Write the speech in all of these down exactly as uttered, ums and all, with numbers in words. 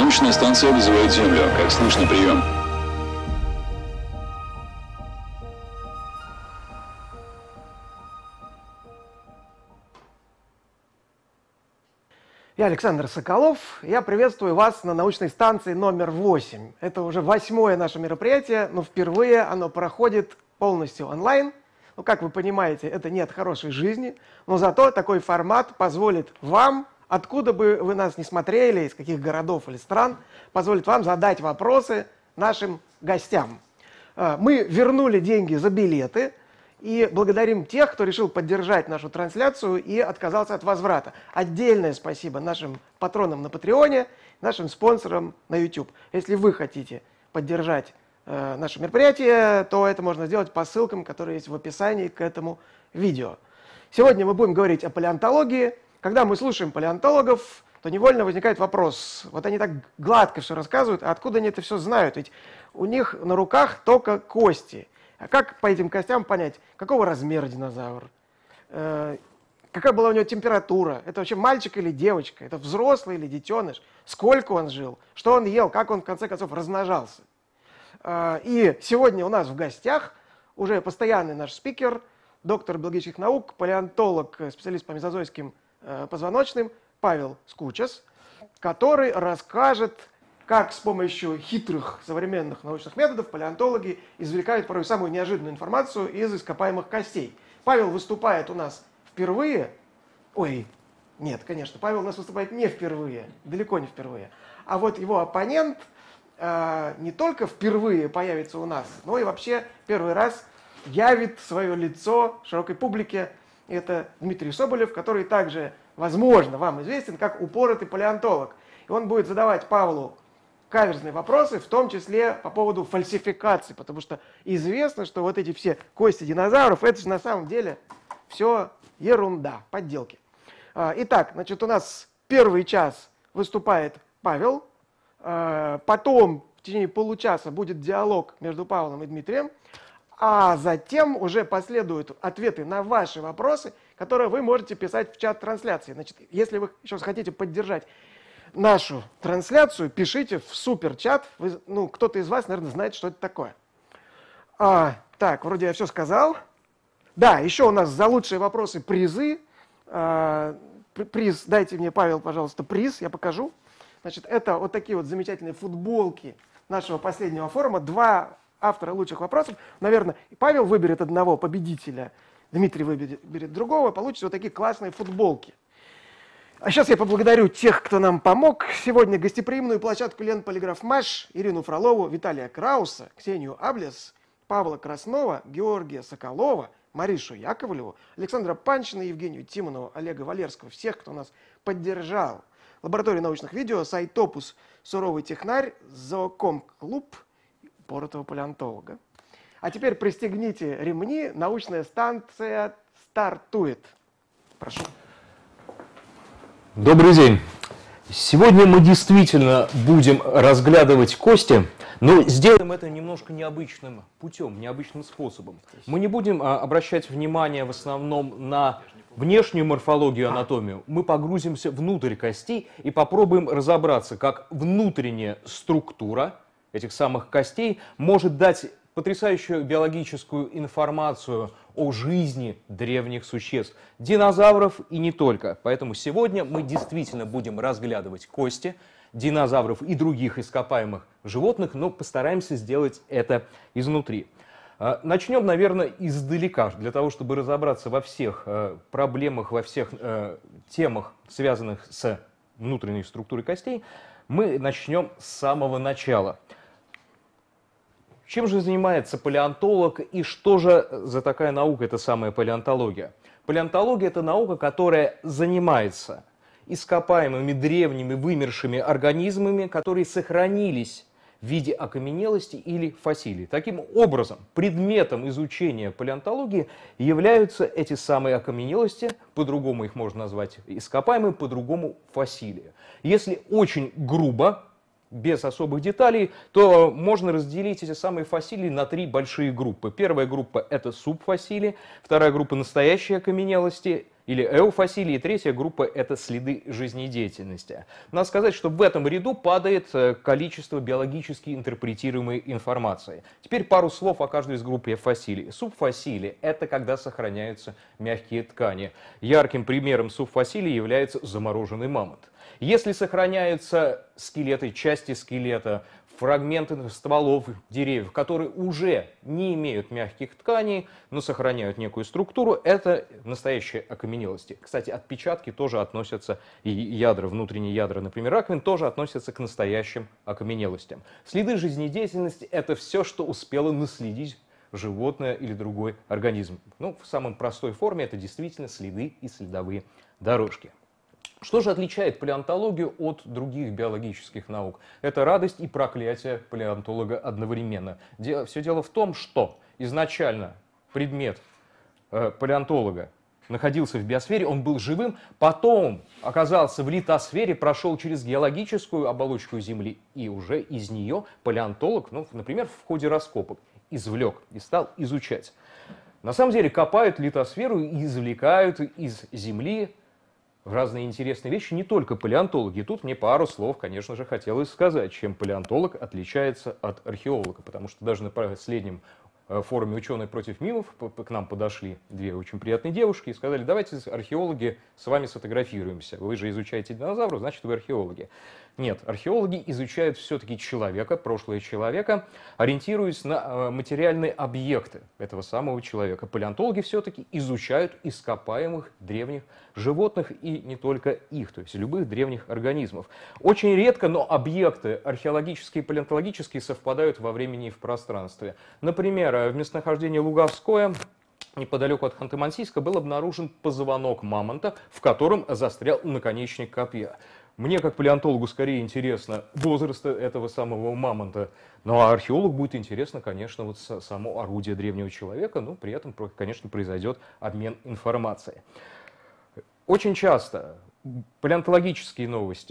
Научная станция вызывает Землю. Как слышно, прием. Я Александр Соколов. Я приветствую вас на научной станции номер восемь. Это уже восьмое наше мероприятие, но впервые оно проходит полностью онлайн. Ну, как вы понимаете, это не от хорошей жизни, но зато такой формат позволит вам, откуда бы вы нас ни смотрели, из каких городов или стран, позволит вам задать вопросы нашим гостям. Мы вернули деньги за билеты и благодарим тех, кто решил поддержать нашу трансляцию и отказался от возврата. Отдельное спасибо нашим патронам на Патреоне, нашим спонсорам на YouTube. Если вы хотите поддержать э, наше мероприятие, то это можно сделать по ссылкам, которые есть в описании к этому видео. Сегодня мы будем говорить о палеонтологии. Когда мы слушаем палеонтологов, то невольно возникает вопрос. Вот они так гладко все рассказывают, а откуда они это все знают? Ведь у них на руках только кости. А как по этим костям понять, какого размера динозавр? Э, какая была у него температура? Это вообще мальчик или девочка? Это взрослый или детеныш? Сколько он жил? Что он ел? Как он в конце концов размножался? Э, и сегодня у нас в гостях уже постоянный наш спикер, доктор биологических наук, палеонтолог, специалист по мезозойским э, позвоночным Павел Скучас, который расскажет, как с помощью хитрых современных научных методов палеонтологи извлекают порой самую неожиданную информацию из ископаемых костей. Павел выступает у нас впервые. Ой, нет, конечно, Павел у нас выступает не впервые, далеко не впервые. А вот его оппонент э, не только впервые появится у нас, но и вообще первый раз явит свое лицо широкой публике. Это Дмитрий Соболев, который также, возможно, вам известен как упоротый палеонтолог. И он будет задавать Павлу каверзные вопросы, в том числе по поводу фальсификации, потому что известно, что вот эти все кости динозавров, это же на самом деле все ерунда, подделки. Итак, значит, у нас первый час выступает Павел, потом в течение получаса будет диалог между Павлом и Дмитрием, а затем уже последуют ответы на ваши вопросы, которые вы можете писать в чат трансляции. Значит, если вы еще хотите поддержать нашу трансляцию, пишите в суперчат. Вы, ну, кто-то из вас, наверное, знает, что это такое. А, так, вроде я все сказал. Да, еще у нас за лучшие вопросы призы. А, приз, дайте мне, Павел, пожалуйста, приз, я покажу. Значит, это вот такие вот замечательные футболки нашего последнего форума. Два автора лучших вопросов. Наверное, Павел выберет одного победителя, Дмитрий выберет другого. Получите вот такие классные футболки. А сейчас я поблагодарю тех, кто нам помог. Сегодня гостеприимную площадку Ленполиграфмаш, Ирину Фролову, Виталия Крауса, Ксению Аблес, Павла Краснова, Георгия Соколова, Маришу Яковлеву, Александра Панчина, Евгению Тимонову, Олега Валерского, всех, кто нас поддержал. Лаборатория научных видео, сайт Опус, Суровый технарь, Зооком-клуб, упоротого палеонтолога. А теперь пристегните ремни, научная станция стартует. Прошу. Добрый день. Сегодня мы действительно будем разглядывать кости, но сделаем это немножко необычным путем, необычным способом. Мы не будем а, обращать внимание в основном на внешнюю морфологию, анатомию. Мы погрузимся внутрь костей и попробуем разобраться, как внутренняя структура этих самых костей может дать потрясающую биологическую информацию о жизни древних существ, динозавров и не только. Поэтому сегодня мы действительно будем разглядывать кости динозавров и других ископаемых животных, но постараемся сделать это изнутри. Начнем, наверное, издалека, для того, чтобы разобраться во всех проблемах, во всех темах, связанных с внутренней структурой костей. Мы начнем с самого начала. Чем же занимается палеонтолог и что же за такая наука, эта самая палеонтология? Палеонтология – это наука, которая занимается ископаемыми, древними, вымершими организмами, которые сохранились в виде окаменелости или фасилий. Таким образом, предметом изучения палеонтологии являются эти самые окаменелости, по-другому их можно назвать ископаемые, по-другому фасилии. Если очень грубо, без особых деталей, то можно разделить эти самые фасилии на три большие группы. Первая группа – это субфасилии, вторая группа – настоящие окаменелости, или эофасилии, и третья группа – это следы жизнедеятельности. Надо сказать, что в этом ряду падает количество биологически интерпретируемой информации. Теперь пару слов о каждой из групп фасилий. Субфасилии – это когда сохраняются мягкие ткани. Ярким примером субфасилий является замороженный мамонт. Если сохраняются скелеты, части скелета, фрагменты стволов деревьев, которые уже не имеют мягких тканей, но сохраняют некую структуру, это настоящие окаменелости. Кстати, отпечатки тоже относятся, и ядра, внутренние ядра, например, раковин, тоже относятся к настоящим окаменелостям. Следы жизнедеятельности – это все, что успело наследить животное или другой организм. Ну, в самой простой форме это действительно следы и следовые дорожки. Что же отличает палеонтологию от других биологических наук? Это радость и проклятие палеонтолога одновременно. Дело, все дело в том, что изначально предмет э, палеонтолога находился в биосфере, он был живым, потом оказался в литосфере, прошел через геологическую оболочку Земли, и уже из нее палеонтолог, ну, например, в ходе раскопок, извлек и стал изучать. На самом деле копают литосферу и извлекают из Земли разные интересные вещи, не только палеонтологи. И тут мне пару слов, конечно же, хотелось сказать, чем палеонтолог отличается от археолога. Потому что даже на последнем форуме «Ученые против мифов» к нам подошли две очень приятные девушки и сказали: давайте, археологи, с вами сфотографируемся. Вы же изучаете динозавров, значит, вы археологи. Нет, археологи изучают все-таки человека, прошлое человека, ориентируясь на материальные объекты этого самого человека. Палеонтологи все-таки изучают ископаемых древних животных и не только их, то есть любых древних организмов. Очень редко, но объекты археологические и палеонтологические совпадают во времени и в пространстве. Например, в местонахождении Луговское, неподалеку от Ханты-Мансийска, был обнаружен позвонок мамонта, в котором застрял наконечник копья. Мне, как палеонтологу, скорее интересно возраст этого самого мамонта. Ну а археолог будет интересно, конечно, вот само орудие древнего человека, но при этом, конечно, произойдет обмен информацией. Очень часто палеонтологические новости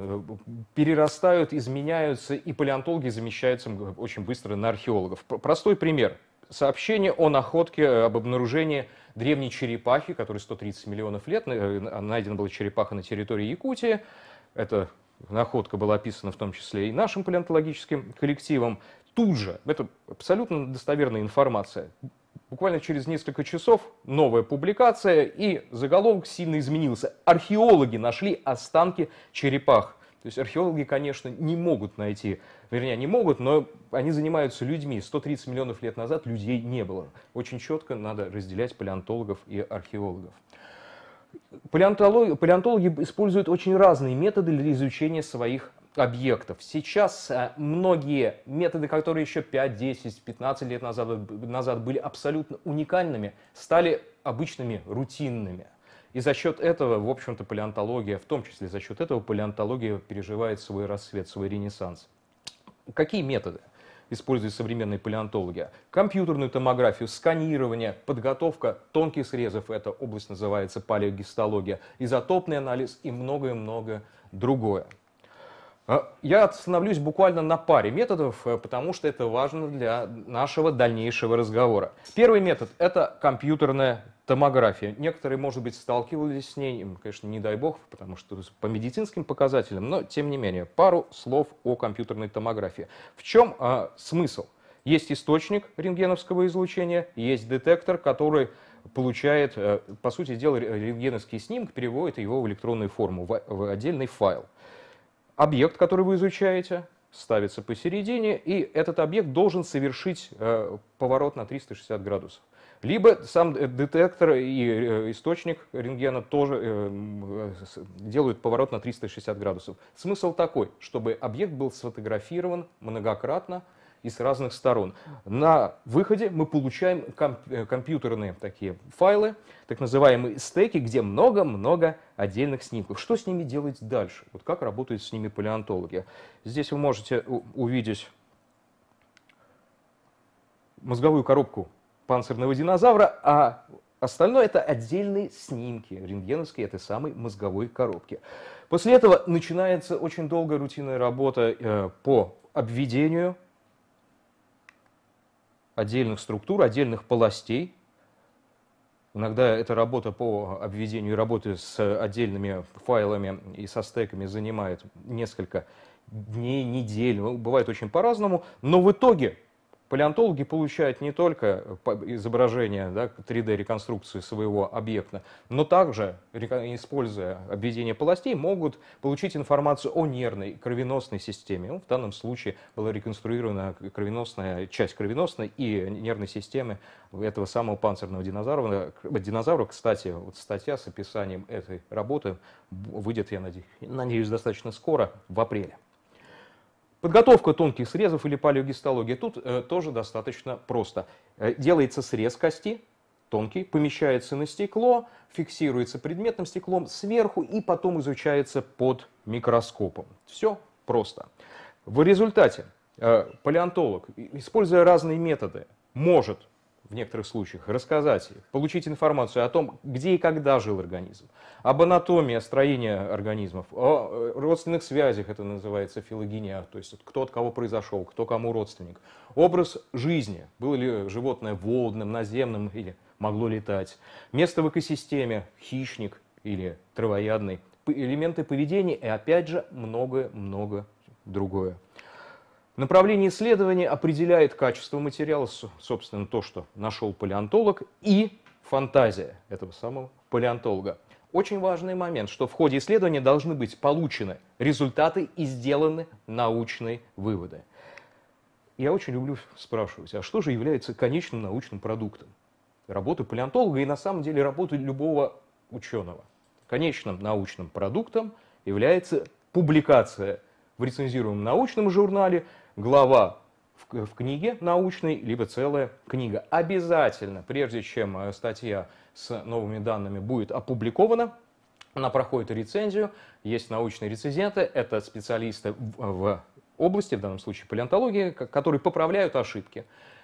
перерастают, изменяются, и палеонтологи замещаются очень быстро на археологов. Простой пример. Сообщение о находке, об обнаружении древней черепахи, которой сто тридцать миллионов лет, найдена была черепаха на территории Якутии. Эта находка была описана в том числе и нашим палеонтологическим коллективом. Тут же, это абсолютно достоверная информация, буквально через несколько часов новая публикация, и заголовок сильно изменился. Археологи нашли останки черепах. То есть археологи, конечно, не могут найти, вернее, не могут, но они занимаются людьми. сто тридцать миллионов лет назад людей не было. Очень четко надо разделять палеонтологов и археологов. Палеонтологи, палеонтологи используют очень разные методы для изучения своих объектов. Сейчас многие методы, которые еще пять, десять, пятнадцать лет назад, назад были абсолютно уникальными, стали обычными, рутинными. И за счет этого, в общем-то, палеонтология, в том числе за счет этого, палеонтология переживает свой расцвет, свой ренессанс. Какие методы используют современные палеонтологи? Компьютерную томографию, сканирование, подготовка тонких срезов, эта область называется палеогистология, изотопный анализ и многое-многое другое. Я остановлюсь буквально на паре методов, потому что это важно для нашего дальнейшего разговора. Первый метод – это компьютерная томография. Некоторые, может быть, сталкивались с ней, конечно, не дай бог, потому что по медицинским показателям, но тем не менее, пару слов о компьютерной томографии. В чем а, смысл? Есть источник рентгеновского излучения, есть детектор, который получает, по сути дела, рентгеновский снимок, переводит его в электронную форму, в отдельный файл. Объект, который вы изучаете, ставится посередине, и этот объект должен совершить э, поворот на триста шестьдесят градусов. Либо сам детектор и э, источник рентгена тоже э, делают поворот на триста шестьдесят градусов. Смысл такой, чтобы объект был сфотографирован многократно и с разных сторон. На выходе мы получаем комп компьютерные такие файлы, так называемые стеки, где много-много отдельных снимков. Что с ними делать дальше? Вот как работают с ними палеонтологи? Здесь вы можете увидеть мозговую коробку панцирного динозавра, а остальное это отдельные снимки рентгеновские этой самой мозговой коробки. После этого начинается очень долгая рутинная работа э, по обведению отдельных структур, отдельных полостей Иногда эта работа по обведению и работы с отдельными файлами и со стеками занимает несколько дней, недель, ну, бывает очень по-разному, но в итоге палеонтологи получают не только изображение, да, три дэ реконструкции своего объекта, но также, используя обведение полостей, могут получить информацию о нервной кровеносной системе. Ну, в данном случае была реконструирована кровеносная, часть кровеносной и нервной системы этого самого панцирного динозавра. динозавра. Кстати, вот статья с описанием этой работы выйдет, я надеюсь, надеюсь, достаточно скоро, в апреле. Подготовка тонких срезов или палеогистология тут э, тоже достаточно просто. Э, делается срез кости, тонкий, помещается на стекло, фиксируется предметным стеклом сверху и потом изучается под микроскопом. Все просто. В результате э, палеонтолог, используя разные методы, может в некоторых случаях рассказать, получить информацию о том, где и когда жил организм, об анатомии, о строении организмов, о родственных связях, это называется филогения, то есть кто от кого произошел, кто кому родственник, образ жизни, было ли животное водным, наземным или могло летать, место в экосистеме, хищник или травоядный, элементы поведения и опять же многое-многое другое. Направление исследования определяет качество материала, собственно, то, что нашел палеонтолог, и фантазия этого самого палеонтолога. Очень важный момент, что в ходе исследования должны быть получены результаты и сделаны научные выводы. Я очень люблю спрашивать, а что же является конечным научным продуктом работы палеонтолога и на самом деле работы любого ученого? Конечным научным продуктом является публикация в рецензируемом научном журнале, глава в, в книге научной, либо целая книга. Обязательно, прежде чем статья с новыми данными будет опубликована, она проходит рецензию, есть научные рецензенты, это специалисты в, в области, в данном случае палеонтологии, которые поправляют ошибки,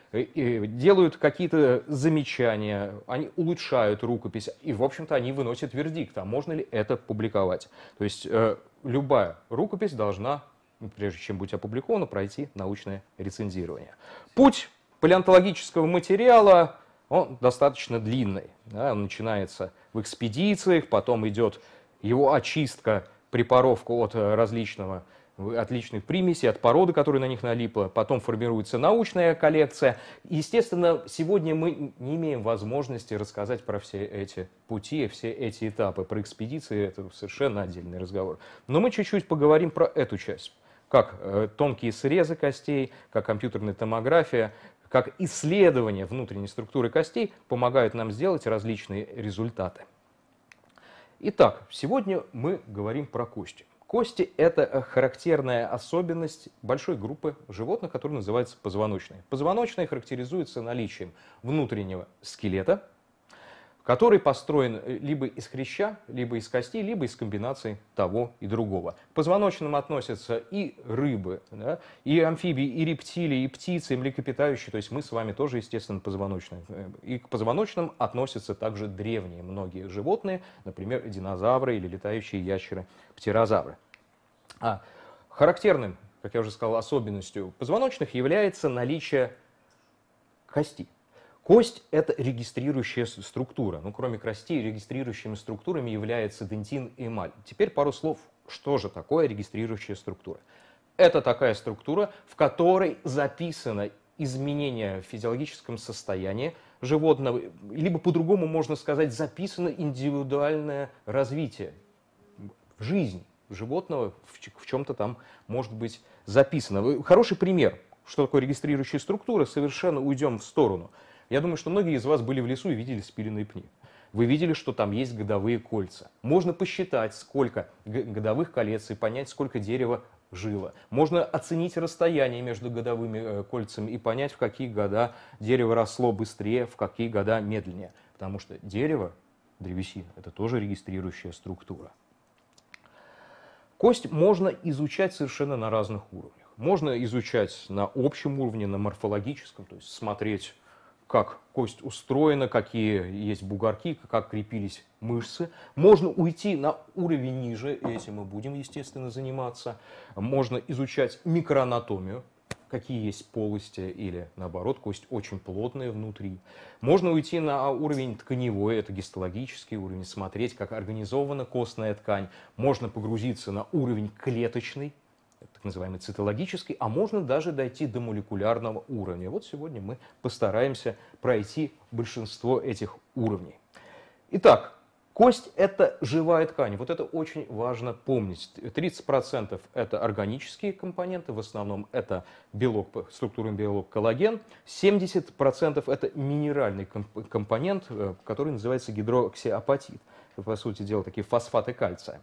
делают какие-то замечания, они улучшают рукопись, и, в общем-то, они выносят вердикт, а можно ли это публиковать. То есть э, любая рукопись должна, прежде чем быть опубликована, пройти научное рецензирование. Путь палеонтологического материала, он достаточно длинный. Да, он начинается в экспедициях, потом идет его очистка, препаровка от различного отличных примесей, от породы, которая на них налипла, потом формируется научная коллекция. Естественно, сегодня мы не имеем возможности рассказать про все эти пути, все эти этапы. Про экспедиции это совершенно отдельный разговор. Но мы чуть-чуть поговорим про эту часть. Как э, тонкие срезы костей, как компьютерная томография, как исследование внутренней структуры костей помогают нам сделать различные результаты. Итак, сегодня мы говорим про кости. Кости – это характерная особенность большой группы животных, которые называются позвоночные. Позвоночные характеризуются наличием внутреннего скелета, который построен либо из хряща, либо из костей, либо из комбинации того и другого. К позвоночным относятся и рыбы, да, и амфибии, и рептилии, и птицы, и млекопитающие, то есть мы с вами тоже, естественно, позвоночные. И к позвоночным относятся также древние многие животные, например, динозавры или летающие ящеры, птерозавры. А характерным, как я уже сказал, особенностью позвоночных является наличие кости. Кость – это регистрирующая структура. Ну, кроме костей, регистрирующими структурами является дентин и эмаль. Теперь пару слов, что же такое регистрирующая структура. Это такая структура, в которой записано изменение в физиологическом состоянии животного, либо по-другому можно сказать, записано индивидуальное развитие в жизни животного, в чем-то там может быть записано. Хороший пример, что такое регистрирующая структура, совершенно уйдем в сторону. Я думаю, что многие из вас были в лесу и видели спиленные пни. Вы видели, что там есть годовые кольца. Можно посчитать, сколько годовых колец и понять, сколько дерева жило. Можно оценить расстояние между годовыми кольцами и понять, в какие года дерево росло быстрее, в какие года медленнее. Потому что дерево, древесина, это тоже регистрирующая структура. Кость можно изучать совершенно на разных уровнях. Можно изучать на общем уровне, на морфологическом, то есть смотреть, как кость устроена, какие есть бугорки, как крепились мышцы. Можно уйти на уровень ниже, этим мы будем, естественно, заниматься. Можно изучать микроанатомию какие есть полости или, наоборот, кость очень плотная внутри. Можно уйти на уровень тканевой, это гистологический уровень, смотреть, как организована костная ткань. Можно погрузиться на уровень клеточный, так называемый цитологический, а можно даже дойти до молекулярного уровня. Вот сегодня мы постараемся пройти большинство этих уровней. Итак, кость – это живая ткань. Вот это очень важно помнить. тридцать процентов это органические компоненты, в основном это белок, структурный белок коллаген. семьдесят процентов это минеральный компонент, который называется гидроксиапатит. По сути дела, такие фосфаты кальция.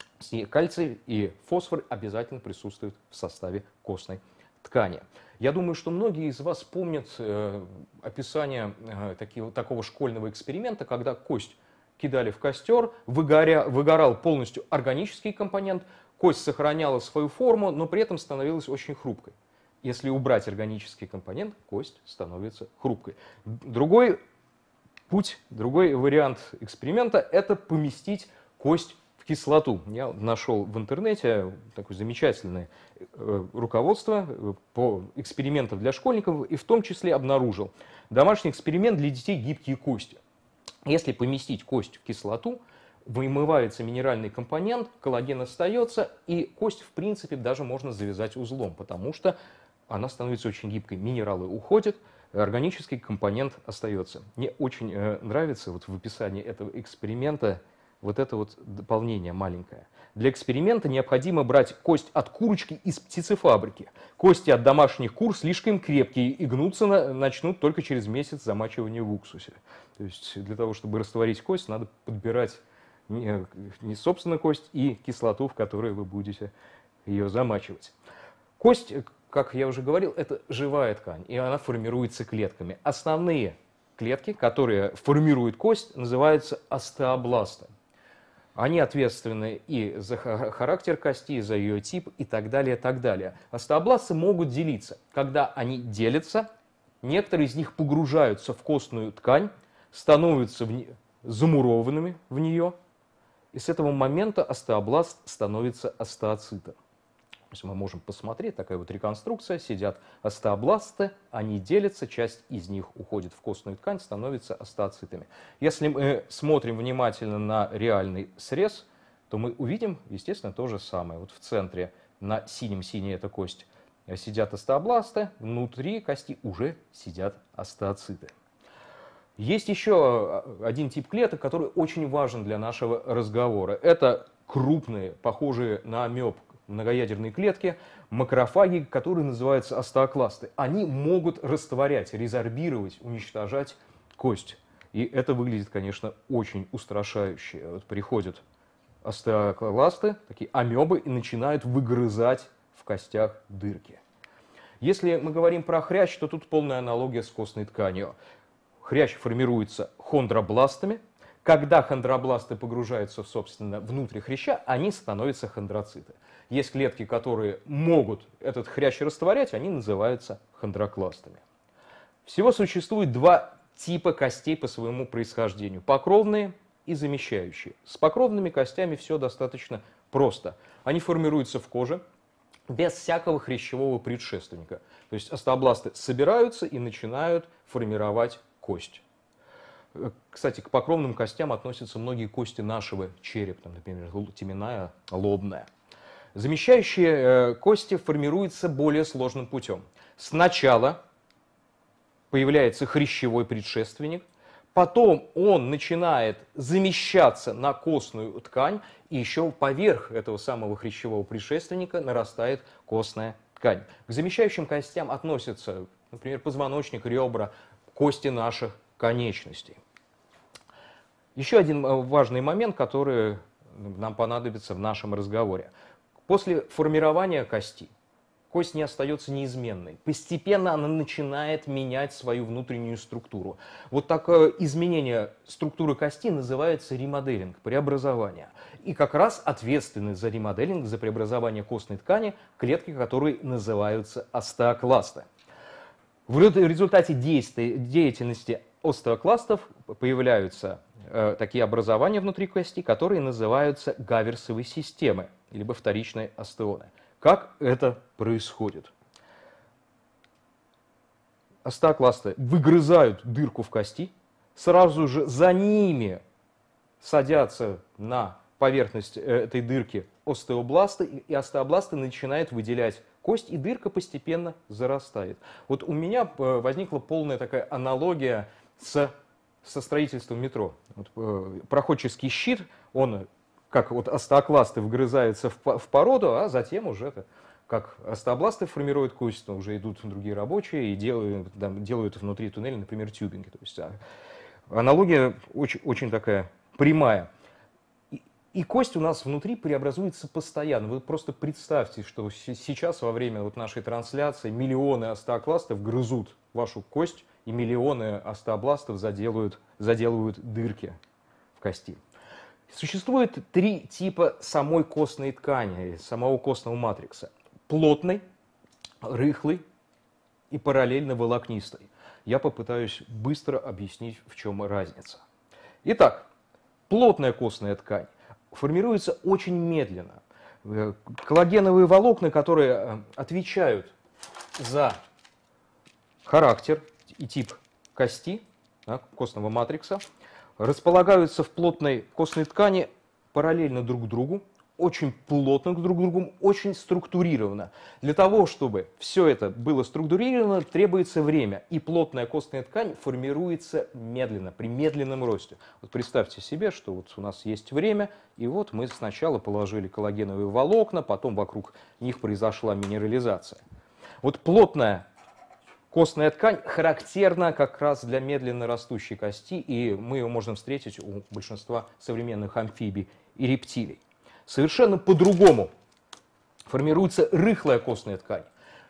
Кальций и фосфор обязательно присутствуют в составе костной ткани. Я думаю, что многие из вас помнят э, описание э, такие, такого школьного эксперимента, когда кость кидали в костер, выгоря, выгорал полностью органический компонент, кость сохраняла свою форму, но при этом становилась очень хрупкой. Если убрать органический компонент, кость становится хрупкой. Другой путь, другой вариант эксперимента – это поместить кость в кислоту. Я нашел в интернете такое замечательное руководство по экспериментам для школьников и в том числе обнаружил домашний эксперимент для детей «Гибкие кости». Если поместить кость в кислоту, вымывается минеральный компонент, коллаген остается, и кость, в принципе, даже можно завязать узлом, потому что она становится очень гибкой. Минералы уходят, органический компонент остается. Мне очень э, нравится вот в описании этого эксперимента вот это вот дополнение маленькое. Для эксперимента необходимо брать кость от курочки из птицефабрики. Кости от домашних кур слишком крепкие и гнуться на, начнут только через месяц замачивания в уксусе. То есть для того, чтобы растворить кость, надо подбирать не, не собственно кость и кислоту, в которой вы будете ее замачивать. Кость, как я уже говорил, это живая ткань, и она формируется клетками. Основные клетки, которые формируют кость, называются остеобласты. Они ответственны и за характер кости, и за ее тип и так далее, и так далее. Остеобласты могут делиться. Когда они делятся, некоторые из них погружаются в костную ткань, становятся в не... замурованными в нее, и с этого момента остеобласт становится остеоцитом. То есть мы можем посмотреть, такая вот реконструкция, сидят остеобласты, они делятся, часть из них уходит в костную ткань, становятся остеоцитами. Если мы смотрим внимательно на реальный срез, то мы увидим, естественно, то же самое. Вот в центре на синем, синяя эта кость, сидят остеобласты, внутри кости уже сидят остеоциты. Есть еще один тип клеток, который очень важен для нашего разговора. Это крупные, похожие на амеб, многоядерные клетки, макрофаги, которые называются остеокласты. Они могут растворять, резорбировать, уничтожать кость. И это выглядит, конечно, очень устрашающе. Вот приходят остеокласты, такие амебы, и начинают выгрызать в костях дырки. Если мы говорим про хрящ, то тут полная аналогия с костной тканью. Хрящ формируется хондробластами. Когда хондробласты погружаются, собственно, внутрь хряща, они становятся хондроциты. Есть клетки, которые могут этот хрящ растворять, они называются хондрокластами. Всего существует два типа костей по своему происхождению. Покровные и замещающие. С покровными костями все достаточно просто. Они формируются в коже без всякого хрящевого предшественника. То есть остеобласты собираются и начинают формировать кость. Кстати, к покровным костям относятся многие кости нашего черепа, например, теменная, лобная. Замещающие кости формируются более сложным путем. Сначала появляется хрящевой предшественник, потом он начинает замещаться на костную ткань, и еще поверх этого самого хрящевого предшественника нарастает костная ткань. К замещающим костям относятся, например, позвоночник, ребра, кости наших конечностей. Еще один важный момент, который нам понадобится в нашем разговоре. После формирования кости кость не остается неизменной. Постепенно она начинает менять свою внутреннюю структуру. Вот такое изменение структуры кости называется ремоделинг, преобразование. И как раз ответственны за ремоделинг, за преобразование костной ткани клетки, которые называются остеокласты. В результате действия, деятельности остеокластов появляются э, такие образования внутри кости, которые называются гаверсовой системой, либо вторичные остеоны. Как это происходит? остеокласты выгрызают дырку в кости, сразу же за ними садятся на поверхность этой дырки остеобласты, и остеобласты начинают выделять кость, и дырка постепенно зарастает. Вот у меня возникла полная такая аналогия с, со строительством метро. Вот, проходческий щит, он как вот остеокласты вгрызаются в, в породу, а затем уже это, как остеобласты формируют кость, то уже идут другие рабочие и делают, да, делают внутри туннеля, например, тюбинги. То есть, аналогия очень, очень такая прямая. И, и кость у нас внутри преобразуется постоянно. Вы просто представьте, что сейчас во время вот нашей трансляции миллионы остеокластов грызут вашу кость, и миллионы остеобластов заделывают, заделывают дырки в кости. Существует три типа самой костной ткани, самого костного матрикса. Плотный, рыхлый и параллельно волокнистый. Я попытаюсь быстро объяснить, в чем разница. Итак, плотная костная ткань формируется очень медленно. Коллагеновые волокна, которые отвечают за характер и тип кости, да, костного матрикса, располагаются в плотной костной ткани параллельно друг другу, очень плотно друг к другу, очень структурированно. Для того, чтобы все это было структурировано, требуется время. И плотная костная ткань формируется медленно, при медленном росте. Вот представьте себе, что вот у нас есть время, и вот мы сначала положили коллагеновые волокна, потом вокруг них произошла минерализация. Вот плотная костная ткань характерна как раз для медленно растущей кости, и мы ее можем встретить у большинства современных амфибий и рептилий. Совершенно по-другому формируется рыхлая костная ткань.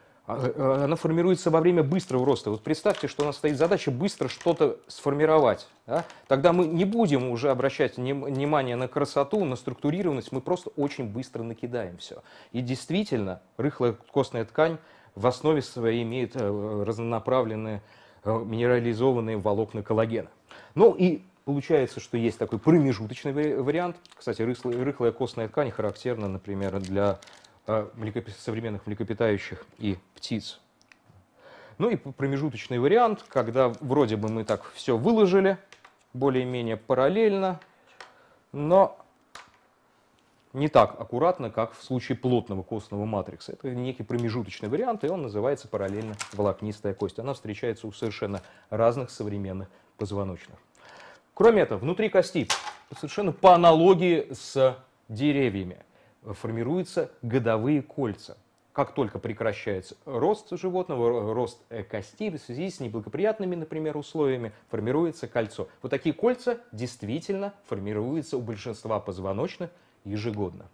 Она формируется во время быстрого роста. Вот представьте, что у нас стоит задача быстро что-то сформировать. Да? Тогда мы не будем уже обращать внимание на красоту, на структурированность, мы просто очень быстро накидаем все. И действительно, рыхлая костная ткань в основе своей имеет разнонаправленные минерализованные волокна коллагена. Ну и получается, что есть такой промежуточный вариант. Кстати, рыхлая, рыхлая костная ткань характерна, например, для э, млекопит... современных млекопитающих и птиц. Ну и промежуточный вариант, когда вроде бы мы так все выложили, более-менее параллельно, но не так аккуратно, как в случае плотного костного матрикса. Это некий промежуточный вариант, и он называется параллельно волокнистая кость. Она встречается у совершенно разных современных позвоночных. Кроме этого, внутри кости, совершенно по аналогии с деревьями, формируются годовые кольца. Как только прекращается рост животного, рост кости, в связи с неблагоприятными, например, условиями, формируется кольцо. Вот такие кольца действительно формируются у большинства позвоночных ежегодно.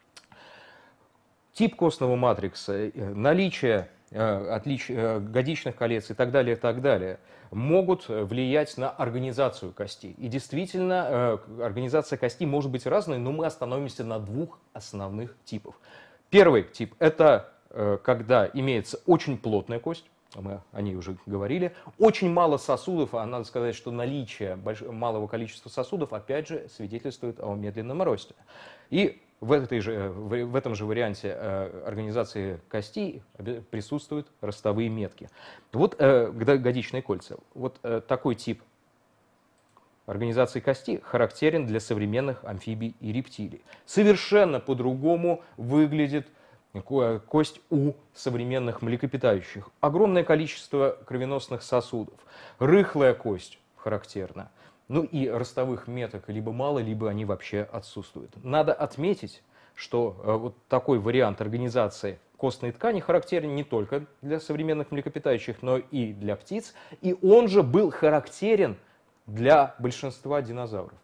Тип костного матрикса, наличие отличий, годичных колец и так далее, и так далее, могут влиять на организацию кости. И действительно, организация кости может быть разной, но мы остановимся на двух основных типах. Первый тип – это когда имеется очень плотная кость, мы о ней уже говорили, очень мало сосудов, а надо сказать, что наличие малого количества сосудов, опять же, свидетельствует о медленном росте. И в, этой же, в этом же варианте организации костей присутствуют ростовые метки. Вот годичные кольца. Вот такой тип организации кости характерен для современных амфибий и рептилий. Совершенно по-другому выглядит кость у современных млекопитающих. Огромное количество кровеносных сосудов. Рыхлая кость характерна. Ну и ростовых меток либо мало, либо они вообще отсутствуют. Надо отметить, что вот такой вариант организации костной ткани характерен не только для современных млекопитающих, но и для птиц. И он же был характерен для большинства динозавров.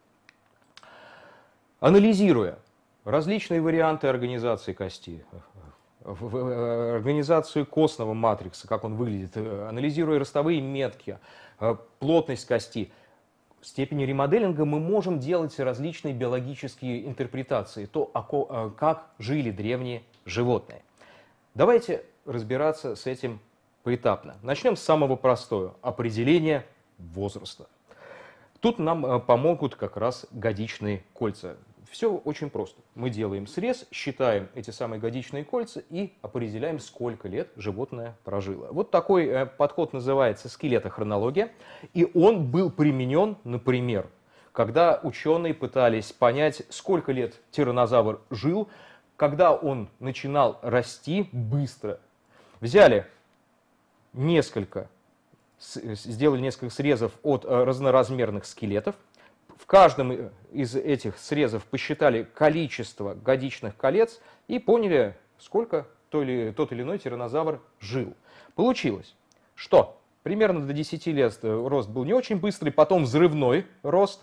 Анализируя различные варианты организации кости, организацию костного матрикса, как он выглядит, анализируя ростовые метки, плотность кости, степени ремоделинга, мы можем делать различные биологические интерпретации, то, как жили древние животные. Давайте разбираться с этим поэтапно. Начнем с самого простого – определения возраста. Тут нам помогут как раз годичные кольца. Все очень просто. Мы делаем срез, считаем эти самые годичные кольца и определяем, сколько лет животное прожило. Вот такой подход называется скелетохронология. И он был применен, например, когда ученые пытались понять, сколько лет тираннозавр жил, когда он начинал расти быстро. Взяли несколько, сделали несколько срезов от разноразмерных скелетов. В каждом из этих срезов посчитали количество годичных колец и поняли, сколько то или, тот или иной тираннозавр жил. Получилось, что примерно до десяти лет рост был не очень быстрый, потом взрывной рост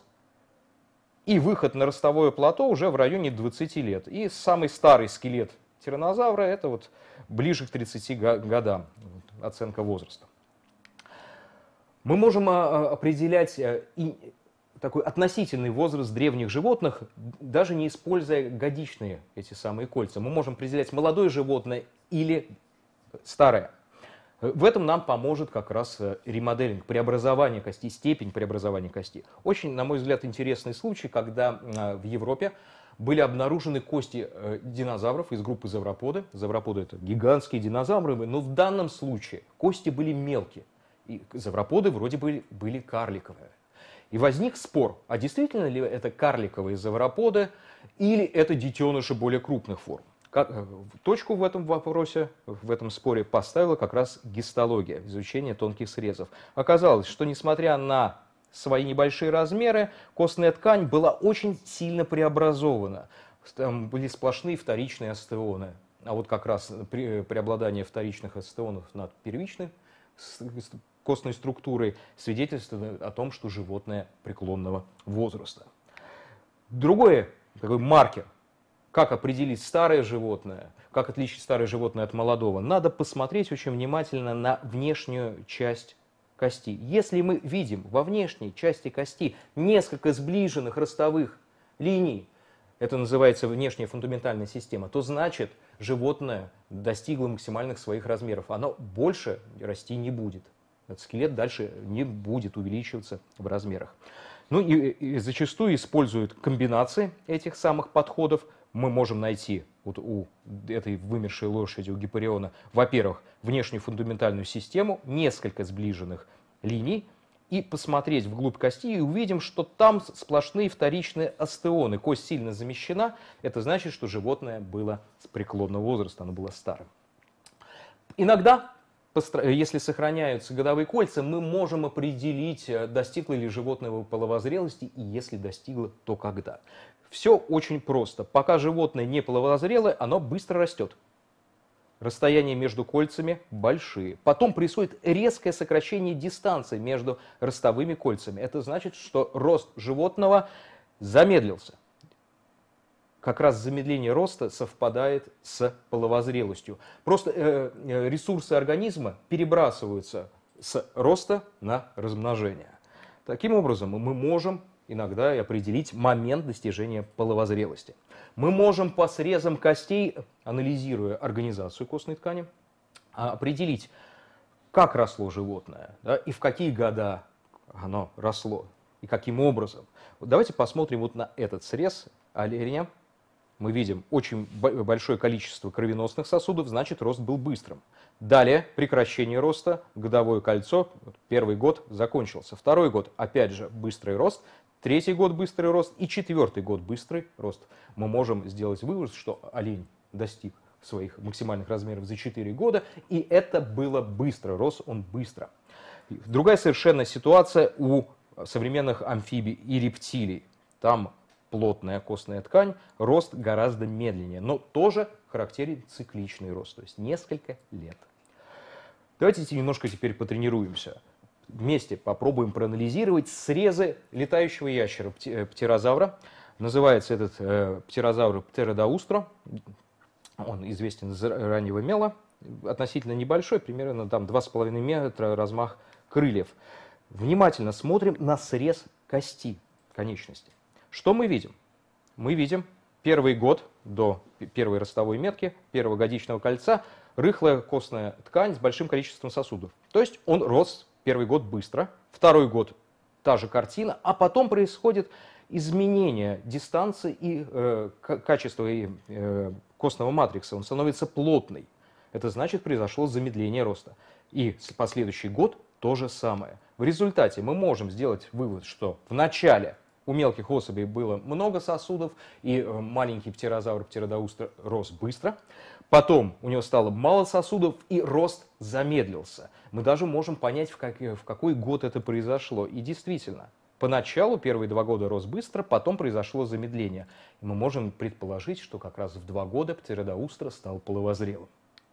и выход на ростовое плато уже в районе двадцати лет. И самый старый скелет тираннозавра — это вот ближе к тридцати годам, оценка возраста. Мы можем определять и такой относительный возраст древних животных, даже не используя годичные эти самые кольца. Мы можем определять молодое животное или старое. В этом нам поможет как раз ремоделинг, преобразование кости, степень преобразования кости. Очень, на мой взгляд, интересный случай, когда в Европе были обнаружены кости динозавров из группы завроподы. Завроподы — это гигантские динозавры, но в данном случае кости были мелкие. И завроподы вроде бы были карликовые. И возник спор, а действительно ли это карликовые завроподы или это детеныши более крупных форм. Как, точку в этом вопросе, в этом споре поставила как раз гистология, изучение тонких срезов. Оказалось, что несмотря на свои небольшие размеры, костная ткань была очень сильно преобразована. Там были сплошные вторичные остеоны. А вот как раз преобладание вторичных остеонов над первичной костной структурой свидетельствует о том, что животное преклонного возраста. Другой такой маркер, как определить старое животное, как отличить старое животное от молодого, надо посмотреть очень внимательно на внешнюю часть кости. Если мы видим во внешней части кости несколько сближенных ростовых линий, это называется внешняя фундаментальная система, то значит, животное достигло максимальных своих размеров. Оно больше расти не будет. Этот скелет дальше не будет увеличиваться в размерах. Ну и, и зачастую используют комбинации этих самых подходов. Мы можем найти вот у этой вымершей лошади, у Гипериона, во-первых, внешнюю фундаментальную систему, несколько сближенных линий, и посмотреть вглубь кости, и увидим, что там сплошные вторичные остеоны. Кость сильно замещена, это значит, что животное было с преклонного возраста, оно было старым. Иногда, если сохраняются годовые кольца, мы можем определить, достигло ли животное половозрелости, и если достигло, то когда. Все очень просто. Пока животное не половозрелое, оно быстро растет. Расстояния между кольцами большие. Потом происходит резкое сокращение дистанции между ростовыми кольцами. Это значит, что рост животного замедлился. Как раз замедление роста совпадает с половозрелостью. Просто э, ресурсы организма перебрасываются с роста на размножение. Таким образом, мы можем иногда и определить момент достижения половозрелости. Мы можем по срезам костей, анализируя организацию костной ткани, определить, как росло животное, да, и в какие года оно росло, и каким образом. Вот давайте посмотрим вот на этот срез оленя. Мы видим очень большое количество кровеносных сосудов, значит, рост был быстрым. Далее прекращение роста, годовое кольцо, первый год закончился. Второй год, опять же, быстрый рост. Третий год быстрый рост и четвертый год быстрый рост. Мы можем сделать вывод, что олень достиг своих максимальных размеров за четыре года, и это было быстро, рос он быстро. Другая совершенно ситуация у современных амфибий и рептилий. Там плотная костная ткань, рост гораздо медленнее, но тоже характерен цикличный рост, то есть несколько лет. Давайте немножко теперь потренируемся. Вместе попробуем проанализировать срезы летающего ящера, птерозавра. Называется этот э, птерозавр Птеродоустро. Он известен из раннего мела, относительно небольшой, примерно там два с половиной метра размах крыльев. Внимательно смотрим на срез кости конечности. Что мы видим? Мы видим первый год до первой ростовой метки, первого годичного кольца, рыхлая костная ткань с большим количеством сосудов. То есть он рос первый год быстро, второй год та же картина, а потом происходит изменение дистанции и э, качества и, э, костного матрикса. Он становится плотный. Это значит, произошло замедление роста. И последующий год то же самое. В результате мы можем сделать вывод, что в начале у мелких особей было много сосудов, и маленький птерозавр, птеродоустр, рос быстро. Потом у него стало мало сосудов, и рост замедлился. Мы даже можем понять, в, как, в какой год это произошло. И действительно, поначалу первые два года рос быстро, потом произошло замедление. И мы можем предположить, что как раз в два года птеродоустр стал половозрелым.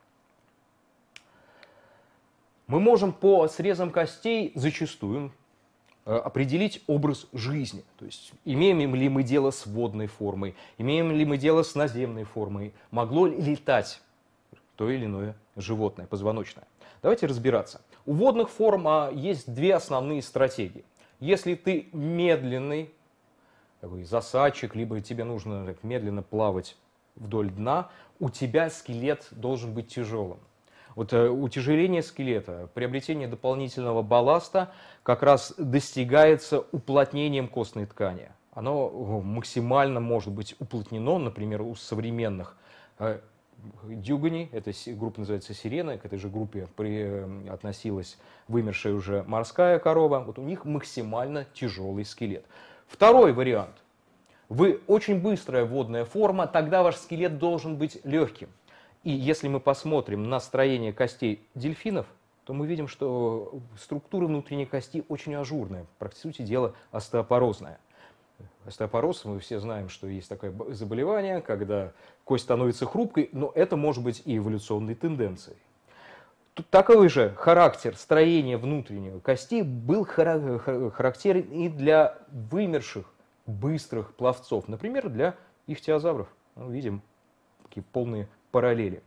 Мы можем по срезам костей зачастую определить образ жизни. То есть, имеем ли мы дело с водной формой, имеем ли мы дело с наземной формой, могло ли летать то или иное животное, позвоночное. Давайте разбираться. У водных форм есть две основные стратегии. Если ты медленный такой засадчик, либо тебе нужно так медленно плавать вдоль дна, у тебя скелет должен быть тяжелым. Вот э, утяжеление скелета, приобретение дополнительного балласта как раз достигается уплотнением костной ткани. Оно максимально может быть уплотнено, например, у современных э, дюгоней, эта группа называется сирена, к этой же группе при, э, относилась вымершая уже морская корова. Вот у них максимально тяжелый скелет. Второй вариант. Вы очень быстрая водная форма, тогда ваш скелет должен быть легким. И если мы посмотрим на строение костей дельфинов, то мы видим, что структура внутренней кости очень ажурная, по сути дела остеопорозная. Остеопороз, мы все знаем, что есть такое заболевание, когда кость становится хрупкой, но это может быть и эволюционной тенденцией. Тут такой же характер строения внутренней кости был характерен и для вымерших быстрых пловцов, например, для ихтиозавров. Мы видим такие полные параллели.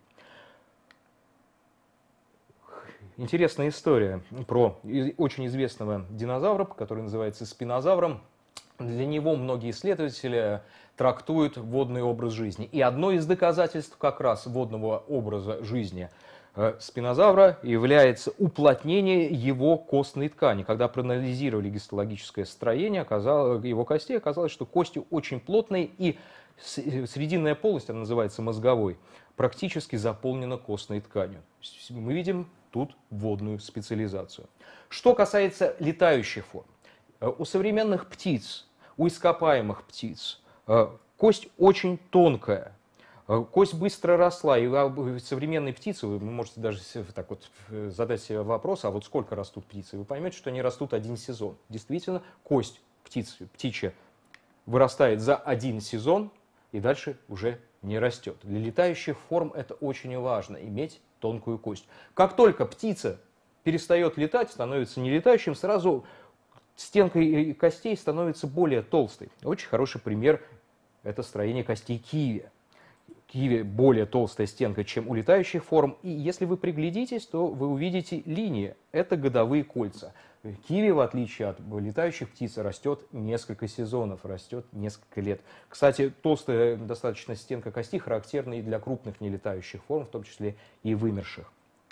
Интересная история про очень известного динозавра, который называется спинозавром. Для него многие исследователи трактуют водный образ жизни. И одно из доказательств как раз водного образа жизни спинозавра является уплотнение его костной ткани. Когда проанализировали гистологическое строение оказалось, его костей, оказалось, что кости очень плотные, и срединная полость, она называется мозговой, практически заполнена костной тканью. Мы видим тут водную специализацию. Что касается летающих форм. У современных птиц, у ископаемых птиц кость очень тонкая. Кость быстро росла, и у современной птицы, вы можете даже так вот задать себе вопрос, а вот сколько растут птицы, вы поймете, что они растут один сезон. Действительно, кость птицы, птичья вырастает за один сезон и дальше уже не растет. Для летающих форм это очень важно, иметь тонкую кость. Как только птица перестает летать, становится нелетающим, сразу стенка костей становится более толстой. Очень хороший пример – это строение костей киви. Киви более толстая стенка, чем у летающих форм. И если вы приглядитесь, то вы увидите линии. Это годовые кольца. Киви, в отличие от летающих птиц, растет несколько сезонов, растет несколько лет. Кстати, толстая достаточно стенка кости характерна и для крупных нелетающих форм, в том числе и вымерших.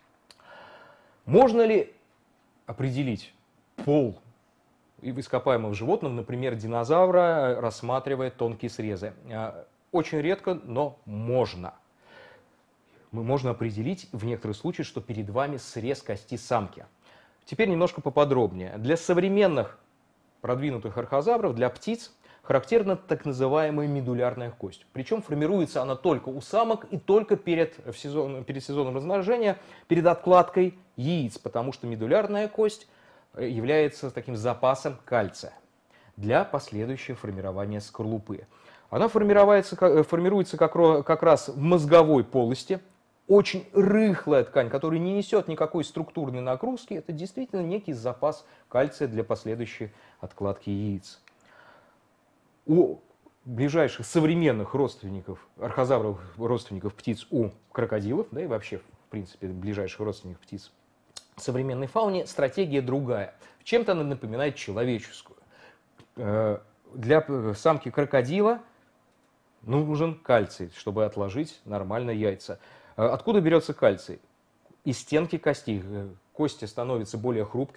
Можно ли определить пол в ископаемых животных, например, динозавра, рассматривая тонкие срезы? Очень редко, но можно. Мы можно определить в некоторых случаях, что перед вами срез кости самки. Теперь немножко поподробнее. Для современных продвинутых архозавров, для птиц, характерна так называемая медулярная кость. Причем формируется она только у самок и только перед, в сезон, перед сезоном размножения, перед откладкой яиц, потому что медулярная кость является таким запасом кальция для последующего формирования скорлупы. Она формируется, формируется как, как раз в мозговой полости. Очень рыхлая ткань, которая не несет никакой структурной нагрузки. Это действительно некий запас кальция для последующей откладки яиц. У ближайших современных родственников, архозавров, родственников птиц, у крокодилов, да и вообще, в принципе, ближайших родственников птиц в современной фауне стратегия другая. Чем-то она напоминает человеческую. Для самки крокодила нужен кальций, чтобы отложить нормально яйца. Откуда берется кальций? Из стенки костей. Кости становятся более хрупкими,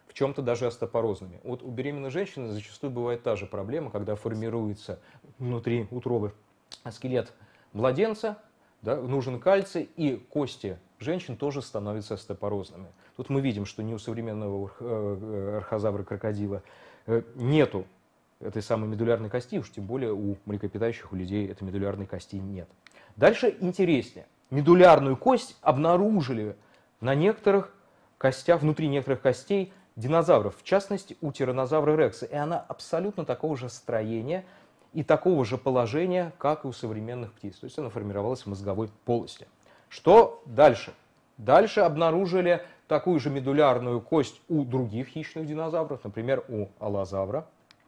в чем-то даже остеопорозными. Вот у беременной женщины зачастую бывает та же проблема, когда формируется внутри утробы скелет младенца, да, нужен кальций, и кости женщин тоже становятся остеопорозными. Тут мы видим, что ни у современного архозавра-крокодила нету этой самой медулярной кости, уж тем более у млекопитающих, у людей этой медулярной кости нет. Дальше интереснее. Медулярную кость обнаружили на некоторых костях, внутри некоторых костей динозавров, в частности у тираннозавра рекса. И она абсолютно такого же строения и такого же положения, как и у современных птиц. То есть она формировалась в мозговой полости. Что дальше? Дальше обнаружили такую же медулярную кость у других хищных динозавров, например, у аллозавра,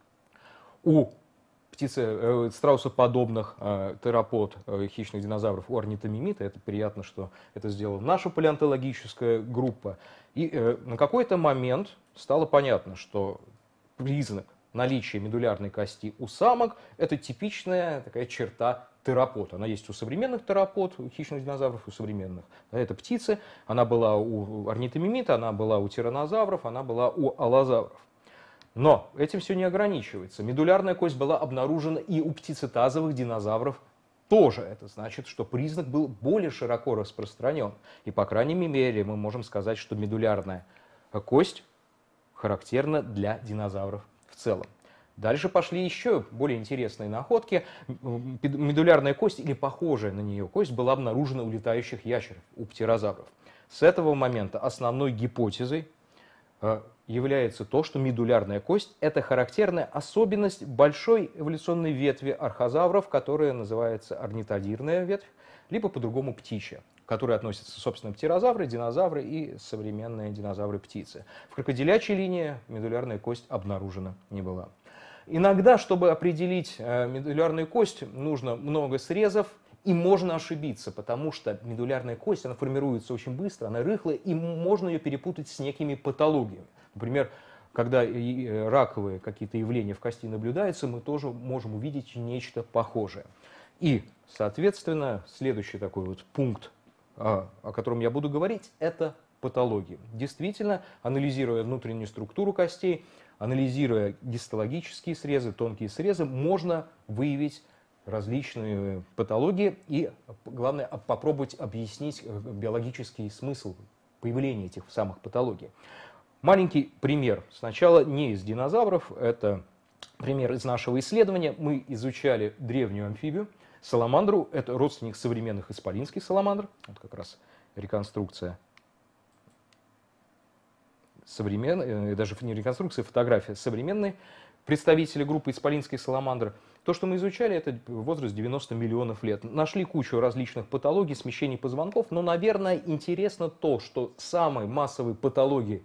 у птицы, э, страусоподобных э, теропод э, хищных динозавров, у орнитомимита. Это приятно, что это сделала наша палеонтологическая группа. И э, на какой-то момент стало понятно, что признак наличия медулярной кости у самок – это типичная такая черта теропод. Она есть у современных теропод, у хищных динозавров, у современных. Это птицы. Она была у орнитомимита, она была у тираннозавров, она была у аллозавров. Но этим все не ограничивается. Медулярная кость была обнаружена и у птицетазовых динозавров тоже. Это значит, что признак был более широко распространен. И, по крайней мере, мы можем сказать, что медулярная кость характерна для динозавров в целом. Дальше пошли еще более интересные находки. Медулярная кость или похожая на нее кость была обнаружена у летающих ящеров, у птерозавров. С этого момента основной гипотезой является то, что медулярная кость – это характерная особенность большой эволюционной ветви архозавров, которая называется орнитодирная ветвь, либо по-другому птичья, к которой относятся, собственно, птерозавры, динозавры и современные динозавры-птицы. В крокодилячьей линии медулярная кость обнаружена не была. Иногда, чтобы определить медулярную кость, нужно много срезов, и можно ошибиться, потому что медулярная кость, она формируется очень быстро, она рыхлая, и можно ее перепутать с некими патологиями. Например, когда раковые какие-то явления в кости наблюдаются, мы тоже можем увидеть нечто похожее. И, соответственно, следующий такой вот пункт, о котором я буду говорить, это патологии. Действительно, анализируя внутреннюю структуру костей, анализируя гистологические срезы, тонкие срезы, можно выявить различные патологии и, главное, попробовать объяснить биологический смысл появления этих самых патологий. Маленький пример. Сначала не из динозавров, это пример из нашего исследования. Мы изучали древнюю амфибию, саламандру. Это родственник современных исполинских саламандр. Вот как раз реконструкция современная, даже не реконструкция, фотография современной представители группы исполинских саламандр. То, что мы изучали, это возраст девяноста миллионов лет. Нашли кучу различных патологий, смещений позвонков, но, наверное, интересно то, что самой массовой патологией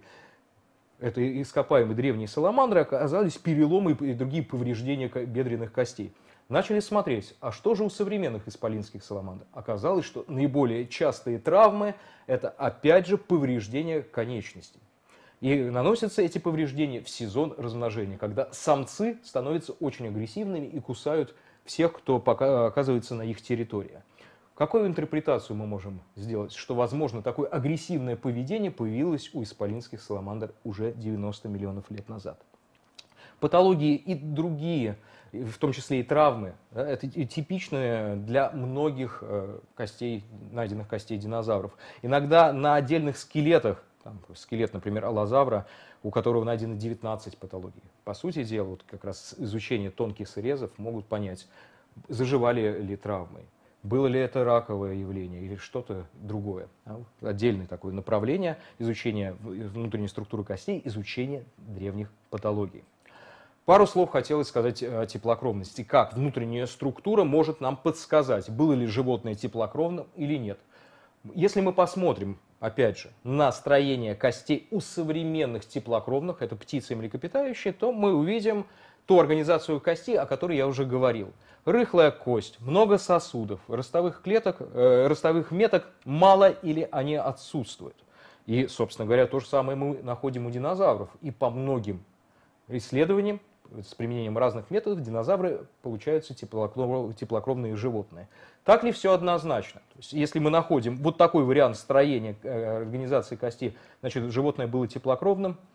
этой ископаемой древней саламандры оказались переломы и другие повреждения бедренных костей. Начали смотреть, а что же у современных исполинских саламандр? Оказалось, что наиболее частые травмы – это, опять же, повреждения конечностей. И наносятся эти повреждения в сезон размножения, когда самцы становятся очень агрессивными и кусают всех, кто пока оказывается на их территории. Какую интерпретацию мы можем сделать, что, возможно, такое агрессивное поведение появилось у исполинских саламандр уже девяносто миллионов лет назад? Патологии и другие, в том числе и травмы, да, это типичные для многих костей, найденных костей динозавров. Иногда на отдельных скелетах, там, скелет, например, аллозавра, у которого найдено девятнадцать патологий. По сути дела, вот как раз изучение тонких срезов могут понять, заживали ли травмы, было ли это раковое явление или что-то другое. Отдельное такое направление изучения внутренней структуры костей, изучение древних патологий. Пару слов хотелось сказать о теплокровности. Как внутренняя структура может нам подсказать, было ли животное теплокровным или нет. Если мы посмотрим, опять же, на строение костей у современных теплокровных, это птицы и млекопитающие, то мы увидим ту организацию костей, о которой я уже говорил. Рыхлая кость, много сосудов, ростовых клеток, э, ростовых меток мало или они отсутствуют. И, собственно говоря, то же самое мы находим у динозавров. И по многим исследованиям с применением разных методов динозавры получаются теплокровные животные. Так ли все однозначно? То есть, если мы находим вот такой вариант строения организации кости, значит, животное было теплокровным,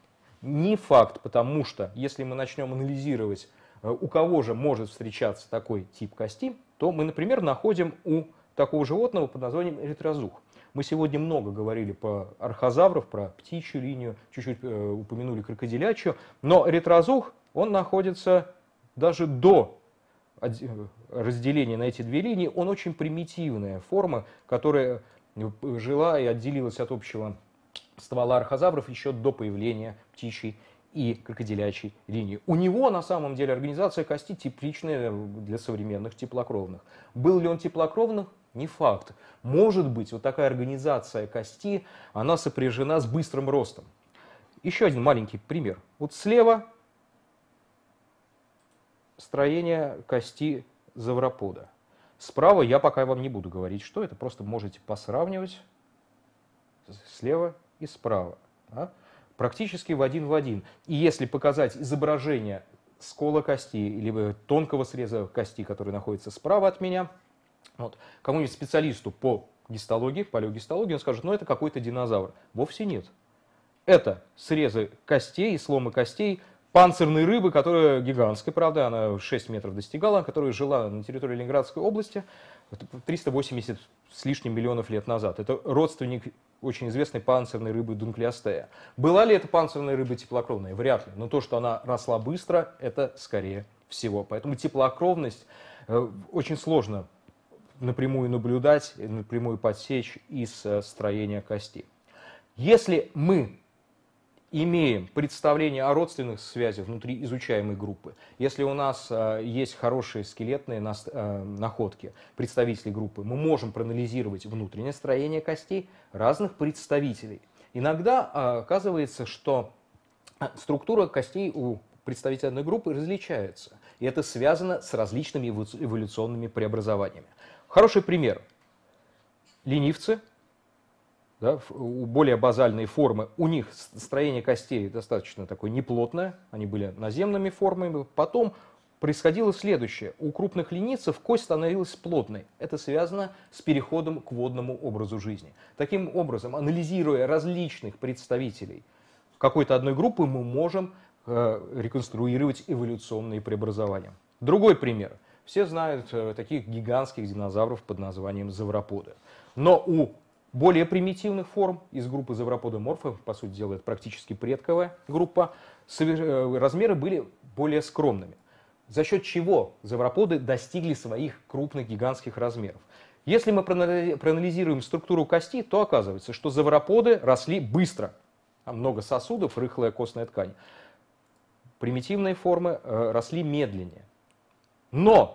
Не факт, потому что если мы начнем анализировать, у кого же может встречаться такой тип кости, то мы, например, находим у такого животного под названием эритрозух. Мы сегодня много говорили про архозавров, про птичью линию, чуть-чуть э, упомянули крокодилячью, но эритрозух, он находится даже до разделения на эти две линии, он очень примитивная форма, которая жила и отделилась от общего ствола архозавров еще до появления птичьей и крокодилячьей линии. У него на самом деле организация кости типичная для современных теплокровных. Был ли он теплокровным? Не факт. Может быть, вот такая организация кости, она сопряжена с быстрым ростом. Еще один маленький пример. Вот слева строение кости завропода. Справа я пока вам не буду говорить, что это, просто можете посравнивать слева и справа. Да? Практически в один в один. И если показать изображение скола кости, либо тонкого среза кости, который находится справа от меня, вот, кому-нибудь специалисту по гистологии, палеогистологии, он скажет, ну это какой-то динозавр. Вовсе нет. Это срезы костей, сломы костей панцирной рыбы, которая гигантская, правда, она шесть метров достигала, которая жила на территории Ленинградской области триста восемьдесят с лишним миллионов лет назад. Это родственник очень известной панцирной рыбы Дунклеостея. Была ли это панцирная рыба теплокровная? Вряд ли. Но то, что она росла быстро, это скорее всего. Поэтому теплокровность э, очень сложно напрямую наблюдать, напрямую подсечь из э, строения кости. Если мы имеем представление о родственных связях внутри изучаемой группы, если у нас э, есть хорошие скелетные нас, э, находки представителей группы, мы можем проанализировать внутреннее строение костей разных представителей. Иногда э, оказывается, что структура костей у представителей одной группы различается, и это связано с различными эволюционными преобразованиями. Хороший пример. Ленивцы. Да, у более базальные формы, у них строение костей достаточно такое неплотное, они были наземными формами. Потом происходило следующее. У крупных ленивцев кость становилась плотной. Это связано с переходом к водному образу жизни. Таким образом, анализируя различных представителей какой-то одной группы, мы можем э, реконструировать эволюционные преобразования. Другой пример. Все знают э, таких гигантских динозавров под названием завроподы. Но у более примитивных форм из группы завроподоморфов, по сути дела, это практически предковая группа, размеры были более скромными. За счет чего завроподы достигли своих крупных гигантских размеров? Если мы проанализируем структуру кости, то оказывается, что завроподы росли быстро. Там много сосудов, рыхлая костная ткань. Примитивные формы росли медленнее. Но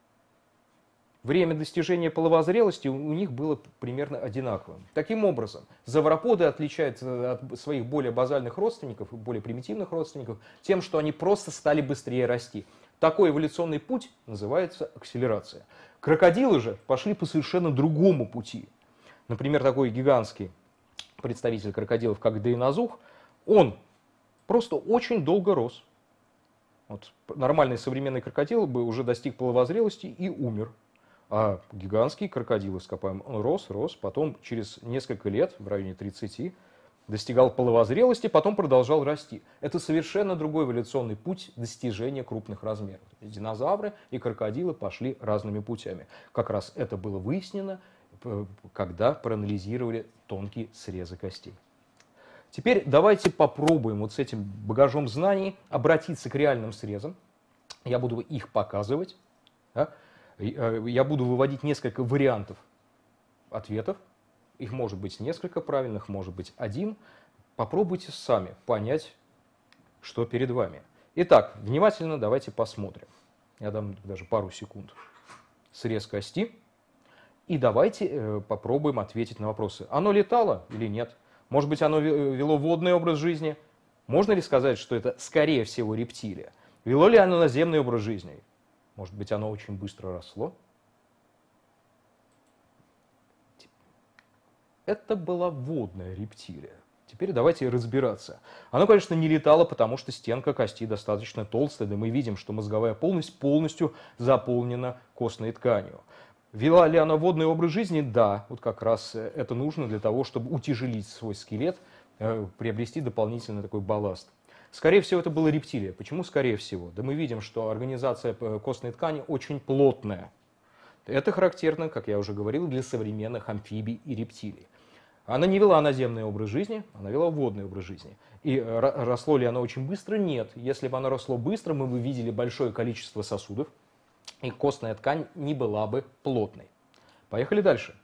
время достижения половозрелости у них было примерно одинаковым. Таким образом, завроподы отличаются от своих более базальных родственников, более примитивных родственников, тем, что они просто стали быстрее расти. Такой эволюционный путь называется акселерация. Крокодилы же пошли по совершенно другому пути. Например, такой гигантский представитель крокодилов, как дейнозух, он просто очень долго рос. Вот, нормальный современный крокодил бы уже достиг половозрелости и умер. А гигантский крокодил ископаемый, он рос, рос, потом через несколько лет, в районе тридцати, достигал половозрелости, потом продолжал расти. Это совершенно другой эволюционный путь достижения крупных размеров. Динозавры и крокодилы пошли разными путями. Как раз это было выяснено, когда проанализировали тонкие срезы костей. Теперь давайте попробуем вот с этим багажом знаний обратиться к реальным срезам. Я буду их показывать. Да? Я буду выводить несколько вариантов ответов. Их может быть несколько правильных, может быть один. Попробуйте сами понять, что перед вами. Итак, внимательно давайте посмотрим. Я дам даже пару секунд. Срез кости. И давайте попробуем ответить на вопросы. Оно летало или нет? Может быть, оно вело водный образ жизни? Можно ли сказать, что это, скорее всего, рептилия? Вело ли оно наземный образ жизни? Может быть, оно очень быстро росло? Это была водная рептилия. Теперь давайте разбираться. Оно, конечно, не летало, потому что стенка кости достаточно толстая, да мы видим, что мозговая полость полностью заполнена костной тканью. Вела ли она водный образ жизни? Да, вот как раз это нужно для того, чтобы утяжелить свой скелет, приобрести дополнительный такой балласт. Скорее всего, это была рептилия. Почему скорее всего? Да мы видим, что организация костной ткани очень плотная. Это характерно, как я уже говорил, для современных амфибий и рептилий. Она не вела наземный образ жизни, она вела водный образ жизни. И росло ли оно очень быстро? Нет. Если бы оно росло быстро, мы бы видели большое количество сосудов, и костная ткань не была бы плотной. Поехали дальше.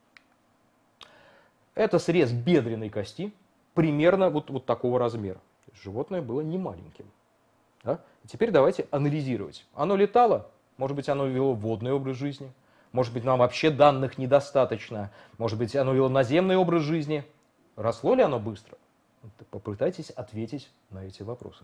Это срез бедренной кости, примерно вот, вот такого размера. Животное было не маленьким. Да? Теперь давайте анализировать. Оно летало? Может быть, оно вело водный образ жизни? Может быть, нам вообще данных недостаточно? Может быть, оно вело наземный образ жизни? Росло ли оно быстро? Попытайтесь ответить на эти вопросы.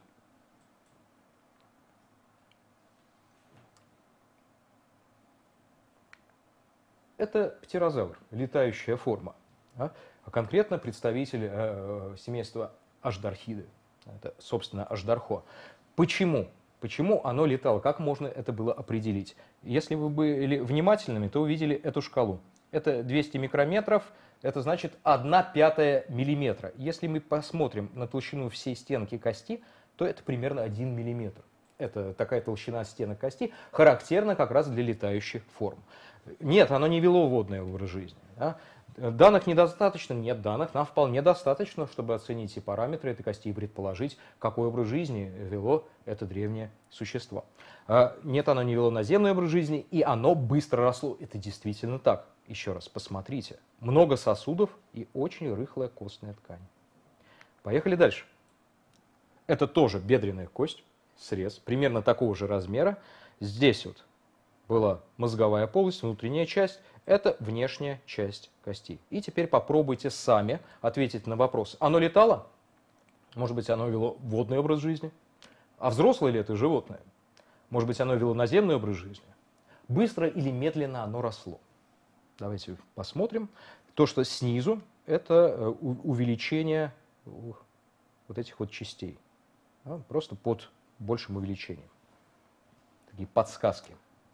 Это птерозавр, летающая форма. А конкретно представитель э, семейства Аждархиды. Это, собственно, Аждархо. Почему? Почему оно летало? Как можно это было определить? Если вы были внимательными, то увидели эту шкалу. Это двести микрометров, это значит одна пятая миллиметра. Если мы посмотрим на толщину всей стенки кости, то это примерно один миллиметр. Это такая толщина стенок кости, характерна как раз для летающих форм. Нет, оно не вело водный образ жизни. Да? Данных недостаточно? Нет данных. Нам вполне достаточно, чтобы оценить все параметры этой кости и предположить, какой образ жизни вело это древнее существо. Нет, оно не вело наземный образ жизни, и оно быстро росло. Это действительно так. Еще раз, посмотрите. Много сосудов и очень рыхлая костная ткань. Поехали дальше. Это тоже бедренная кость, срез, примерно такого же размера. Здесь вот была мозговая полость, внутренняя часть. Это внешняя часть кости. И теперь попробуйте сами ответить на вопрос. Оно летало? Может быть, оно вело водный образ жизни? А взрослое ли это животное? Может быть, оно вело наземный образ жизни? Быстро или медленно оно росло? Давайте посмотрим. То, что снизу, это увеличение вот этих вот частей. Просто под большим увеличением. Такие подсказки.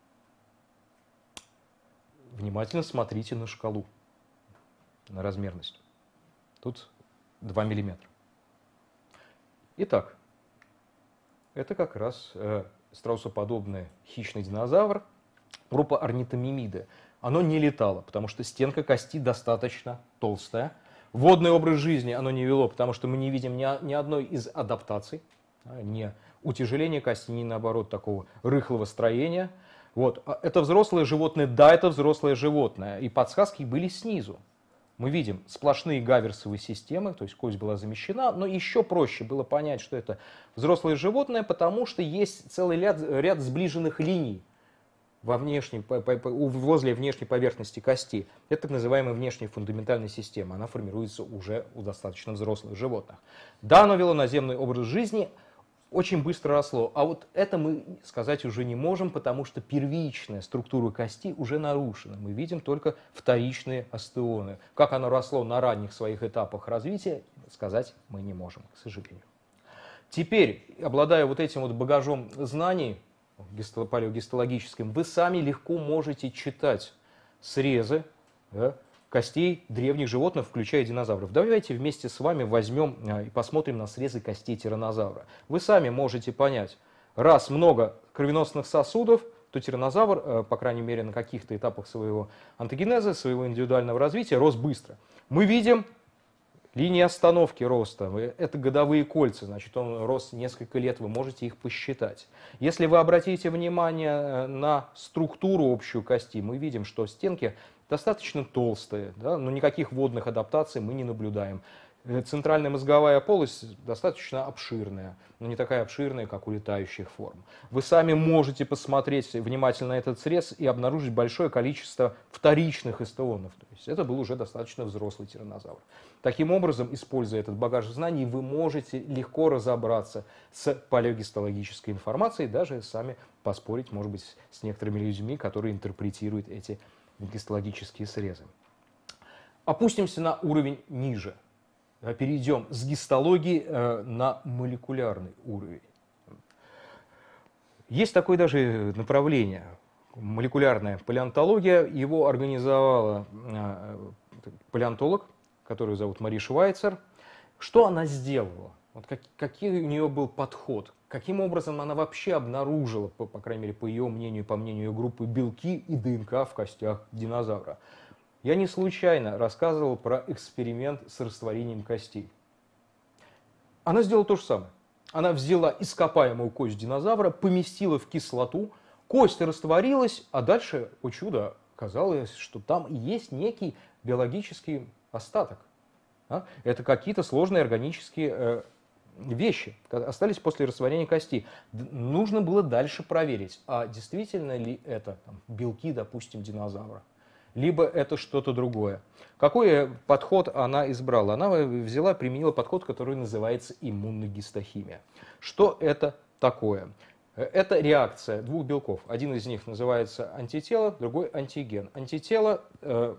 Внимательно смотрите на шкалу, на размерность. Тут два миллиметра. Итак, это как раз э, страусоподобный хищный динозавр, группа орнитомимиды. Оно не летало, потому что стенка кости достаточно толстая. Водный образ жизни оно не вело, потому что мы не видим ни, ни одной из адаптаций, ни утяжеления кости, ни наоборот такого рыхлого строения. Вот. Это взрослое животное, да, это взрослое животное. И подсказки были снизу. Мы видим сплошные гаверсовые системы, то есть кость была замещена, но еще проще было понять, что это взрослое животное, потому что есть целый ряд, ряд сближенных линий во внешней, возле внешней поверхности кости. Это так называемая внешняя фундаментальная система. Она формируется уже у достаточно взрослых животных. Да, оно вело наземный образ жизни, очень быстро росло. А вот это мы сказать уже не можем, потому что первичная структура кости уже нарушена. Мы видим только вторичные остеоны. Как оно росло на ранних своих этапах развития, сказать мы не можем, к сожалению. Теперь, обладая вот этим вот багажом знаний палеогистологическим, вы сами легко можете читать срезы, да, костей древних животных, включая динозавров. Давайте вместе с вами возьмем и посмотрим на срезы костей тираннозавра. Вы сами можете понять, раз много кровеносных сосудов, то тираннозавр, по крайней мере на каких-то этапах своего онтогенеза, своего индивидуального развития, рос быстро. Мы видим линии остановки роста. Это годовые кольца, значит, он рос несколько лет, вы можете их посчитать. Если вы обратите внимание на структуру общую кости, мы видим, что стенки достаточно толстые, да, но никаких водных адаптаций мы не наблюдаем. Центральная мозговая полость достаточно обширная, но не такая обширная, как у летающих форм. Вы сами можете посмотреть внимательно на этот срез и обнаружить большое количество вторичных остеонов. То есть это был уже достаточно взрослый тираннозавр. Таким образом, используя этот багаж знаний, вы можете легко разобраться с палеогистологической информацией, даже сами поспорить, может быть, с некоторыми людьми, которые интерпретируют эти гистологические срезы. Опустимся на уровень ниже. Перейдем с гистологии э, на молекулярный уровень. Есть такое даже направление, молекулярная палеонтология. Его организовала э, палеонтолог, которую зовут Мари Швайцер. Что она сделала? Вот как, какой у нее был подход? Каким образом она вообще обнаружила, по, по крайней мере, по ее мнению, по мнению ее группы, белки и ДНК в костях динозавра? Я не случайно рассказывал про эксперимент с растворением костей. Она сделала то же самое. Она взяла ископаемую кость динозавра, поместила в кислоту, кость растворилась, а дальше, о чудо, оказалось, что там есть некий биологический остаток. Это какие-то сложные органические вещи остались после растворения кости. Нужно было дальше проверить, а действительно ли это там, белки, допустим, динозавра, либо это что-то другое. Какой подход она избрала? Она взяла, применила подход, который называется иммуногистохимия. Что это такое? Это реакция двух белков. Один из них называется антитело, другой антиген. Антитело э,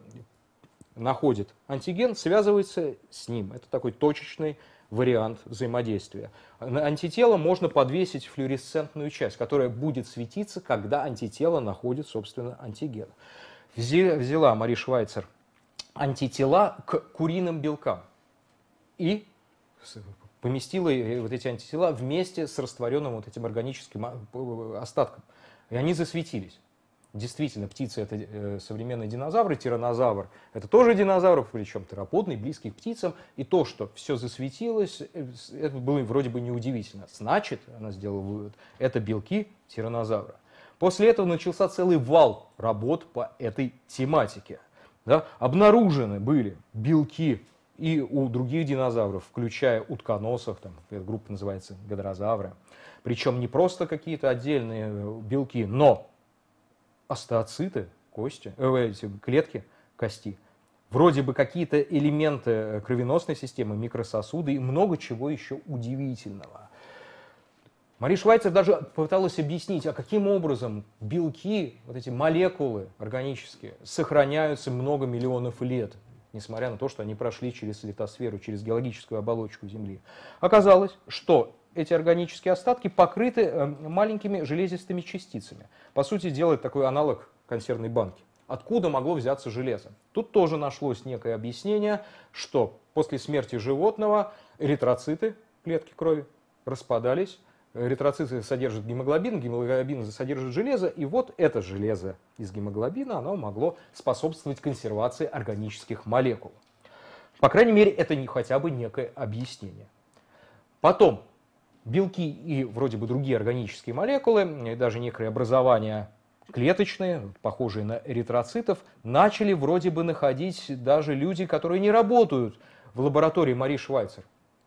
находит антиген, связывается с ним. Это такой точечный вариант взаимодействия. На антитело можно подвесить флуоресцентную часть, которая будет светиться, когда антитело находит, собственно, антиген. Взяла Мари Швайцер антитела к куриным белкам и поместила вот эти антитела вместе с растворенным вот этим органическим остатком. И они засветились. Действительно, птицы — это современные динозавры, тираннозавр — это тоже динозавр, причем тероподный, близкий к птицам. И то, что все засветилось, это было вроде бы неудивительно. Значит, она сделала вывод, это белки тираннозавра. После этого начался целый вал работ по этой тематике. Да? Обнаружены были белки и у других динозавров, включая утконосов, там, эта группа называется гадрозавры. Причем не просто какие-то отдельные белки, но остеоциты, кости, э, эти клетки кости, вроде бы какие-то элементы кровеносной системы, микрососуды и много чего еще удивительного. Мари Швайцер даже попыталась объяснить, а каким образом белки, вот эти молекулы органические, сохраняются много миллионов лет, несмотря на то, что они прошли через литосферу, через геологическую оболочку Земли. Оказалось, что эти органические остатки покрыты маленькими железистыми частицами. По сути, делает такой аналог консервной банки. Откуда могло взяться железо? Тут тоже нашлось некое объяснение, что после смерти животного эритроциты, клетки крови, распадались. Эритроциты содержат гемоглобин, гемоглобин содержит железо, и вот это железо из гемоглобина, оно могло способствовать консервации органических молекул. По крайней мере, это не хотя бы некое объяснение. Потом белки и вроде бы другие органические молекулы, и даже некое образование клеточные, похожие на эритроцитов, начали вроде бы находить даже люди, которые не работают в лаборатории Мари Швайцер.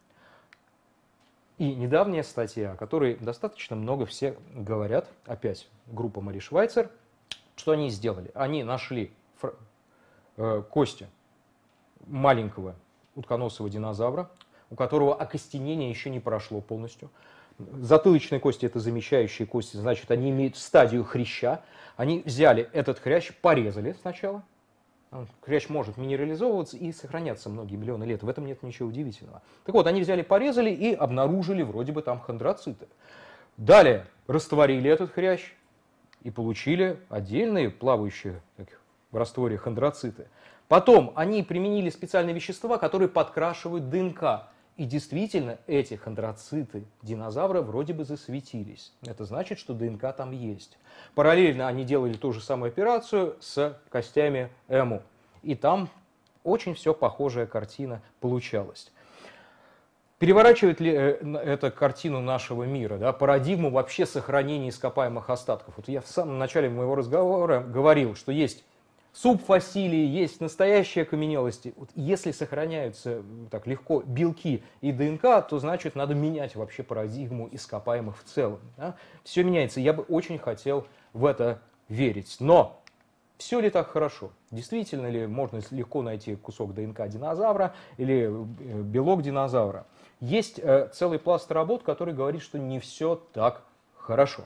И недавняя статья, о которой достаточно много все говорят, опять группа Мари Швайцер, что они сделали? Они нашли фр... э, кости маленького утконосого динозавра, у которого окостенение еще не прошло полностью. Затылочные кости — это замещающие кости, значит, они имеют стадию хряща. Они взяли этот хрящ, порезали сначала. Хрящ может минерализовываться и сохраняться многие миллионы лет. В этом нет ничего удивительного. Так вот, они взяли, порезали и обнаружили вроде бы там хондроциты. Далее растворили этот хрящ и получили отдельные плавающие в растворе хондроциты. Потом они применили специальные вещества, которые подкрашивают ДНК. И действительно, эти хондроциты динозавра вроде бы засветились. Это значит, что ДНК там есть. Параллельно они делали ту же самую операцию с костями эму. И там очень все похожая картина получалась. Переворачивает ли это картину нашего мира, да, парадигму вообще сохранения ископаемых остатков? Вот я в самом начале моего разговора говорил, что есть субфасилии, есть настоящие окаменелости. Вот если сохраняются так легко белки и ДНК, то значит надо менять вообще парадигму ископаемых в целом. Да? Все меняется. Я бы очень хотел в это верить. Но все ли так хорошо? Действительно ли можно легко найти кусок ДНК динозавра или белок динозавра? Есть э, целый пласт работ, который говорит, что не все так хорошо.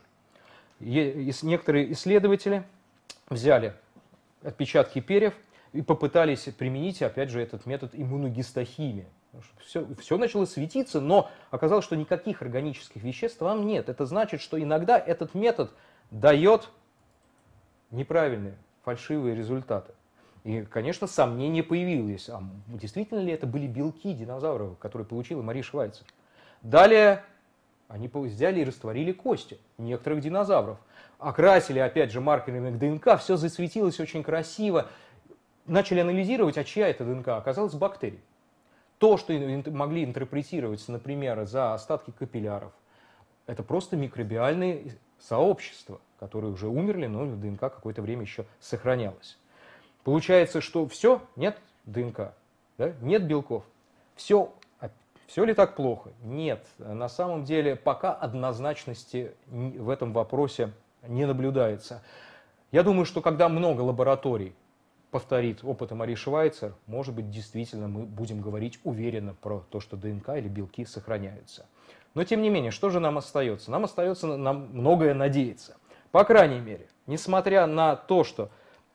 Е- некоторые исследователи взяли отпечатки перьев и попытались применить, опять же, этот метод иммуногистохимии. Все, все начало светиться, но оказалось, что никаких органических веществ там нет. Это значит, что иногда этот метод дает неправильные, фальшивые результаты. И, конечно, сомнения появились. А действительно ли это были белки динозавров, которые получила Мари Швайцер? Далее они взяли и растворили кости некоторых динозавров. Окрасили, опять же, маркерами ДНК, все засветилось очень красиво. Начали анализировать, а чья это ДНК? Оказалось, бактерий. То, что могли интерпретировать, например, за остатки капилляров, это просто микробиальные сообщества, которые уже умерли, но в ДНК какое-то время еще сохранялось. Получается, что все, нет ДНК, да? Нет белков. Все, все ли так плохо? Нет. На самом деле пока однозначности в этом вопросе не наблюдается. Я думаю, что когда много лабораторий повторит опыты Мари Швайцер, может быть, действительно мы будем говорить уверенно про то, что ДНК или белки сохраняются. Но тем не менее, что же нам остается? Нам остается на многое надеяться. По крайней мере, несмотря на то, что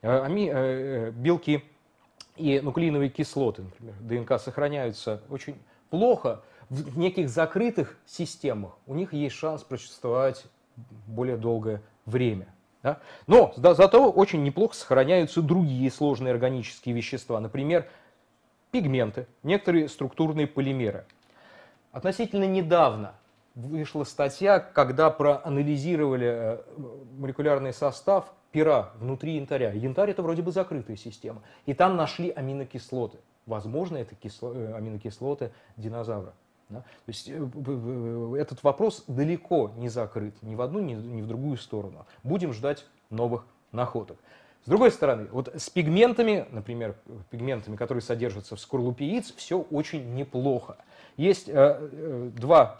белки и нуклеиновые кислоты, например, ДНК сохраняются очень плохо, в неких закрытых системах у них есть шанс просуществовать более долгое время. Да? Но да, зато очень неплохо сохраняются другие сложные органические вещества, например, пигменты, некоторые структурные полимеры. Относительно недавно вышла статья, когда проанализировали молекулярный состав пера внутри янтаря. Янтарь — это вроде бы закрытая система. И там нашли аминокислоты. Возможно, это кисло, аминокислоты динозавра. Да? То есть этот вопрос далеко не закрыт ни в одну, ни в другую сторону. Будем ждать новых находок. С другой стороны, вот с пигментами, например, пигментами, которые содержатся в скорлупе яиц, все очень неплохо. Есть э, два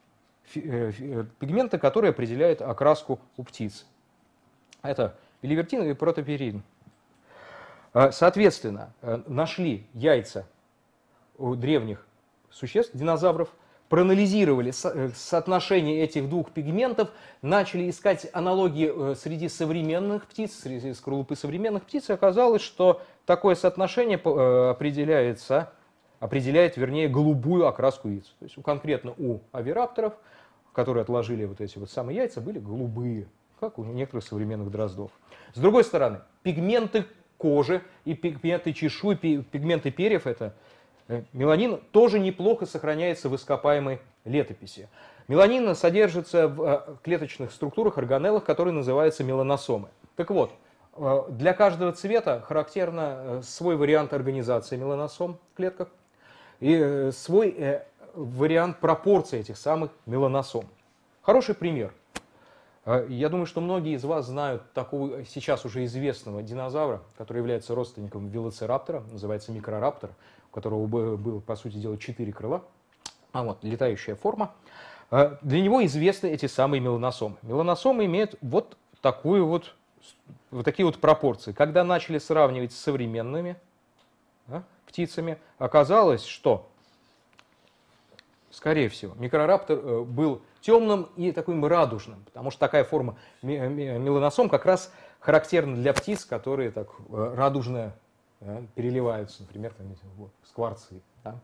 пигмента, которые определяют окраску у птиц. Это биливертин и протоперин. Соответственно, нашли яйца у древних существ, динозавров, проанализировали соотношение этих двух пигментов, начали искать аналогии среди современных птиц, среди скорлупы современных птиц, и оказалось, что такое соотношение определяется, определяет, вернее, голубую окраску яиц. То есть конкретно у авирапторов, которые отложили вот эти вот самые яйца, были голубые, как у некоторых современных дроздов. С другой стороны, пигменты кожи и пигменты чешуй, пигменты перьев, это меланин, тоже неплохо сохраняется в ископаемой летописи. Меланин содержится в клеточных структурах, органеллах, которые называются меланосомы. Так вот, для каждого цвета характерно свой вариант организации меланосом в клетках и свой вариант пропорции этих самых меланосом. Хороший пример. Я думаю, что многие из вас знают такого сейчас уже известного динозавра, который является родственником велоцираптора, называется микрораптор, у которого было, по сути дела, четыре крыла, а вот летающая форма. Для него известны эти самые меланосомы. Меланосомы имеют вот, такую вот, вот такие вот пропорции. Когда начали сравнивать с современными, да, птицами, оказалось, что, скорее всего, микрораптор был темным и таким радужным, потому что такая форма меланосом как раз характерна для птиц, которые так радужно, да, переливаются, например, там, вот, скворцы. Да.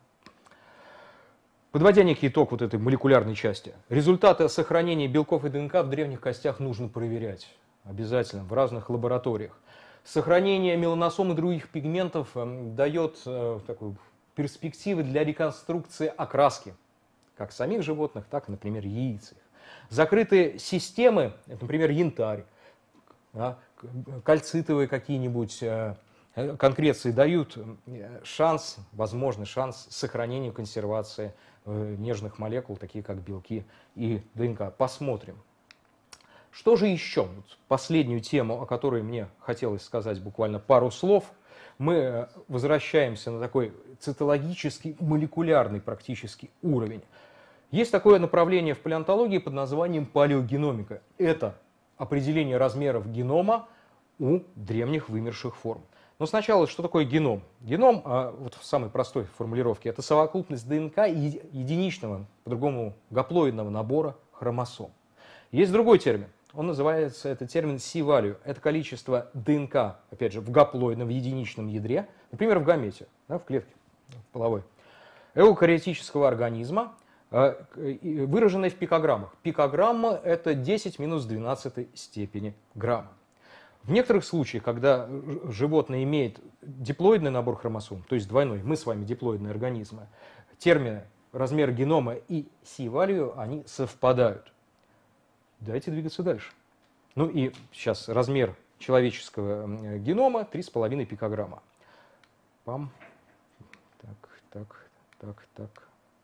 Подводя некий итог вот этой молекулярной части, результаты сохранения белков и ДНК в древних костях нужно проверять обязательно в разных лабораториях. Сохранение меланосом и других пигментов дает э, такую перспективы для реконструкции окраски как самих животных, так и, например, яиц. Закрытые системы, например, янтарь, да, кальцитовые какие-нибудь э, конкреции дают шанс, возможный шанс сохранения, консервации э, нежных молекул, такие как белки и ДНК. Посмотрим. Что же еще? Вот последнюю тему, о которой мне хотелось сказать буквально пару слов. Мы возвращаемся на такой цитологический, молекулярный практически уровень. Есть такое направление в палеонтологии под названием палеогеномика. Это определение размеров генома у древних вымерших форм. Но сначала, что такое геном? Геном, вот в самой простой формулировке, это совокупность ДНК и единичного, по-другому гаплоидного набора хромосом. Есть другой термин. Он называется, это термин C-value. Это количество ДНК, опять же, в гаплоидном, в единичном ядре, например, в гамете, да, в клетке половой, эукариотического организма, выраженное в пикограммах. Пикограмма – это десять минус двенадцатой степени грамма. В некоторых случаях, когда животное имеет диплоидный набор хромосом, то есть двойной, мы с вами диплоидные организмы, термины размер генома и C-value, они совпадают. Давайте двигаться дальше. Ну и сейчас размер человеческого генома три с половиной пикограмма. Пам. Так, так, так, так.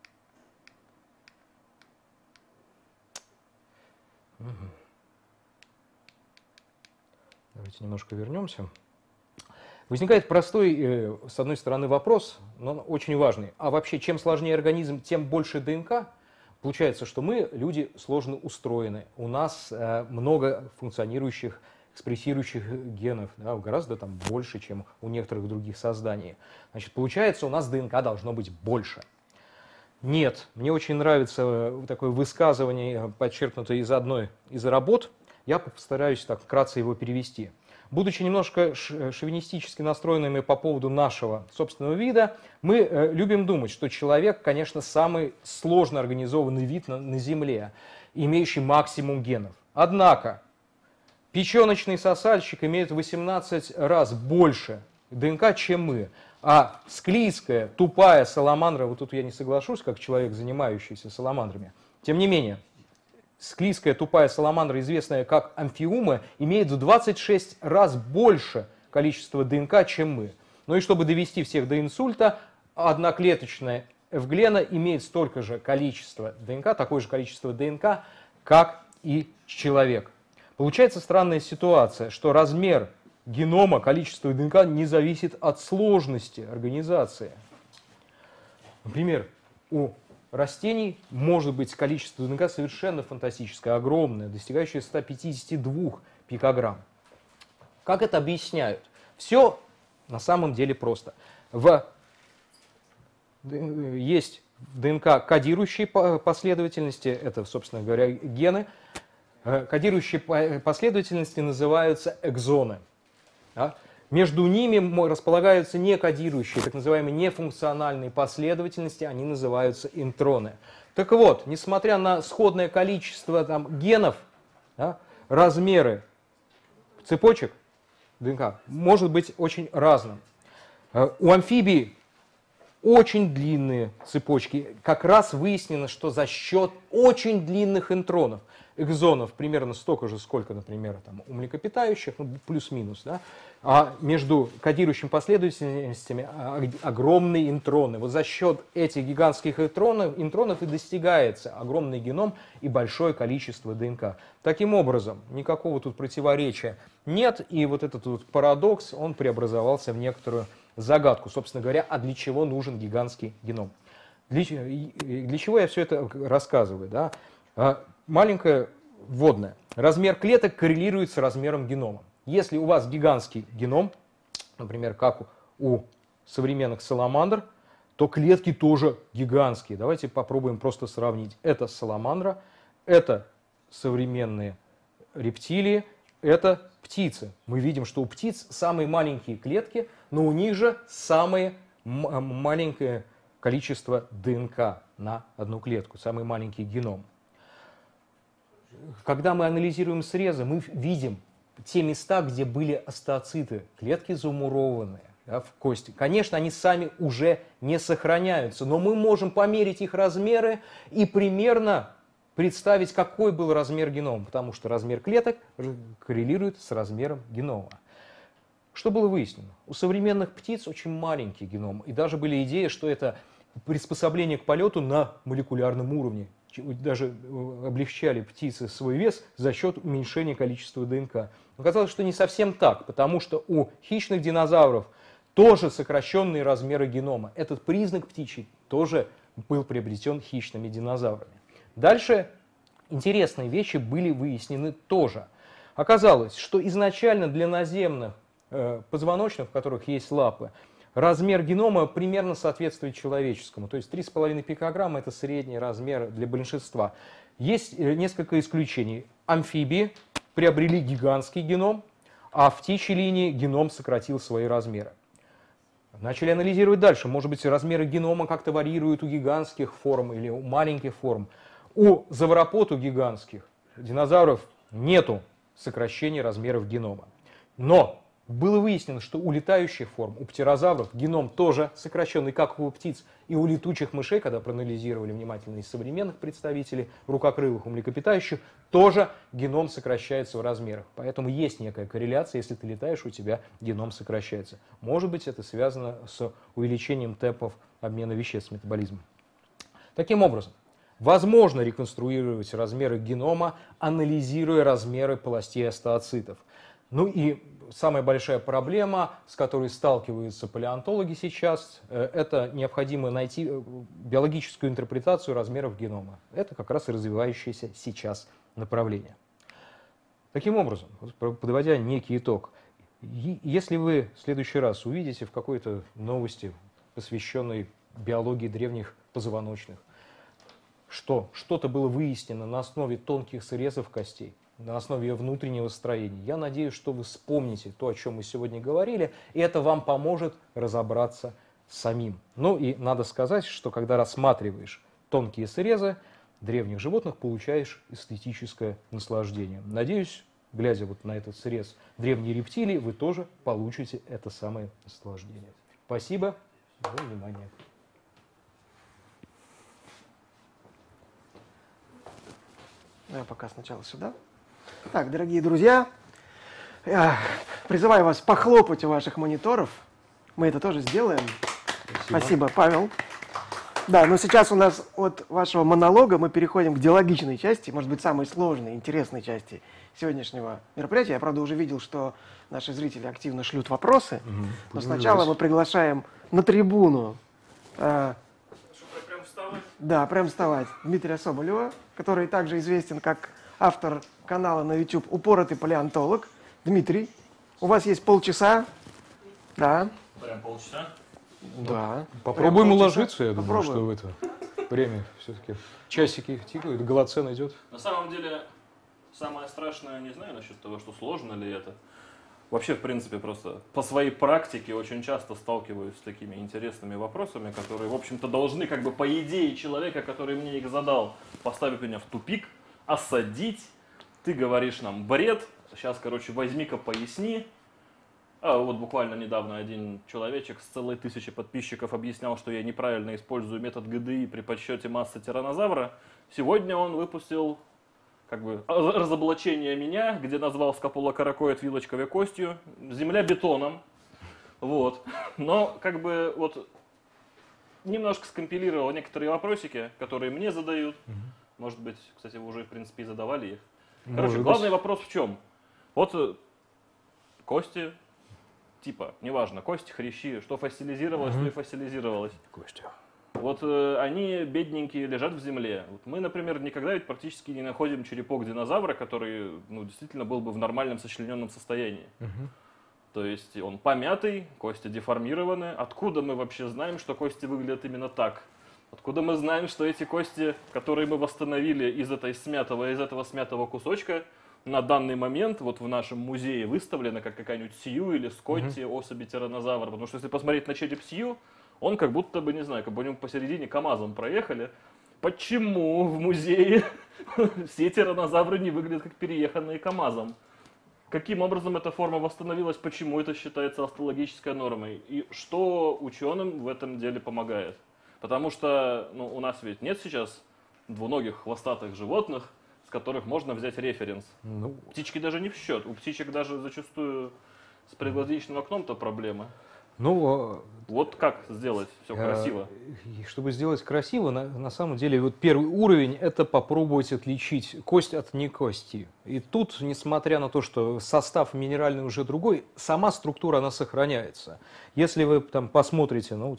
Угу. Давайте немножко вернемся. Возникает простой, с одной стороны, вопрос, но он очень важный. А вообще, чем сложнее организм, тем больше ДНК? Получается, что мы, люди, сложно устроены. У нас много функционирующих, экспрессирующих генов, да, гораздо там больше, чем у некоторых других созданий. Значит, получается, у нас ДНК должно быть больше. Нет, мне очень нравится такое высказывание, подчеркнутое из одной из работ. Я постараюсь так вкратце его перевести. Будучи немножко шовинистически настроенными по поводу нашего собственного вида, мы э, любим думать, что человек, конечно, самый сложно организованный вид на, на Земле, имеющий максимум генов. Однако печеночный сосальщик имеет в восемнадцать раз больше ДНК, чем мы. А склизкая, тупая саламандра, вот тут я не соглашусь, как человек, занимающийся саламандрами, тем не менее, склизкая тупая саламандра, известная как амфиума, имеет в двадцать шесть раз больше количества ДНК, чем мы. Ну и чтобы довести всех до инсульта, одноклеточная эвглена имеет столько же количества ДНК, такое же количество ДНК, как и человек. Получается странная ситуация, что размер генома, количество ДНК не зависит от сложности организации. Например, у растений может быть количество ДНК совершенно фантастическое, огромное, достигающее ста пятидесяти двух пикограмм. Как это объясняют? Все на самом деле просто. В... Есть ДНК кодирующие последовательности, это, собственно говоря, гены. Кодирующие последовательности называются экзоны. Да? Между ними располагаются некодирующие, так называемые нефункциональные последовательности, они называются интроны. Так вот, несмотря на сходное количество там, генов, да, размеры цепочек ДНК может быть очень разным. У амфибий очень длинные цепочки. Как раз выяснено, что за счет очень длинных интронов, экзонов примерно столько же, сколько, например, там, у млекопитающих, ну, плюс-минус, да, а между кодирующими последовательностями огромные интроны. Вот за счет этих гигантских интронов, интронов и достигается огромный геном и большое количество ДНК. Таким образом, никакого тут противоречия нет, и вот этот вот парадокс, он преобразовался в некоторую загадку, собственно говоря, а для чего нужен гигантский геном. Для, для чего я все это рассказываю? Да? Маленькое вводное. Размер клеток коррелирует с размером генома. Если у вас гигантский геном, например, как у современных саламандр, то клетки тоже гигантские. Давайте попробуем просто сравнить. Это саламандра, это современные рептилии, это птицы. Мы видим, что у птиц самые маленькие клетки, но у них же самое маленькое количество ДНК на одну клетку, самый маленький геном. Когда мы анализируем срезы, мы видим те места, где были остеоциты, клетки замурованные, да, в кости. Конечно, они сами уже не сохраняются, но мы можем померить их размеры и примерно представить, какой был размер генома, потому что размер клеток коррелирует с размером генома. Что было выяснено? У современных птиц очень маленький геном, и даже были идеи, что это приспособление к полету на молекулярном уровне. Даже облегчали птицы свой вес за счет уменьшения количества ДНК. Оказалось, что не совсем так, потому что у хищных динозавров тоже сокращенные размеры генома. Этот признак птичий тоже был приобретен хищными динозаврами. Дальше интересные вещи были выяснены тоже. Оказалось, что изначально для наземных э, позвоночных, в которых есть лапы, размер генома примерно соответствует человеческому, то есть три с половиной пикограмма – это средний размер для большинства. Есть несколько исключений. Амфибии приобрели гигантский геном, а в птичьей линии геном сократил свои размеры. Начали анализировать дальше. Может быть, размеры генома как-то варьируют у гигантских форм или у маленьких форм. У завропод, у гигантских динозавров нету сокращения размеров генома. Но Было выяснено, что у летающих форм, у птерозавров геном тоже сокращенный, как у птиц, и у летучих мышей, когда проанализировали внимательно из современных представителей, рукокрылых, у млекопитающих, тоже геном сокращается в размерах. Поэтому есть некая корреляция, если ты летаешь, у тебя геном сокращается. Может быть, это связано с увеличением темпов обмена веществ, метаболизма. Таким образом, возможно реконструировать размеры генома, анализируя размеры полостей остеоцитов. Ну и самая большая проблема, с которой сталкиваются палеонтологи сейчас, это необходимо найти биологическую интерпретацию размеров генома. Это как раз и развивающееся сейчас направление. Таким образом, подводя некий итог, если вы в следующий раз увидите в какой-то новости, посвященной биологии древних позвоночных, что что-то было выяснено на основе тонких срезов костей, на основе внутреннего строения. Я надеюсь, что вы вспомните то, о чем мы сегодня говорили, и это вам поможет разобраться самим. Ну и надо сказать, что когда рассматриваешь тонкие срезы древних животных, получаешь эстетическое наслаждение. Надеюсь, глядя вот на этот срез древней рептилии, вы тоже получите это самое наслаждение. Спасибо за внимание. Я пока сначала сюда. Так, дорогие друзья, я призываю вас похлопать у ваших мониторов. Мы это тоже сделаем. Спасибо, Спасибо, Павел. Да, но сейчас у нас от вашего монолога мы переходим к диалогичной части, может быть, самой сложной, интересной части сегодняшнего мероприятия. Я, правда, уже видел, что наши зрители активно шлют вопросы. Угу. Но сначала мы приглашаем на трибуну. Э, Что, прям вставать? Да, прям вставать. Дмитрия Соболева, который также известен как автор канала на YouTube «Упоротый палеонтолог». Дмитрий, у вас есть полчаса. Да. Прям полчаса? Да. Попробуем Прям уложиться, я Попробуем. думаю, что в это время все-таки часики тикают, голоцен идет. На самом деле, самое страшное, не знаю насчет того, что сложно ли это. Вообще, в принципе, просто по своей практике очень часто сталкиваюсь с такими интересными вопросами, которые, в общем-то, должны, как бы, по идее человека, который мне их задал, поставить меня в тупик, осадить. Ты говоришь нам бред, сейчас, короче, возьми-ка поясни. А вот буквально недавно один человечек с целой тысячей подписчиков объяснял, что я неправильно использую метод ГДИ при подсчете массы тираннозавра. Сегодня он выпустил, как бы, разоблачение меня, где назвал скапулокоракоид вилочковой костью, земля бетоном. Вот. Но, как бы, вот, немножко скомпилировал некоторые вопросики, которые мне задают. Угу. Может быть, кстати, вы уже, в принципе, и задавали их. Короче, Может главный быть. вопрос в чем? Вот кости, типа, неважно, кости, хрящи, что фасилизировалось, угу. то и фасилизировалось. Кости. Вот э, они, бедненькие, лежат в земле. Вот мы, например, никогда ведь практически не находим черепок динозавра, который, ну, действительно был бы в нормальном сочлененном состоянии. Угу. То есть он помятый, кости деформированы. Откуда мы вообще знаем, что кости выглядят именно так? Откуда мы знаем, что эти кости, которые мы восстановили из этой смятого, из этого смятого кусочка, на данный момент вот в нашем музее выставлены как какая-нибудь Сью или Скотти, угу. особи тираннозавра? Потому что если посмотреть на череп Сью, он как будто бы, не знаю, как бы они посередине КамАЗом проехали. Почему в музее все тираннозавры не выглядят как перееханные КамАЗом? Каким образом эта форма восстановилась, почему это считается астрологической нормой? И что ученым в этом деле помогает? Потому что, ну, у нас ведь нет сейчас двуногих хвостатых животных, с которых можно взять референс. Ну, птички даже не в счет. У птичек даже зачастую с предглазничным окном-то проблемы. Ну, вот как сделать все э, красиво? Чтобы сделать красиво, на, на самом деле, вот первый уровень – это попробовать отличить кость от некости. И тут, несмотря на то, что состав минеральный уже другой, сама структура, она сохраняется. Если вы там посмотрите, ну,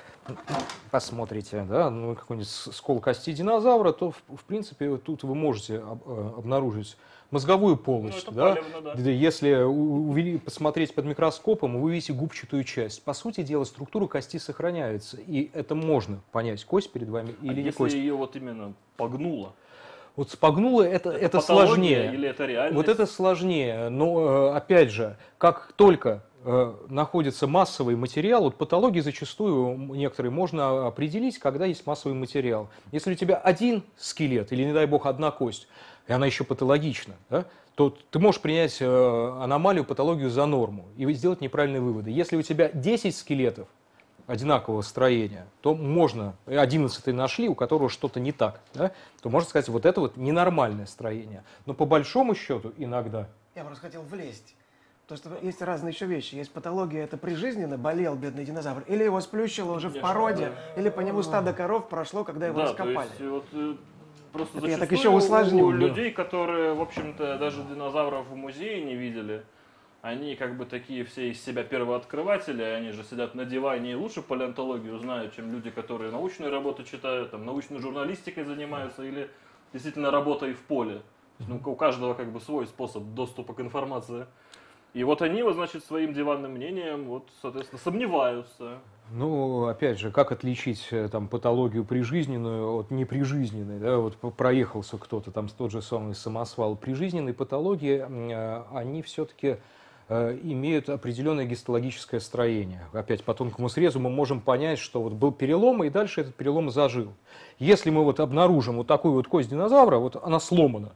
посмотрите, да, ну, какой-нибудь скол кости динозавра, то, в, в принципе, тут вы можете об, обнаружить мозговую полость. Ну, да? Палевно, да. Если увели, посмотреть под микроскопом, вы увидите губчатую часть. По сути дела, структура кости сохраняется, и это можно понять, кость перед вами или а не если кость. Если ее вот именно погнуло? Вот спогнуло, это, это, это сложнее. Или это реальность? Вот это сложнее, но, опять же, как только находится массовый материал, вот патологии зачастую некоторые можно определить, когда есть массовый материал. Если у тебя один скелет или, не дай бог, одна кость, и она еще патологична, да, то ты можешь принять аномалию, патологию за норму и сделать неправильные выводы. Если у тебя десять скелетов одинакового строения, то можно, одиннадцатый нашли, у которого что-то не так, да, то можно сказать, вот это вот ненормальное строение. Но по большому счету иногда... Я просто хотел влезть. Потому что есть разные еще вещи. Есть патология, это прижизненно болел бедный динозавр, или его сплющило уже в породе, или по нему стадо коров прошло, когда его Да, раскопали. то есть, вот, э, просто Это я так зачастую еще усложнил, у да. людей, которые, в общем-то, даже динозавров в музее не видели, они как бы такие все из себя первооткрыватели, они же сидят на диване и лучше палеонтологию знают, чем люди, которые научную работу читают, там, научной журналистикой занимаются или действительно работой в поле. Ну, у каждого как бы свой способ доступа к информации. И вот они, вот, значит, своим диванным мнением, вот, соответственно, сомневаются. Ну, опять же, как отличить там патологию прижизненную от неприжизненной? Да? Вот проехался кто-то, там тот же самый самосвал. Прижизненные патологии, они все-таки имеют определенное гистологическое строение. Опять по тонкому срезу мы можем понять, что вот был перелом, и дальше этот перелом зажил. Если мы вот обнаружим вот такую вот кость динозавра, вот она сломана,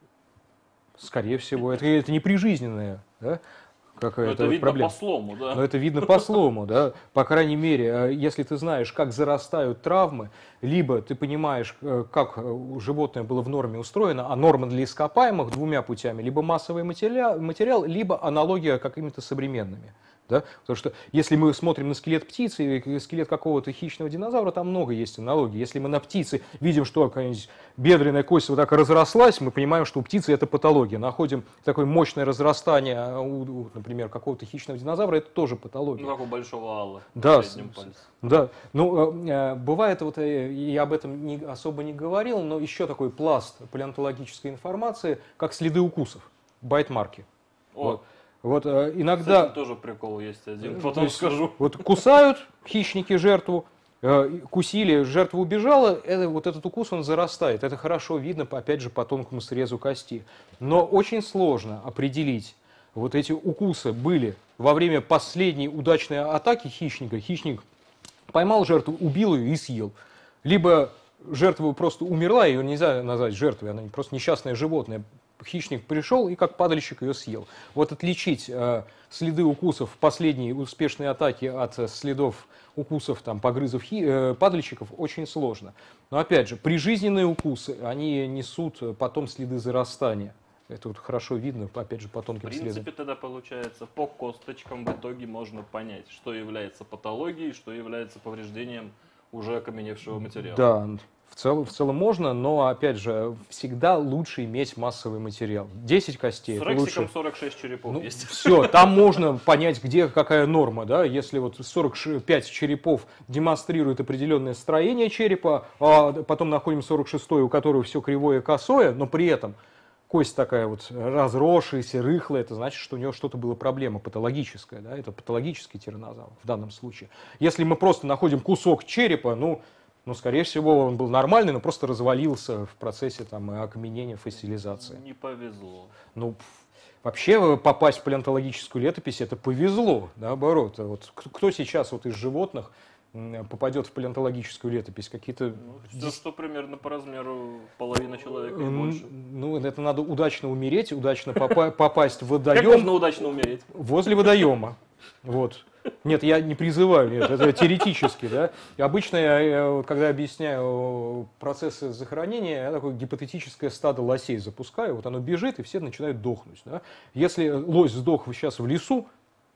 скорее всего, это, это не прижизненная, да, какая-то это вот видно проблема. по слому, да? Но это видно по слому, да. По крайней мере, если ты знаешь, как зарастают травмы, либо ты понимаешь, как животное было в норме устроено, а норма для ископаемых двумя путями, либо массовый материал, материал либо аналогия какими-то современными. Да? Потому что если мы смотрим на скелет птицы или скелет какого-то хищного динозавра, там много есть аналогий. Если мы на птице видим, что какая-нибудь бедренная кость вот так разрослась, мы понимаем, что у птицы это патология. Находим такое мощное разрастание у, например, какого-то хищного динозавра, это тоже патология. Ну, как у большого ала да, на среднем пальце. Да, ну, э, бывает, вот э, я об этом не, особо не говорил, но еще такой пласт палеонтологической информации, как следы укусов, байт-марки. Вот. Вот, э, иногда... С этим тоже прикол есть один, То потом есть, скажу. Вот кусают хищники жертву, э, кусили, жертва убежала, это, вот этот укус, он зарастает. Это хорошо видно, опять же, по тонкому срезу кости. Но очень сложно определить, вот эти укусы были во время последней удачной атаки хищника. Хищник поймал жертву, убил ее и съел. Либо жертва просто умерла, ее нельзя назвать жертвой, она просто несчастное животное. Хищник пришел и как падальщик ее съел. Вот отличить э, следы укусов в последней успешной атаке от э, следов укусов, там, погрызов хи, э, падальщиков очень сложно. Но опять же, прижизненные укусы, они несут потом следы зарастания. Это вот хорошо видно, опять же, по тонким следам. В принципе, тогда получается, по косточкам в итоге можно понять, что является патологией, что является повреждением уже окаменевшего материала. Да, в целом, в целом можно, но, опять же, всегда лучше иметь массовый материал. десять костей. С это рексиком лучше. сорок шесть черепов Ну, есть. все, там можно понять, где какая норма. Да? Если вот сорок пять черепов демонстрирует определенное строение черепа, а потом находим сорок шестой, у которого все кривое и косое, но при этом кость такая вот разросшаяся, рыхлая, это значит, что у него что-то было проблема патологическая. Да? Это патологический тираннозавр в данном случае. Если мы просто находим кусок черепа, ну, ну, скорее всего, он был нормальный, но просто развалился в процессе там, окаменения, фоссилизации. Не повезло. Ну, вообще попасть в палеонтологическую летопись, это повезло, наоборот. Вот кто сейчас вот из животных попадет в палеонтологическую летопись? Какие-то... Ну, все, что примерно по размеру половины человека и Ну, больше. ну, это надо удачно умереть, удачно попа- попасть в водоем. Как можно удачно умереть? Возле водоема. Вот. Нет, я не призываю, нет, это теоретически, да. И обычно, я, когда объясняю процессы захоронения, я такое гипотетическое стадо лосей запускаю, вот оно бежит, и все начинают дохнуть. Да? Если лось сдох сейчас в лесу,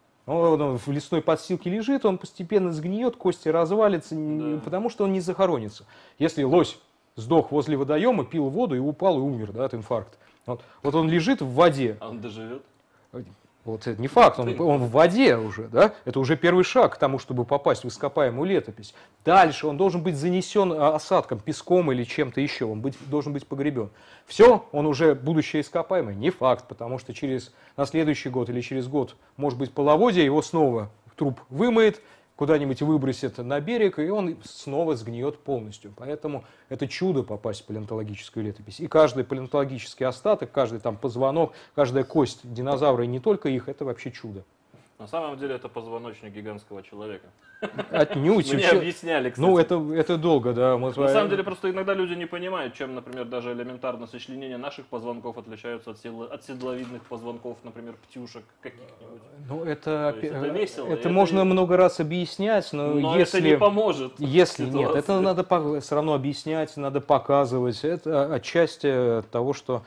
он в лесной подстилке лежит, он постепенно сгниет, кости развалятся, Да. потому что он не захоронится. Если лось сдох возле водоема, пил воду и упал и умер, да, от инфаркта. Вот, вот он лежит в воде. А он доживет? Вот это не факт, он, он в воде уже, да? Это уже первый шаг к тому, чтобы попасть в ископаемую летопись. Дальше он должен быть занесен осадком, песком или чем-то еще, он быть, должен быть погребен. Все, он уже будущее ископаемое? Не факт, потому что через, на следующий год или через год, может быть, половодье, его снова труп вымоет, куда-нибудь выбросит на берег, и он снова сгниет полностью. Поэтому это чудо попасть в палеонтологическую летопись. И каждый палеонтологический остаток, каждый там позвонок, каждая кость динозавра, и не только их, это вообще чудо. На самом деле это позвоночник гигантского человека. Отнюдь. Мне Вообще- объясняли, кстати. Ну, это, это долго, да. Мы На самом деле, просто иногда люди не понимают, чем, например, даже элементарно сочленения наших позвонков отличаются от, седло- от седловидных позвонков, например, птюшек каких-нибудь. Ну, это, То есть это опя- весело, это это можно не- много раз объяснять, но, Но если... это не поможет. Если нет, ситуации. это надо все равно объяснять, надо показывать. Это отчасти того, что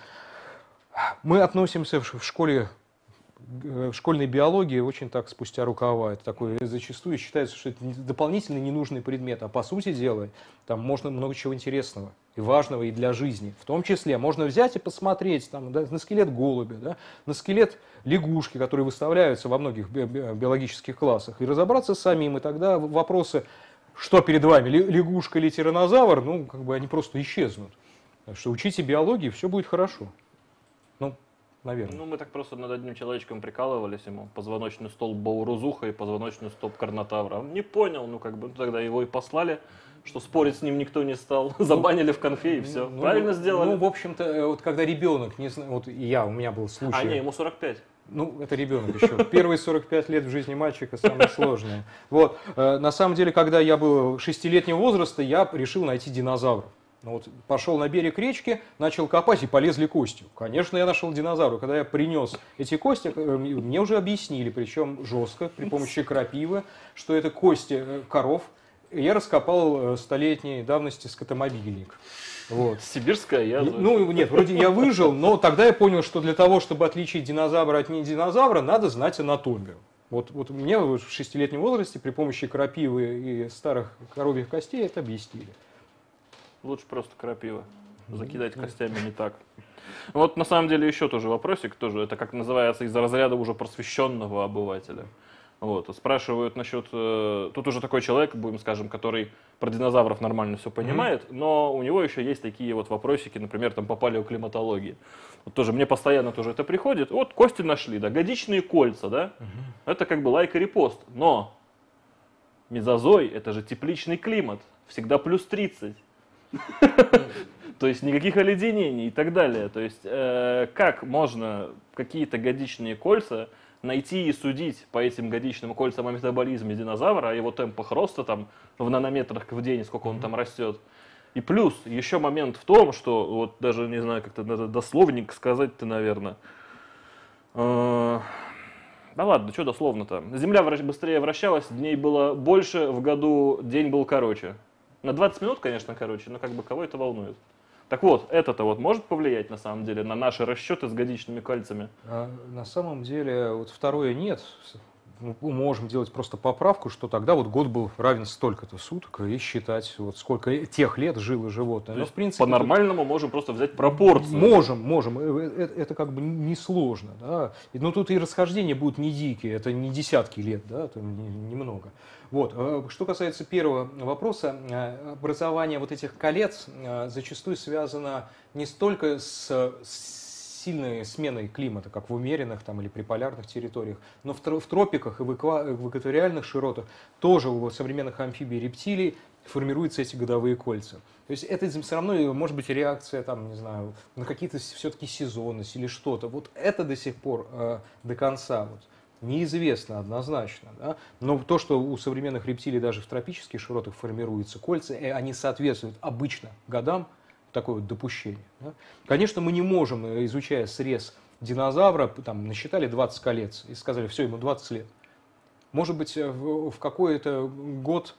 мы относимся в ш- в школе, э, в школьной биологии очень так спустя рукава. Это такое зачастую считается, что это не- дополнительный ненужный предмет. А по сути дела, там можно много чего интересного и важного и для жизни. В том числе можно взять и посмотреть там, да, на скелет голубя, да, на скелет лягушки, которые выставляются во многих би- би- биологических классах, и разобраться самим. И тогда вопросы, что перед вами, ле- лягушка или тираннозавр, ну, как бы они просто исчезнут. Так что учите биологии, все будет хорошо. Ну, наверное. Ну, мы так просто над одним человечком прикалывались ему. Позвоночный столб Баурузуха и позвоночный столб Карнотавра. Он не понял, ну, как бы, ну, тогда его и послали, что спорить с ним никто не стал. Забанили в конфе и все. Ну, Правильно ну, сделали. Ну, в общем-то, э, вот когда ребенок, не знаю, вот я, у меня был случай. а, не, ему сорок пять. Ну, это ребенок еще. Первые сорок пять лет в жизни мальчика самое сложное. Вот. э, На самом деле, когда я был шестилетнего возраста, я решил найти динозавра. Ну, вот, пошел на берег речки, начал копать, и полезли кости. Конечно, я нашел динозавра. Когда я принес эти кости, э, мне уже объяснили, причем жестко, при помощи крапивы, что это кости э, коров. И я раскопал э, столетней давности скотомобильник. Вот. Сибирская язва. Ну, нет, вроде я выжил, но тогда я понял, что для того, чтобы отличить динозавра от не динозавра, надо знать анатомию. Вот, вот мне в шестилетнем возрасте при помощи крапивы и старых коровьих костей это объяснили. Лучше просто крапива. Закидать костями не так. Вот на самом деле еще тоже вопросик, тоже это как называется из разряда уже просвещенного обывателя. Вот, спрашивают насчет, э, тут уже такой человек, будем скажем, который про динозавров нормально все понимает, mm-hmm. но у него еще есть такие вот вопросики, например, там по палеоклиматологии. Вот тоже мне постоянно тоже это приходит. Вот кости нашли, да, годичные кольца, да, mm-hmm. это как бы лайк и репост, но мезозой это же тепличный климат, всегда плюс тридцать. То есть никаких оледенений и так далее. То есть э, как можно какие-то годичные кольца найти и судить по этим годичным кольцам о метаболизме динозавра, о его темпах роста там в нанометрах в день, сколько он там растет. И плюс еще момент в том, что вот даже не знаю, как-то надо дословненько сказать-то, наверное. Э, да ладно, что дословно-то? Земля вра- быстрее вращалась, дней было больше, в году день был короче. На двадцать минут, конечно, короче, но как бы кого это волнует. Так вот, это-то вот может повлиять на самом деле на наши расчеты с годичными кольцами? А на самом деле, вот второе нет. Мы можем делать просто поправку, что тогда вот год был равен столько-то суток и считать, вот сколько тех лет жило животное. То Но, есть в принципе, по-нормальному можем просто взять пропорцию. Можем, можем. Это, это как бы несложно. Да? Но тут и расхождения будут не дикие, это не десятки лет, да? Это немного. Вот. Что касается первого вопроса, образование вот этих колец зачастую связано не столько с сильной сменой климата, как в умеренных там, или приполярных территориях, но в, в тропиках и в, эква, в экваториальных широтах тоже у современных амфибий и рептилий формируются эти годовые кольца. То есть это все равно может быть реакция там, не знаю, на какие-то все-таки сезонность или что-то. Вот это до сих пор э, до конца вот, неизвестно однозначно. Да? Но то, что у современных рептилий даже в тропических широтах формируются кольца, и они соответствуют обычно годам, такое вот допущение. Да? Конечно, мы не можем, изучая срез динозавра, там, насчитали двадцать колец и сказали, все, ему двадцать лет. Может быть, в, в какой-то год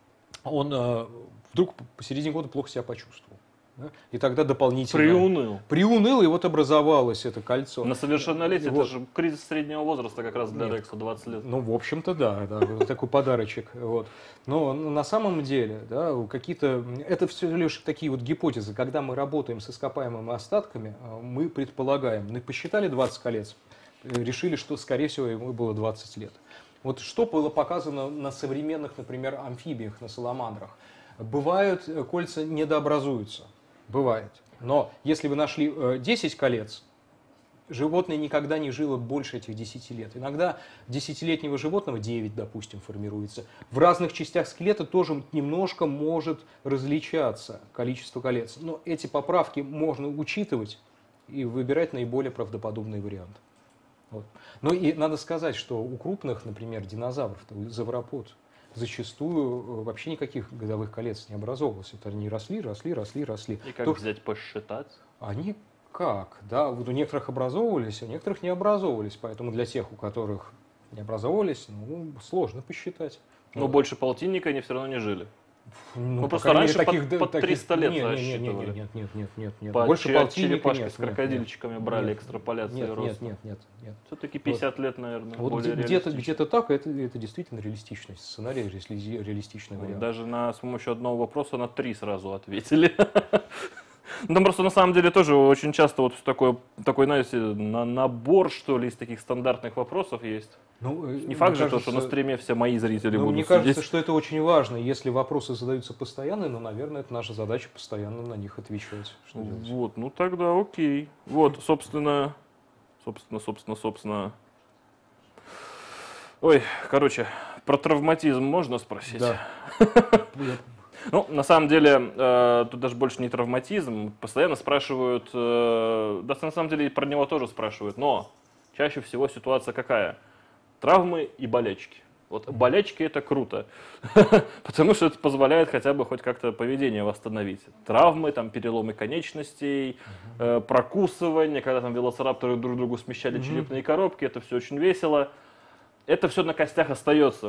он э, вдруг посередине года плохо себя почувствовал. Да? И тогда дополнительно... Приуныл. Приуныл, и вот образовалось это кольцо. На совершеннолетие, вот. Это же кризис среднего возраста как раз для Нет. Рекса, двадцать лет. Ну, в общем-то, да, да вот такой подарочек. Вот. Но на самом деле, да, какие-то... Это все лишь такие вот гипотезы. Когда мы работаем с ископаемыми остатками, мы предполагаем, мы посчитали двадцать колец, решили, что, скорее всего, ему было двадцать лет. Вот что было показано на современных, например, амфибиях, на саламандрах. Бывают, кольца недообразуются. Бывает. Но если вы нашли десять колец, животное никогда не жило больше этих десяти лет. Иногда десятилетнего животного девять, допустим, формируется. В разных частях скелета тоже немножко может различаться количество колец. Но эти поправки можно учитывать и выбирать наиболее правдоподобный вариант. Вот. Ну и надо сказать, что у крупных, например, динозавров, у завропод, зачастую вообще никаких годовых колец не образовывалось. Это они росли, росли, росли, росли. И как То, взять посчитать? они как? Да, вот у некоторых образовывались, у некоторых не образовывались. Поэтому для тех, у которых не образовывались, ну, сложно посчитать. Но Вот. больше полтинника они все равно не жили. Ну, Ну, по просто крайней мере, раньше таких, под- под таких- триста лет нет, нет, нет, рассчитывали. нет, нет, нет, нет, нет. По Больше чер- полтинника черепашке нет, с нет, крокодильчиками нет. брали Нет, экстраполяции нет, роста. нет, нет, нет, нет. Все-таки пятьдесят лет, наверное, Вот более где- где-то, реалистично. где-то так, это, это действительно реалистичный сценарий, реали- реалистичный Вот вариант. даже на, с помощью одного вопроса на три сразу ответили. Ну, там просто на самом деле тоже очень часто вот такой, такой, знаете, на- набор, что ли, из таких стандартных вопросов есть. Ну, э, Не мне факт же, то, кажется, что на стриме все мои зрители ну, будут мне сидеть. кажется, что это очень важно. Если вопросы задаются постоянно, ну, наверное, это наша задача постоянно на них отвечать. Что делать? Вот, ну тогда окей. Вот, собственно, собственно, собственно, собственно. Ой, короче, про травматизм можно спросить? Да. Ну, на самом деле, э, тут даже больше не травматизм. Постоянно спрашивают, э, да, на самом деле про него тоже спрашивают, но чаще всего ситуация какая? Травмы и болячки. Вот болячки это круто, потому что это позволяет хотя бы хоть как-то поведение восстановить. Травмы, там переломы конечностей, э, прокусывание, когда там велоцирапторы друг другу смещали черепные коробки, это все очень весело. Это все на костях остается.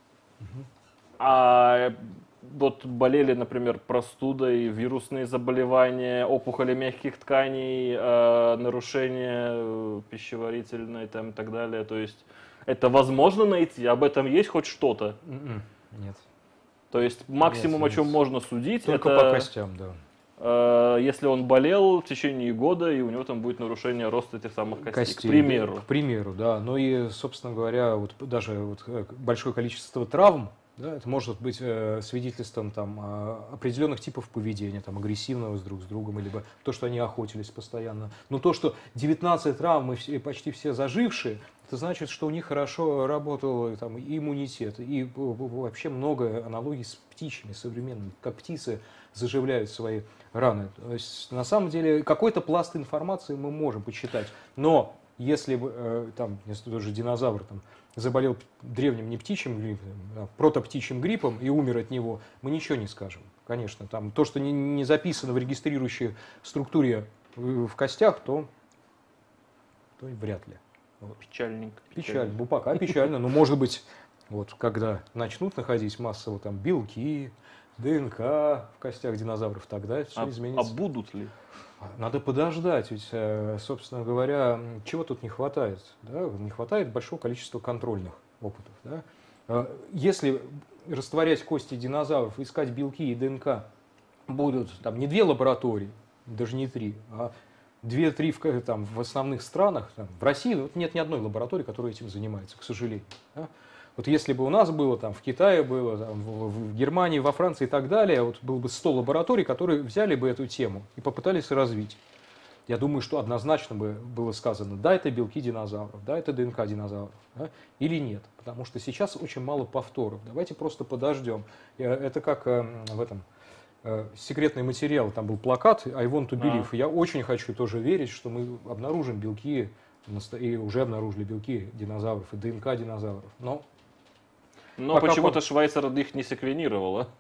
А вот болели, например, простудой, вирусные заболевания, опухоли мягких тканей, э, нарушения э, пищеварительной там, и так далее. То есть это возможно найти? Об этом есть хоть что-то? М-м, Нет. То есть максимум, Нет, о чем нет. можно судить, Только это по костям, да. э, если он болел в течение года, и у него там будет нарушение роста этих самых костей, Костей, к примеру. К примеру, да. Ну и, собственно говоря, вот даже вот э, большое количество травм, да, это может быть э, свидетельством там, э, определенных типов поведения, там, агрессивного с друг с другом, либо то, что они охотились постоянно. Но то, что девятнадцать травм и все- почти все зажившие, это значит, что у них хорошо работал там, и иммунитет, и э, вообще много аналогий с птичьими современными, как птицы заживляют свои раны. То есть, на самом деле, какой-то пласт информации мы можем почитать, но если бы э, там, если тоже динозавр там, заболел древним не птичьим гриппом, а протоптичьим гриппом и умер от него, мы ничего не скажем. Конечно, там то, что не, не записано в регистрирующей структуре в, в костях, то, то и вряд ли. Вот. Печальненько. Печально, ну пока печально, но может быть, вот когда начнут находить массово там белки, ДНК в костях динозавров, тогда все А, а изменится. будут ли? Надо подождать, ведь, э, собственно говоря, чего тут не хватает? Да? Не хватает большого количества контрольных опытов. Да? Э, Если растворять кости динозавров, искать белки и ДНК будут там не две лаборатории, даже не три, а две-три в, ка- там, в основных странах, там, в России вот нет ни одной лаборатории, которая этим занимается, к сожалению. Да? Вот если бы у нас было, там, в Китае было, там, в, в Германии, во Франции и так далее, вот было бы сто лабораторий, которые взяли бы эту тему и попытались развить. Я думаю, что однозначно бы было сказано, да, это белки динозавров, да, это ДНК динозавров, да, или нет. Потому что сейчас очень мало повторов. Давайте просто подождем. Я- Это как э, в этом э, секретный материал, там был плакат I want to believe. А. Я очень хочу тоже верить, что мы обнаружим белки, наста- и уже обнаружили белки динозавров и ДНК динозавров. Но Но Пока почему-то по- Швайцер их не секвенировала.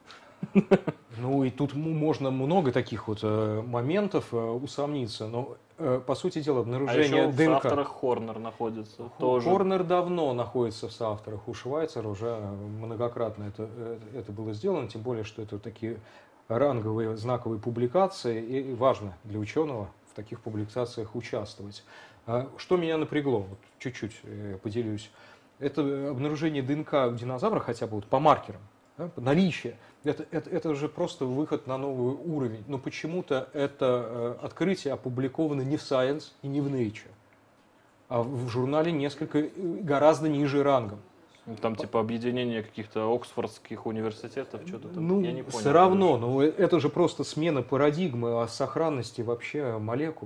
Ну и тут м- можно много таких вот э, моментов э, усомниться, но э, по сути дела А обнаружение еще в ДНК. соавторах Хорнер находится. Тоже. Хорнер давно находится в соавторах, у Швайцера уже многократно это, э, это было сделано, тем более, что это такие ранговые знаковые публикации, и важно для ученого в таких публикациях участвовать. А Что меня напрягло, вот чуть-чуть э, поделюсь, это обнаружение ДНК у динозавра хотя бы вот по маркерам, да, наличие. Это, это, это же просто выход на новый уровень. Но почему-то это э, открытие опубликовано не в Science и не в Nature, а в журнале несколько, э, гораздо ниже рангом. Там типа объединение каких-то оксфордских университетов, что-то там. Ну, Я не понял. все равно, но это же просто смена парадигмы о сохранности вообще молекул.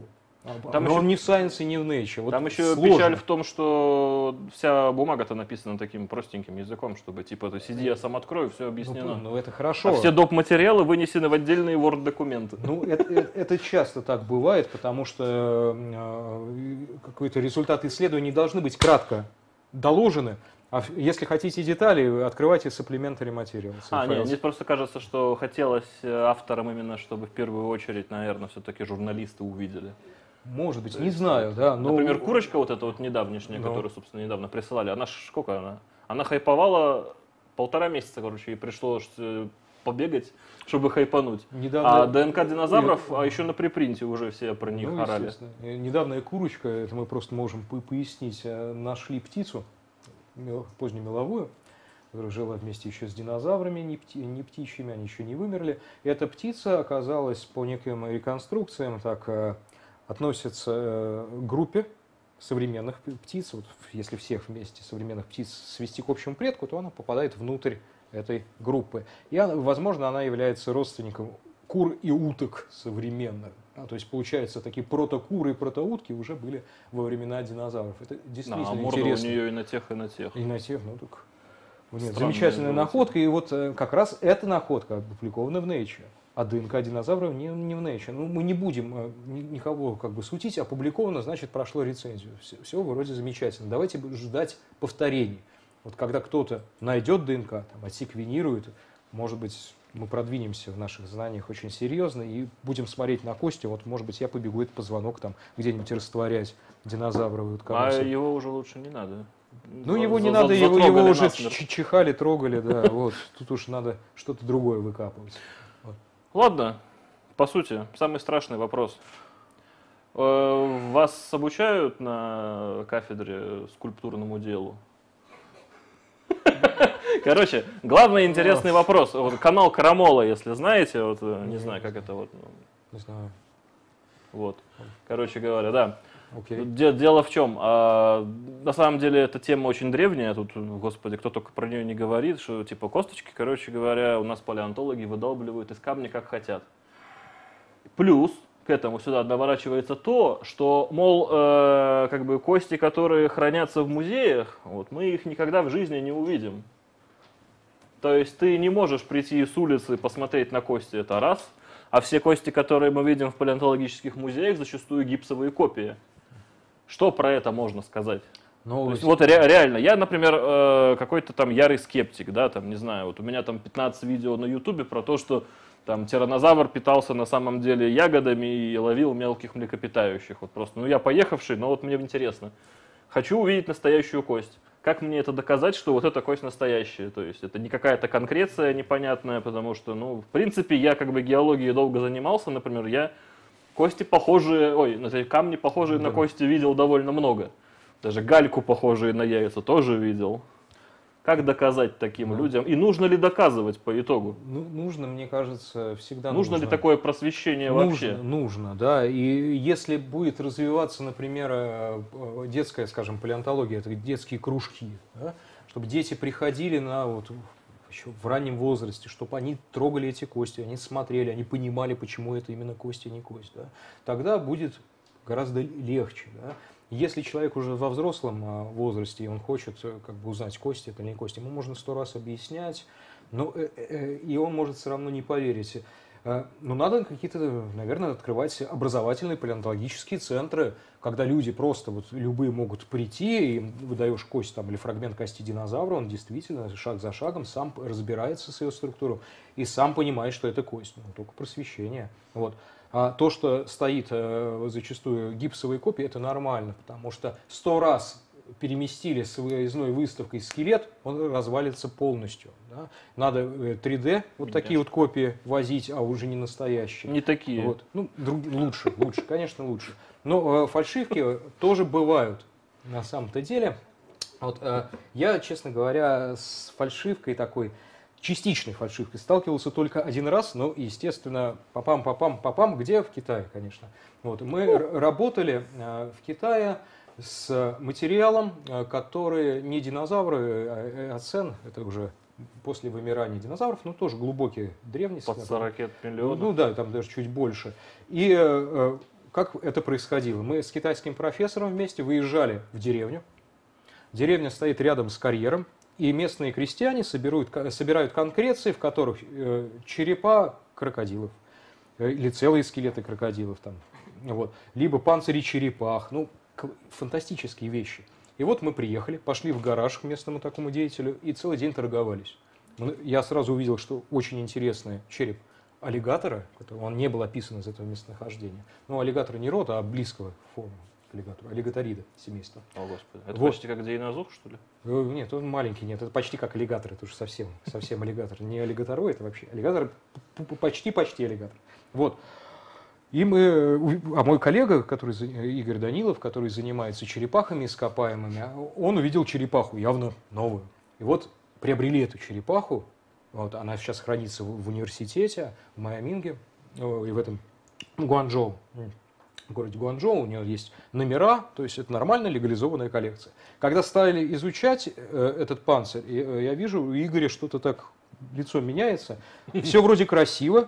Там Но еще он не в Science и не в Nature. Вот там еще сложно. печаль в том, что вся бумага-то написана таким простеньким языком, чтобы типа ты сиди, я сам открою, все объяснено. Ну, ну, это хорошо. А все доп. Материалы вынесены в отдельные Word-документы. Ну, это, это, это часто так бывает, потому что э, какой-то результат исследований должны быть кратко доложены. А если хотите детали, открывайте supplementary materials. А, нет, мне просто кажется, что хотелось авторам именно, чтобы в первую очередь, наверное, все-таки журналисты увидели. Может быть, не знаю, да. Но... Например, курочка вот эта вот недавнешняя, Но... которую, собственно, недавно присылали, она ж сколько она? Она хайповала полтора месяца, короче, и пришлось побегать, чтобы хайпануть. Недавно... А ДНК динозавров, а еще на препринте уже все про них ну, орали. Недавняя курочка, это мы просто можем пояснить, нашли птицу, позднемеловую, которая жила вместе еще с динозаврами, не, пти, не птичьими, они еще не вымерли. Эта птица оказалась по неким реконструкциям, так относится к группе современных птиц. Вот если всех вместе современных птиц свести к общему предку, то она попадает внутрь этой группы. И, возможно, она является родственником кур и уток современных. А, то есть, получается, такие протокуры и протоутки уже были во времена динозавров. Это действительно да, а морда интересно. у нее и на тех, и на тех. И на тех, ну так... Нет, Странная замечательная была находка. И вот как раз эта находка опубликована в Nature. А ДНК динозавров не, не в Nature. Ну, мы не будем никого как бы сутить. Опубликовано, значит, прошло рецензию. Все, все вроде замечательно. Давайте ждать повторений. Вот когда кто-то найдет ДНК, там, отсеквенирует, может быть, мы продвинемся в наших знаниях очень серьезно и будем смотреть на кости. Вот, может быть, я побегу этот позвонок там где-нибудь растворять динозавровые утконосы. А его уже лучше не надо. Ну, За, его не за, надо, его, его уже насмерть. чихали, трогали, да, вот. Тут уж надо что-то другое выкапывать. Вот. Ладно, по сути, самый страшный вопрос. Вас обучают на кафедре скульптурному делу? Короче, главный интересный вопрос. Вот канал Карамола, если знаете, вот не знаю, как это вот. Не знаю. Вот. Короче говоря, да. Okay. Дело в чем? А, на самом деле эта тема очень древняя. Тут, господи, кто только про нее не говорит, что типа косточки, короче говоря, у нас палеонтологи выдалбливают из камня как хотят. Плюс к этому сюда наворачивается то, что, мол, э, как бы кости, которые хранятся в музеях, вот, мы их никогда в жизни не увидим. То есть ты не можешь прийти с улицы посмотреть на кости, это раз. А все кости, которые мы видим в палеонтологических музеях, зачастую гипсовые копии. Что про это можно сказать? Ну, То есть, вот ре реально, я, например, э, какой-то там ярый скептик, да, там, не знаю, вот у меня там пятнадцать видео на ютубе про то, что там тираннозавр питался на самом деле ягодами и ловил мелких млекопитающих. Вот просто, ну я поехавший, но вот мне интересно. Хочу увидеть настоящую кость. Как мне это доказать, что вот эта кость настоящая? То есть это не какая-то конкреция непонятная, потому что, ну, в принципе, я как бы геологией долго занимался, например, я кости похожие, ой, камни похожие да. на кости видел довольно много. Даже гальку похожие на яйца тоже видел. Как доказать таким да. людям? И нужно ли доказывать по итогу? Ну, нужно, мне кажется, всегда нужно. Нужно ли такое просвещение нужно, вообще? Нужно, да. И если будет развиваться, например, детская, скажем, палеонтология, это детские кружки, да, чтобы дети приходили на вот еще в раннем возрасте, чтобы они трогали эти кости, они смотрели, они понимали, почему это именно кость, а не кость, да, тогда будет гораздо легче, да. Если человек уже во взрослом возрасте, и он хочет как бы узнать, кости это или не кости, ему можно сто раз объяснять, но и он может все равно не поверить. Но надо какие-то, наверное, открывать образовательные палеонтологические центры, когда люди просто вот любые могут прийти, и выдаешь кость там, или фрагмент кости динозавра, он действительно шаг за шагом сам разбирается с ее структурой и сам понимает, что это кость. Ну, только просвещение. Вот. А то, что стоит э, зачастую гипсовые копии, это нормально, потому что сто раз переместили с выездной выставкой скелет, он развалится полностью. Да? Надо три дэ вот Конечно. Такие вот копии возить, а уже не настоящие. Не такие. Вот. Ну, друг, лучше, лучше, конечно, лучше. Но э, фальшивки тоже бывают на самом-то деле. Вот, э, я, честно говоря, с фальшивкой такой, частичной фальшивкой сталкивался только один раз, но, естественно, папам-папам-папам, где? В Китае, конечно. Вот, мы работали э, в Китае с материалом, который не динозавры, а эоцен, это уже после вымирания динозавров, но тоже глубокие древности. Под сорок миллионов. Ну да, там даже чуть больше. И э, как это происходило? Мы с китайским профессором вместе выезжали в деревню. Деревня стоит рядом с карьером, и местные крестьяне собирают, собирают конкреции, в которых э, черепа крокодилов, э, или целые скелеты крокодилов, там, вот, либо панцири черепах, ну, фантастические вещи. И вот мы приехали, пошли в гараж к местному такому деятелю и целый день торговались. Я сразу увидел, что очень интересный череп аллигатора, он не был описан из этого местонахождения. Но аллигатор не рода, а близкого формы аллигатору, аллигаторида семейства. О, Господи. Это вот. Почти как дейнозух, что ли? Нет, он маленький, нет, это почти как аллигатор, это уже совсем, совсем аллигатор. Не аллигаторой, это вообще аллигатор, почти-почти аллигатор. Вот. И мы, а мой коллега, который, Игорь Данилов, который занимается черепахами ископаемыми, он увидел черепаху, явно новую. И вот приобрели эту черепаху, вот, она сейчас хранится в, в университете, в Майаминге, и в этом Гуанчжоу, в городе Гуанчжоу, у нее есть номера, то есть это нормальная легализованная коллекция. Когда стали изучать э, этот панцирь, я вижу, у Игоря что-то так, лицо меняется, все вроде красиво,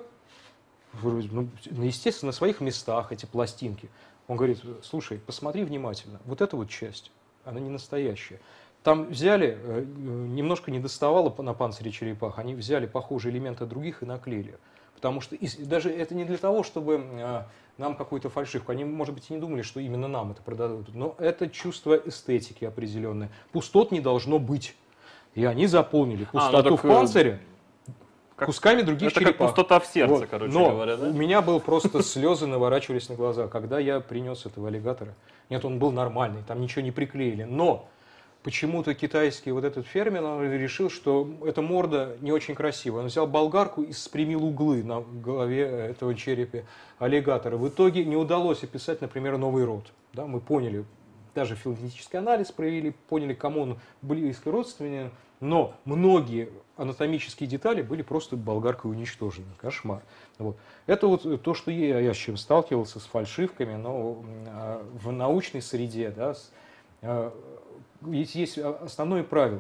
ну, естественно, на своих местах эти пластинки. Он говорит, слушай, посмотри внимательно, вот эта вот часть, она не настоящая. Там взяли, немножко не доставало на панцире черепах, они взяли похожие элементы других и наклеили. Потому что даже это не для того, чтобы нам какую-то фальшивку, они, может быть, и не думали, что именно нам это продадут, но это чувство эстетики определенное. Пустот не должно быть. И они заполнили пустоту а, ну, так, в панцире как, кусками других это черепах. Это как пустота в сердце, вот. короче Но говоря. Да? У меня было просто слезы наворачивались на глаза, когда я принес этого аллигатора. Нет, он был нормальный, там ничего не приклеили. Но почему-то китайский вот этот фермер он решил, что эта морда не очень красивая. Он взял болгарку и спрямил углы на голове этого черепа аллигатора. В итоге не удалось описать, например, новый род. Да, мы поняли, даже филогенетический анализ провели, поняли, кому он близкий родственник, но многие анатомические детали были просто болгаркой уничтожены. Кошмар. Вот. Это вот то, что я, я с чем сталкивался, с фальшивками, но в научной среде, да, с, Есть, есть основное правило.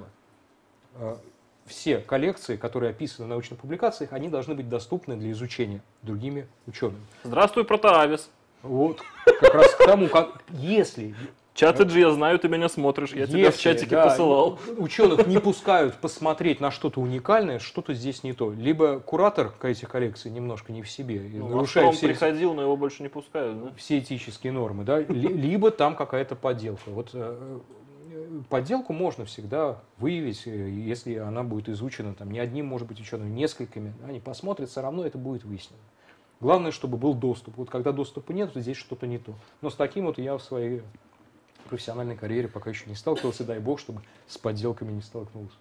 Все коллекции, которые описаны в научных публикациях, они должны быть доступны для изучения другими учеными. Здравствуй, Протоавис. Вот, как раз к тому, как, если... Чаты-джи, я знаю, ты меня смотришь, я если, тебя в чатике да, посылал. Ученых не пускают посмотреть на что-то уникальное, что-то здесь не то. Либо куратор этих коллекций немножко не в себе. Ну, нарушает все, приходил, но его больше не пускают. Да? Все этические нормы. Да? Либо там какая-то подделка. Вот, подделку можно всегда выявить, если она будет изучена там, не одним, может быть, ученым, несколькими. Они посмотрят, все равно это будет выяснено. Главное, чтобы был доступ. Вот когда доступа нет, то здесь что-то не то. Но с таким вот я в своей профессиональной карьере пока еще не сталкивался. Дай бог, чтобы с подделками не столкнулся.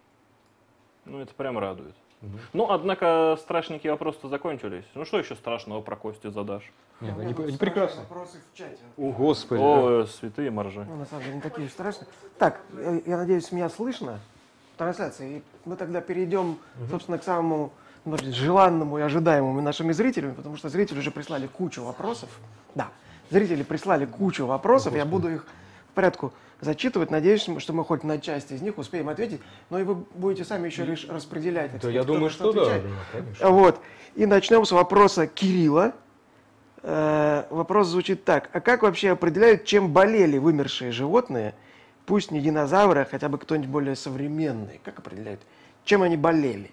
Ну, это прям радует. Угу. Ну, однако, страшненькие вопросы закончились. Ну, что еще страшного про Костю задашь? Нет, они, они прекрасны. Вопросы в чате. О, Господи. О, да. Святые моржи. Ну, на самом деле, не такие страшные. Так, я, я надеюсь, меня слышно в трансляции. И мы тогда перейдем, угу. собственно, к самому может быть, желанному и ожидаемому нашими зрителями, потому что зрители уже прислали кучу вопросов. Да, зрители прислали кучу вопросов, О, я буду их в порядку зачитывать. Надеюсь, что мы хоть на часть из них успеем ответить, но и вы будете сами еще лишь распределять. Да, я думаю, что да, конечно. Вот. И начнем с вопроса Кирилла. Вопрос звучит так. А как вообще определяют, чем болели вымершие животные, пусть не динозавры, а хотя бы кто-нибудь более современный? Как определяют, чем они болели?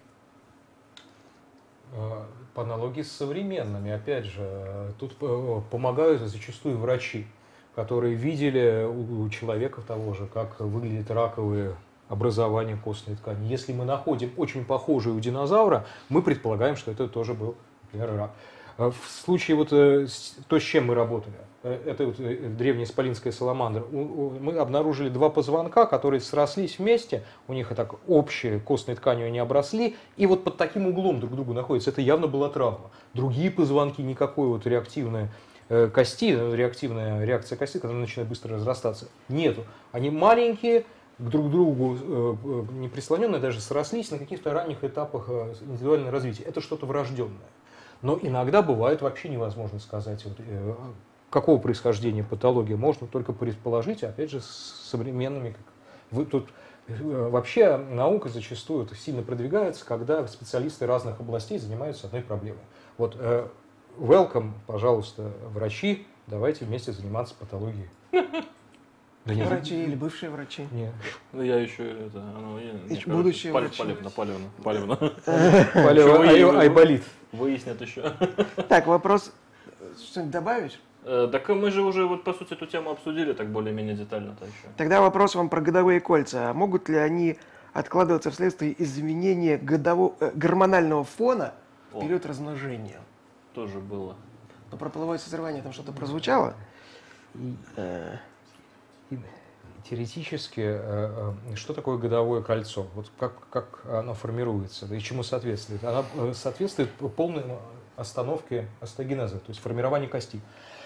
По аналогии с современными, опять же, тут помогают зачастую врачи, которые видели у человека того же, как выглядят раковые образования костной ткани. Если мы находим очень похожие у динозавра, мы предполагаем, что это тоже был, например, рак. В случае вот то, с чем мы работали, это вот древняя исполинская саламандра, мы обнаружили два позвонка, которые срослись вместе, у них так общие костной тканью они обросли, и вот под таким углом друг к другу находятся. Это явно была травма. Другие позвонки, никакой вот реактивной кости, реактивная реакция кости, когда она начинает быстро разрастаться, нету. Они маленькие, друг к другу не прислоненные, даже срослись на каких-то ранних этапах индивидуального развития. Это что-то врожденное. Но иногда бывает вообще невозможно сказать, вот, э, какого происхождения патологии. Можно только предположить, опять же, с современными. Вы, тут, э, вообще наука зачастую сильно продвигается, когда специалисты разных областей занимаются одной проблемой. Вот, э, welcome, пожалуйста, врачи, давайте вместе заниматься патологией. Да нет, врачи или бывшие врачи? Нет. Ну я еще это, ну, я, и кажется, будущие палев, врачи. Палевна, Палевна, Палевна. Палево, айболит. Выяснят еще. Так, вопрос, что-нибудь добавишь? Так мы же уже, вот по сути, эту тему обсудили так более-менее детально-то еще. Тогда вопрос вам про годовые кольца. А могут ли они откладываться вследствие изменения годового, э, гормонального фона в период размножения? Тоже было. Но про половое созревание там что-то прозвучало? Э, Теоретически, что такое годовое кольцо? Вот как, как оно формируется, да и чему соответствует? Оно соответствует полной остановке остеогенеза, то есть формированию кости.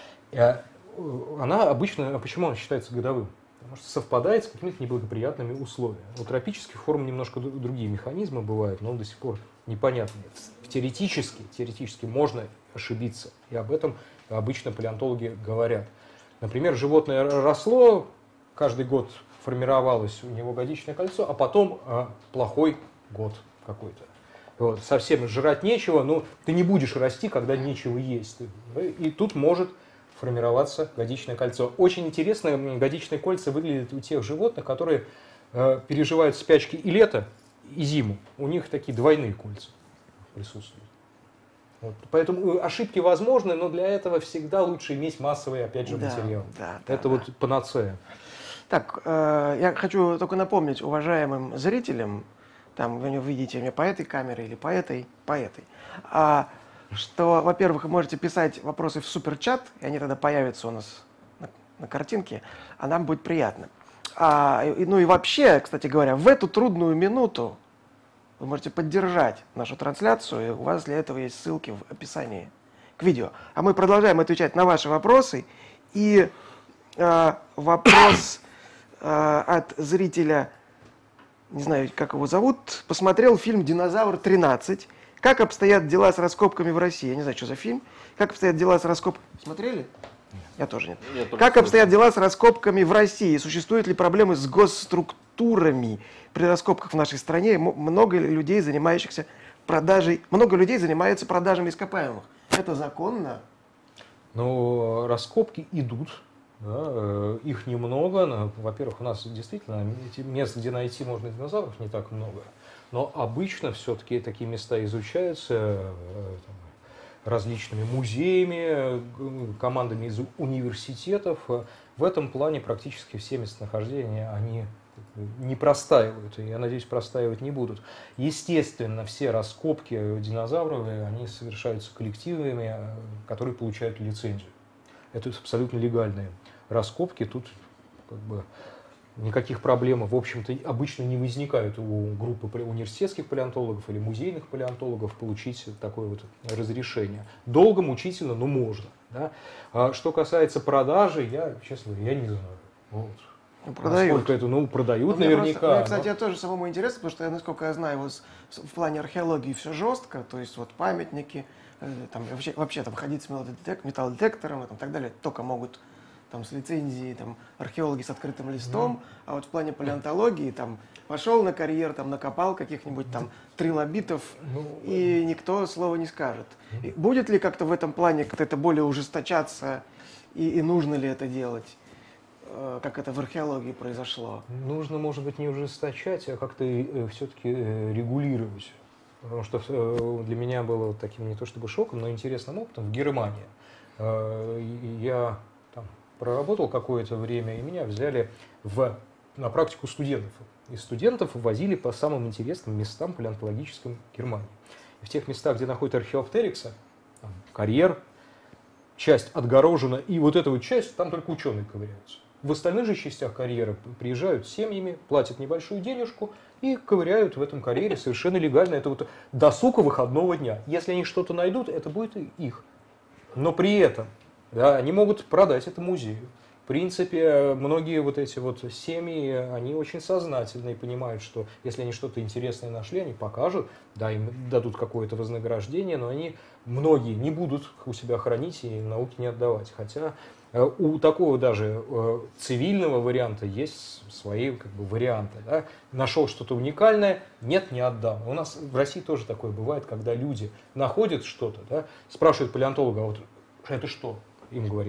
Она обычно, почему она считается годовым? Потому что совпадает с какими-то неблагоприятными условиями. У тропических форм немножко другие механизмы бывают, но до сих пор непонятные. Теоретически, теоретически можно ошибиться, и об этом обычно палеонтологи говорят. Например, животное росло, каждый год формировалось у него годичное кольцо, а потом а, плохой год какой-то. Вот, совсем жрать нечего, но ты не будешь расти, когда нечего есть. И тут может формироваться годичное кольцо. Очень интересно, годичные кольца выглядят у тех животных, которые э, переживают спячки и лето, и зиму. У них такие двойные кольца присутствуют. Вот. Поэтому ошибки возможны, но для этого всегда лучше иметь массовый, опять же, да, материал. Да, Это да, вот да. панацея. Так, э, я хочу только напомнить уважаемым зрителям, там вы видите меня по этой камере или по этой, по этой, а, что, во-первых, вы можете писать вопросы в суперчат, и они тогда появятся у нас на, на картинке, а нам будет приятно. А, и, ну и вообще, кстати говоря, в эту трудную минуту вы можете поддержать нашу трансляцию, и у вас для этого есть ссылки в описании к видео. А мы продолжаем отвечать на ваши вопросы. И э, вопрос э, от зрителя, не знаю, как его зовут, посмотрел фильм «Динозавр тринадцать». Как обстоят дела с раскопками в России? Я не знаю, что за фильм. Как обстоят дела с раскопками? Смотрели? Я тоже нет. Нет, как обстоят дела с раскопками в России? Существуют ли проблемы с госструктурами при раскопках в нашей стране? Много людей, занимающихся продажей, много людей занимается продажами ископаемых. Это законно? Ну, раскопки идут. Да, их немного. Во-первых, у нас действительно мест, где найти можно динозавров, не так много. Но обычно все-таки такие места изучаются там, различными музеями, командами из университетов. В этом плане практически все местонахождения, они не простаивают, и, я надеюсь, простаивать не будут. Естественно, все раскопки динозавров, они совершаются коллективами, которые получают лицензию. Это абсолютно легальные раскопки, тут как бы никаких проблем, в общем-то, обычно не возникает у группы университетских палеонтологов или музейных палеонтологов получить такое вот разрешение. Долго, мучительно, но можно. Да? А что касается продажи, я, честно говоря, я не знаю. Вот. Ну, продают. Насколько это, ну, продают ну, наверняка. Просто, мне, кстати, но... это тоже самому интересно, потому что, я, насколько я знаю, вот, в плане археологии все жестко, то есть вот памятники, э, там, вообще, вообще там ходить с металлодетектором и там, так далее, только могут там, с лицензией, там, археологи с открытым листом, mm. а вот в плане палеонтологии там пошел на карьер, там, накопал каких-нибудь там трилобитов, ну, и никто слова не скажет. И будет ли как-то в этом плане как-то это более ужесточаться, и, и нужно ли это делать, э, как это в археологии произошло? Нужно, может быть, не ужесточать, а как-то э, все-таки э, регулировать. Потому что э, для меня было таким не то чтобы шоком, но интересным опытом в Германии. Э, я там проработал какое-то время, и меня взяли в, на практику студентов. И студентов возили по самым интересным местам палеонтологическим Германии. И в тех местах, где находят археоптерикса, там, карьер, часть отгорожена, и вот эта вот часть, там только ученые ковыряются. В остальных же частях карьера приезжают с семьями, платят небольшую денежку и ковыряют в этом карьере совершенно легально. Это вот досуг выходного дня. Если они что-то найдут, это будет их. Но при этом да, они могут продать это музею. В принципе, многие вот эти вот семьи, они очень сознательны и понимают, что если они что-то интересное нашли, они покажут, да, им дадут какое-то вознаграждение, но они, многие, не будут у себя хранить и науке не отдавать. Хотя у такого даже цивильного варианта есть свои как бы, варианты. Да? Нашел что-то уникальное, нет, не отдам. У нас в России тоже такое бывает, когда люди находят что-то, да, спрашивают палеонтолога, а вот это что? Им говоришь,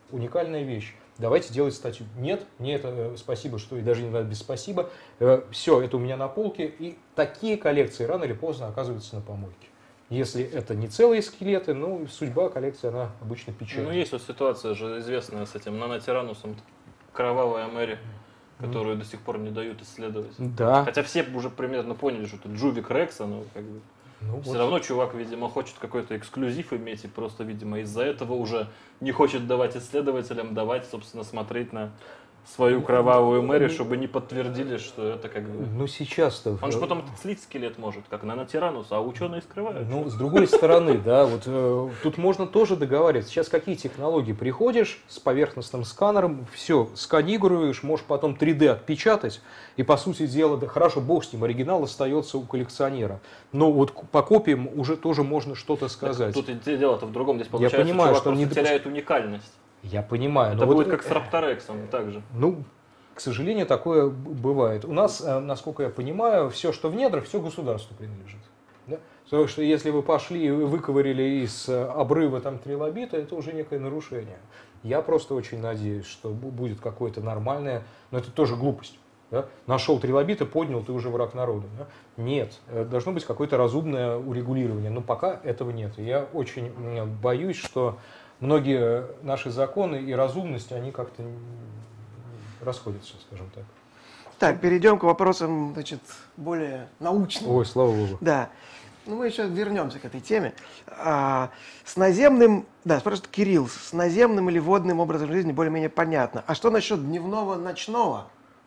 уникальная вещь. Давайте делать статью. Нет, мне это спасибо, что и даже не надо без спасибо. Все, это у меня на полке. И такие коллекции рано или поздно оказываются на помойке. Если это не целые скелеты, ну, судьба коллекции, она обычно печальная. Ну, есть вот ситуация же известная с этим нанотиранусом, кровавая Мэри, которую mm. до сих пор не дают исследовать. Да. Хотя все уже примерно поняли, что это Джувик Рекс, но как бы... Ну, все вот. равно чувак, видимо, хочет какой-то эксклюзив иметь, и просто, видимо, из-за этого уже не хочет давать исследователям, давать, собственно, смотреть на свою кровавую Мэри, чтобы не подтвердили, что это как бы... Ну, сейчас-то... Он же потом слить скелет может, как нанотиранус, а ученые скрывают. Ну, с другой стороны, да, вот э, тут можно тоже договариваться. Сейчас какие технологии? Приходишь с поверхностным сканером, все, сканируешь, можешь потом три дэ отпечатать, и, по сути дела, да хорошо, бог с ним, оригинал остается у коллекционера. Но вот по копиям уже тоже можно что-то сказать. Так, тут дело-то в другом. Здесь получается, Я понимаю, чувак что просто не теряет уникальность. Я понимаю. Это но будет вот, как с Рапторексом также. Ну, к сожалению, такое бывает. У нас, насколько я понимаю, все, что в недрах, все государству принадлежит. Да? Потому что если вы пошли и выковырили из обрыва там трилобита, это уже некое нарушение. Я просто очень надеюсь, что будет какое-то нормальное, но это тоже глупость. Да? Нашел трилобита, поднял, ты уже враг народа. Да? Нет, должно быть какое-то разумное урегулирование, но пока этого нет. И я очень боюсь, что многие наши законы и разумность, они как-то расходятся, скажем так. Так, перейдем к вопросам, значит, более научным. Ой, слава богу. Да. Ну, мы еще вернемся к этой теме. А, с наземным, да, спрашивает Кирилл, с наземным или водным образом жизни более-менее понятно. А что насчет дневного, ночного?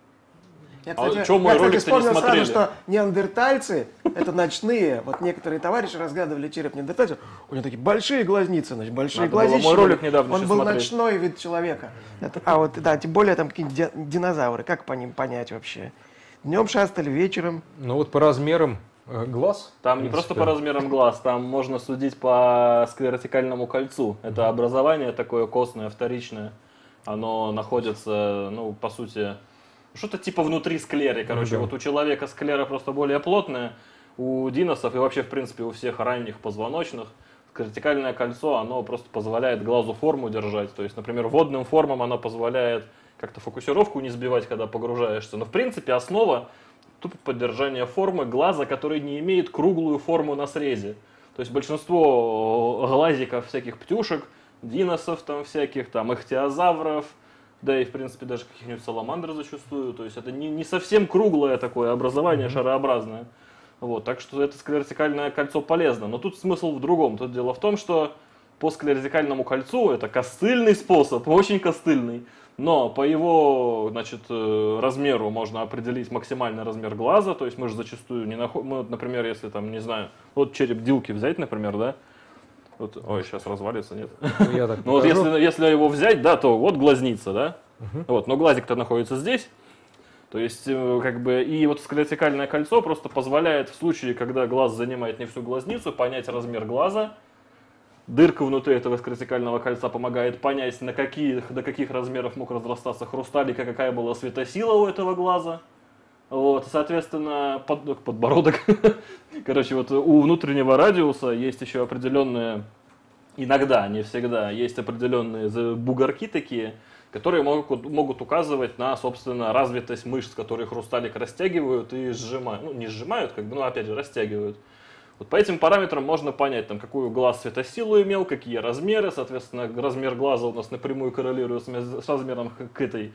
Я, кстати, а что мой я, кстати, ролик-то не вспомнил смотрели? сразу, что неандертальцы — это ночные. Вот некоторые товарищи разгадывали череп неандертальцев. У него такие большие глазницы, значит, большие Надо было глазища. мой ролик недавно Он еще был смотреть. ночной вид человека. Это- а вот, да, тем более там какие-нибудь ди- динозавры. Как по ним понять вообще? Днем шастали, вечером. Ну вот по размерам э, глаз. Там не просто по размерам глаз, там можно судить по склеротикальному кольцу. Это образование такое костное, вторичное. Оно находится, ну, по сути, что-то типа внутри склеры. Короче, Да. вот у человека склера просто более плотная, у диносов и вообще, в принципе, у всех ранних позвоночных склеротикальное кольцо, оно просто позволяет глазу форму держать. То есть, например, водным формам оно позволяет как-то фокусировку не сбивать, когда погружаешься. Но, в принципе, основа тупо поддержание формы глаза, который не имеет круглую форму на срезе. То есть большинство глазиков всяких птюшек, диносов там всяких, там ихтиозавров, да и в принципе даже каких-нибудь саламандр зачастую. То есть это не, не совсем круглое такое образование, mm-hmm. шарообразное. Вот, так что это склеротикальное кольцо полезно. Но тут смысл в другом. Тут дело в том, что по склеротикальному кольцу это костыльный способ, очень костыльный. Но по его, значит, размеру можно определить максимальный размер глаза. То есть мы же зачастую не находим, мы, например, если там, не знаю, вот череп Дилки взять, например, да? Вот, ой, сейчас развалится, нет? Ну, я так ну вот если, если его взять, да, то вот глазница, да? Угу. Вот, но глазик-то находится здесь. То есть, как бы, и вот склеротикальное кольцо просто позволяет в случае, когда глаз занимает не всю глазницу, понять размер глаза. Дырка внутри этого склеротикального кольца помогает понять, на каких, до каких размеров мог разрастаться хрусталик, и какая была светосила у этого глаза. Вот, соответственно, под, подбородок. Короче, вот у внутреннего радиуса есть еще определенные, иногда, не всегда, есть определенные бугорки такие, которые могут, могут указывать на, собственно, развитость мышц, которые хрусталик растягивают и сжимают. Ну, не сжимают, как бы, но опять же растягивают. Вот по этим параметрам можно понять, там, какую глаз светосилу имел, какие размеры. Соответственно, размер глаза у нас напрямую коррелирует с размером к этой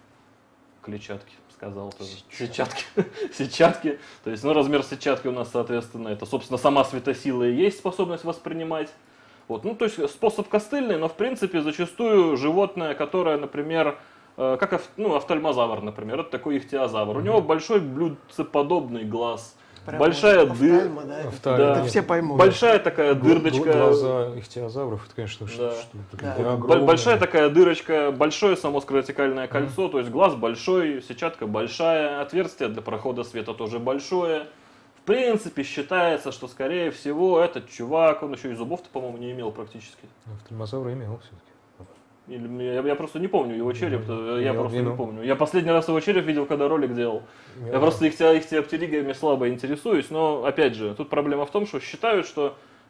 клетчатки. Сказал тоже. Сетчатки. Сетчатки. То есть, ну, размер сетчатки у нас, соответственно, это, собственно, сама светосила и есть способность воспринимать. Вот, ну, то есть, способ костыльный, но, в принципе, зачастую животное, которое, например, э, как оф, ну, офтальмозавр, например, это такой ихтиозавр. Mm-hmm. У него большой блюдцеподобный глаз. Прям большая дырка. Да, да. Это все поймут. Большая такая дырочка. Глаза ихтиозавров, это, конечно, да. что-то. Да. Большая такая дырочка, большое само склеротикальное кольцо, mm. то есть глаз большой, сетчатка большая, отверстие для прохода света тоже большое. В принципе, считается, что, скорее всего, этот чувак, он еще и зубов-то, по-моему, не имел практически. Офтальмозавра имел все-таки. Или, я, я просто не помню его череп, я, я просто имел. не помню. Я последний раз его череп видел, когда ролик делал. Имел. Я просто ихтиоптеригами слабо интересуюсь, но, опять же, тут проблема в том, что считают, что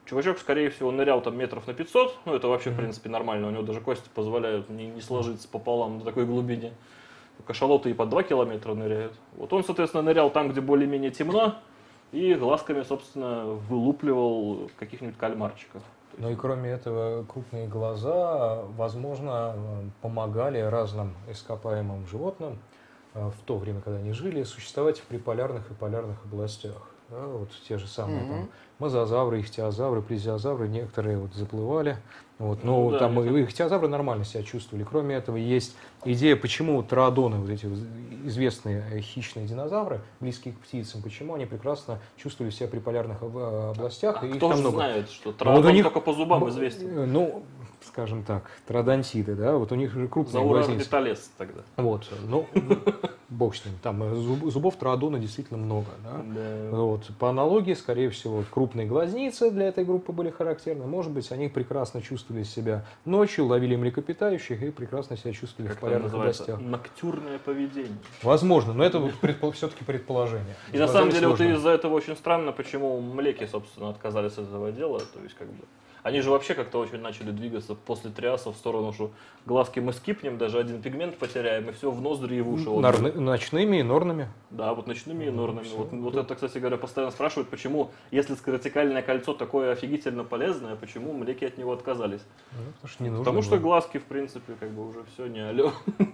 Чувачок, скорее всего, нырял там метров на пятьсот, ну это вообще, в принципе, нормально, у него даже кости позволяют не, не сложиться пополам на такой глубине. Кашалоты и по два километра ныряют. Вот он, соответственно, нырял там, где более-менее темно, и глазками, собственно, вылупливал каких-нибудь кальмарчиков. Ну и кроме этого, крупные глаза, возможно, помогали разным ископаемым животным в то время, когда они жили, существовать в приполярных и полярных областях. Да, вот те же самые mm-hmm. там мозазавры, ихтиозавры, плезиозавры, некоторые вот заплывали. Вот, но ну, да, там и ихтиозавры нормально себя чувствовали. Кроме этого, есть идея, почему троодоны, вот эти известные хищные динозавры, близкие к птицам, почему они прекрасно чувствовали себя при полярных областях. А и кто их же много. Знает, что троодон вот них, только по зубам известен? Ну, скажем так, троодонтиды, да, вот у них же крупные глазницы. Заурорбиталез тогда. Вот, ну, бог с ним, там зуб, зубов троодона действительно много, да. Да. Вот, по аналогии, скорее всего, крупные глазницы для этой группы были характерны, может быть, они прекрасно чувствовали себя ночью, ловили млекопитающих и прекрасно себя чувствовали как в полярных областях. Ноктюрное поведение. Возможно, но это вот предпол- все-таки предположение. И на самом деле вот из-за этого очень странно, почему млеки, собственно, отказались от этого дела, то есть как бы... Они же вообще как-то очень начали двигаться после триаса в сторону, что глазки мы скипнем, даже один пигмент потеряем, и все в ноздри и в уши. Норны, ночными и норными. Да, вот ночными и норными. Ну, вот, вот это, кстати говоря, постоянно спрашивают, почему, если скоротекальное кольцо такое офигительно полезное, почему млеки от него отказались? Ну, потому что, не нужно, потому что да. глазки, в принципе, как бы уже все, не алло.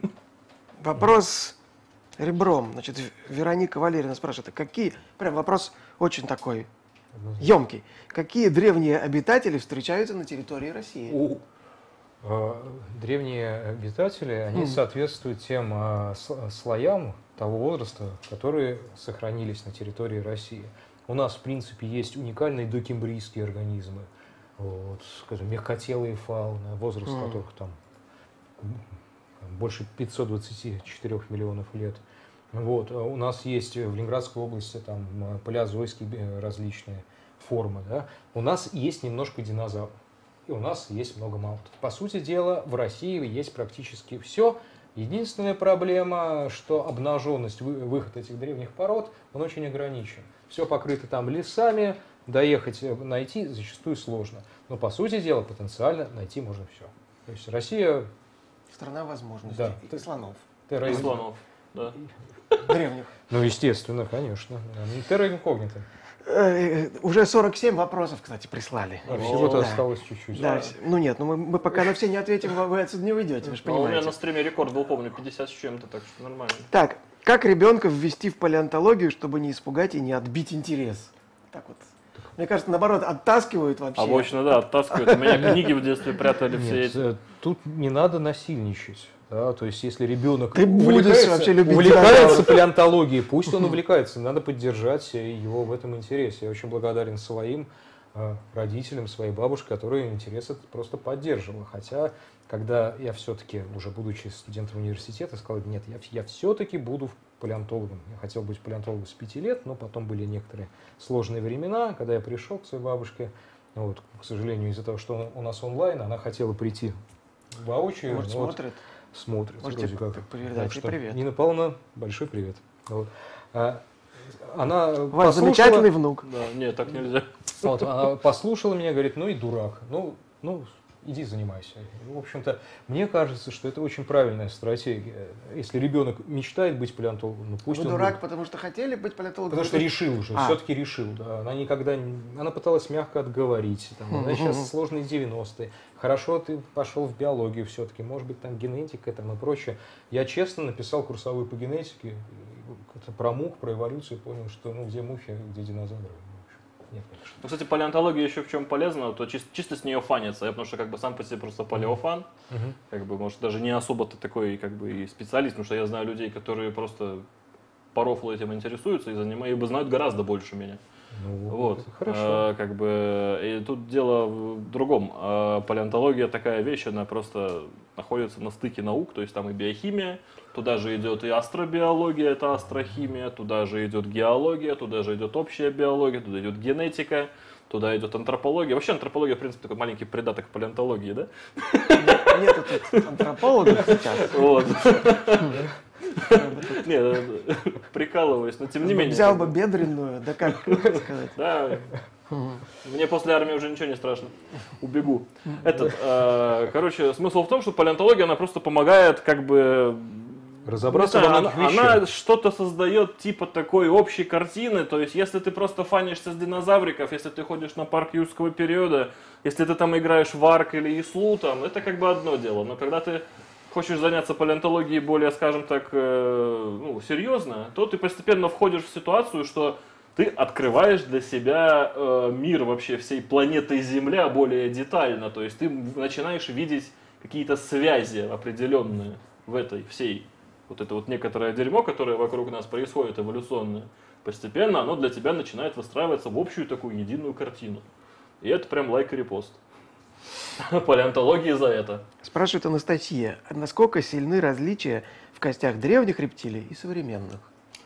Вопрос ребром. Значит, Вероника Валерьевна спрашивает, какие... Прям вопрос очень такой... емкий. Какие древние обитатели встречаются на территории России? Древние обитатели, они mm. соответствуют тем а, слоям того возраста, которые сохранились на территории России. У нас, в принципе, есть уникальные докембрийские организмы, вот, скажем, мягкотелые фауны, возраст mm. которых там больше пятьсот двадцать четыре миллионов лет. Вот. У нас есть в Ленинградской области там палеозойские различные формы. Да? У нас есть немножко динозавров. И у нас есть много мамонтов. По сути дела, в России есть практически все. Единственная проблема, что обнаженность, выход этих древних пород, он очень ограничен. Все покрыто там лесами, доехать, найти зачастую сложно. Но по сути дела, потенциально найти можно все. То есть Россия... Страна возможностей. Да. И слонов. И слонов, да. Древних. Ну, естественно, конечно. Терра инкогнита. Уже сорок семь вопросов, кстати, прислали. А всего-то да. осталось чуть-чуть. Да. Ну нет, ну мы, мы пока на все не ответим, вы отсюда не уйдете, вы же понимаете. У меня на стриме рекорд был, помню, пятьдесят с чем-то, так что нормально. Так, как ребенка ввести в палеонтологию, чтобы не испугать и не отбить интерес? Так вот. Мне кажется, наоборот, оттаскивают вообще. Обычно, да, оттаскивают. У меня книги в детстве прятали все эти. Тут не надо насильничать. Да, то есть, если ребенок Ты увлекается, вообще любить увлекается палеонтологией, пусть он увлекается, надо поддержать его в этом интересе. Я очень благодарен своим э, родителям, своей бабушке, которая интерес этот просто поддерживала. Хотя, когда я все-таки, уже будучи студентом университета, сказал, нет, я, я все-таки буду палеонтологом. Я хотел быть палеонтологом с пяти лет, но потом были некоторые сложные времена, когда я пришел к своей бабушке. Вот, к сожалению, из-за того, что у нас онлайн, она хотела прийти воочию. Может, вот, смотрит? Смотрит. Можете как. передать ей привет. Нина Павловна, большой привет. Вот. А, она Ваш замечательный внук. Да, нет, так нельзя. Вот, она послушала меня, говорит, ну и дурак. Ну, ну, иди занимайся. В общем-то, мне кажется, что это очень правильная стратегия. Если ребенок мечтает быть палеонтологом, ну пусть Вы он дурак, будет. потому что хотели быть палеонтологом? Потому что решил уже, а. все-таки решил. Да. Она никогда не... Она пыталась мягко отговорить. Там, она сейчас сложные девяностые. Хорошо, ты пошел в биологию все-таки. Может быть, там генетика там, и прочее. Я честно написал курсовую по генетике. Про мух, про эволюцию. Понял, что ну где мухи, где динозавры. Нет, конечно. Ну, кстати, палеонтология еще в чем полезна, то чисто, чисто с нее фанится. Я потому что как бы сам по себе просто палеофан, uh-huh. как бы, может, даже не особо-то такой как бы и специалист, потому что я знаю людей, которые просто по рофлу этим интересуются и занимают, и знают гораздо больше меня. Ну, вот. Хорошо. А, как бы, и тут дело в другом. А, палеонтология такая вещь, она просто находится на стыке наук, то есть там и биохимия, туда же идет и астробиология, это астрохимия, туда же идет геология, туда же идет общая биология, туда идет генетика, туда идет антропология. Вообще антропология, в принципе, такой маленький придаток к палеонтологии, да? Нету тут антропологов сейчас. Вот. Нет, прикалываюсь, но тем не менее. Взял бы бедренную, да как сказать. Да, Мне после армии уже ничего не страшно. Убегу. Этот, э, короче, смысл в том, что палеонтология, она просто помогает как бы... Разобраться Не во знаю, многих она, вещах. она что-то создает типа такой общей картины. То есть, если ты просто фанишься с динозавриков, если ты ходишь на парк юрского периода, если ты там играешь в арк или ислу, там, это как бы одно дело. Но когда ты хочешь заняться палеонтологией более, скажем так, э, ну, серьезно, то ты постепенно входишь в ситуацию, что ты открываешь для себя э, мир вообще всей планеты Земля более детально. То есть ты начинаешь видеть какие-то связи определенные в этой всей, вот это вот некоторое дерьмо, которое вокруг нас происходит эволюционное. Постепенно оно для тебя начинает выстраиваться в общую такую единую картину. И это прям лайк и репост. Палеонтологии за это. Спрашивает Анастасия, а насколько сильны различия в костях древних рептилий и современных?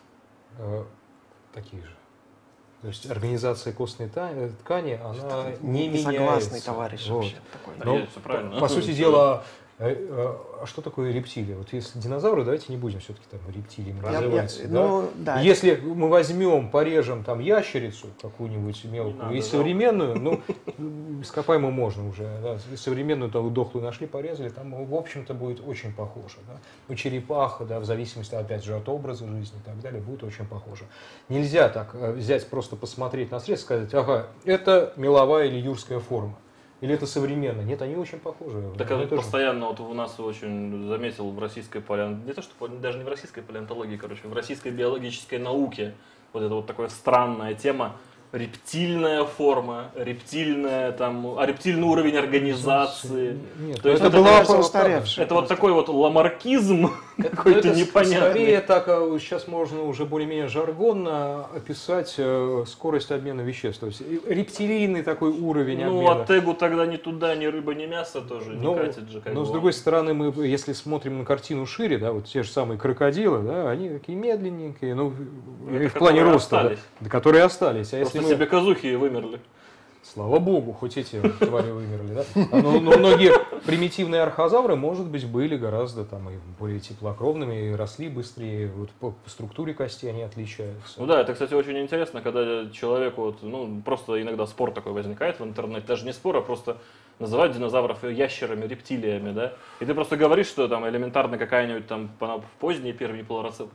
Э, Такие же. То есть организация костной та- ткани, она не меняется. Согласный товарищ Вот. вообще такой. Да Но, нет, всё правильно. По, по сути дела, э, э, а что такое рептилия? Вот если динозавры, давайте не будем все-таки там рептилиями Я- я- называть. да? ну, да. Если мы возьмем, порежем там ящерицу какую-нибудь мелкую надо, и да. современную, ну, ископаемую можно уже, да, современную там дохлую нашли, порезали, там, в общем-то, будет очень похоже. Да? У черепах, да, в зависимости, опять же, от образа жизни и так далее, будет очень похоже. Нельзя так э, взять, просто посмотреть на средства, сказать, ага, это меловая или юрская форма. Или это современно? Нет, они очень похожи. Так Одно и это то же. постоянно вот у нас очень заметил в российской палеонтологии, не то что даже не в российской палеонтологии, короче, в российской биологической науке вот это вот такая странная тема. Рептильная форма, рептильная там, а рептильный уровень организации. Нет, То есть это это, была кажется, по- устаревшая. Это вот такой вот ламаркизм Это какой-то с- непонятный. Скорее так, а, сейчас можно уже более-менее жаргонно описать э, скорость обмена веществ. То есть э, рептилийный такой уровень Ну, обмена. а тегу тогда ни туда, ни рыба, ни мясо тоже не Но, катит же. Как но бы с он. другой стороны, мы, если смотрим на картину шире, да, вот те же самые крокодилы, да, они такие медленненькие, ну, Это и в плане которые роста, да, остались. да, которые остались. А Просто если мы, себе казухи вымерли. слава богу, хоть эти твари вымерли, да, но, но многие примитивные архозавры, может быть, были гораздо там и более теплокровными, и росли быстрее, вот по, по структуре кости они отличаются. Ну да, это, кстати, очень интересно, когда человеку, вот, ну, просто иногда спор такой возникает в интернете, даже не спор, а просто называют динозавров ящерами, рептилиями, да, и ты просто говоришь, что там элементарно какая-нибудь там она в поздней Пермии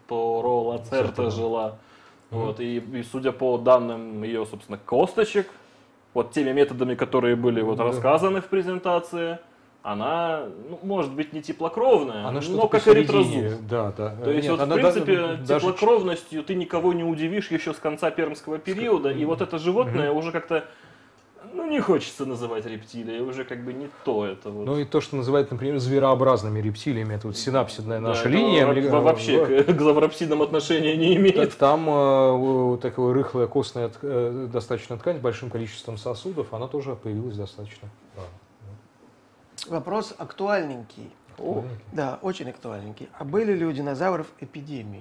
Поролоцерта жила, вот, и, и судя по данным ее, собственно, косточек, вот теми методами, которые были вот Да. рассказаны в презентации, она, ну, может быть, не теплокровная, Она но что-то как посередине, эритрозуб. да, да. То есть, Нет, вот, в она принципе, да- даже теплокровностью ты никого не удивишь еще с конца пермского периода, и вот это животное уже как-то, ну, не хочется называть рептилией, уже как бы не то это вот. Ну и то, что называют, например, зверообразными рептилиями, это вот синапсидная Да, наша это линия. во- амели- во- вообще к, к заврапсидам отношения не Та- имеет. Там э, вот такая рыхлая костная тк- э, достаточно ткань с большим количеством сосудов, она тоже появилась достаточно. рано. Вопрос актуальненький. О. Да, очень актуальненький. А были ли у динозавров эпидемии?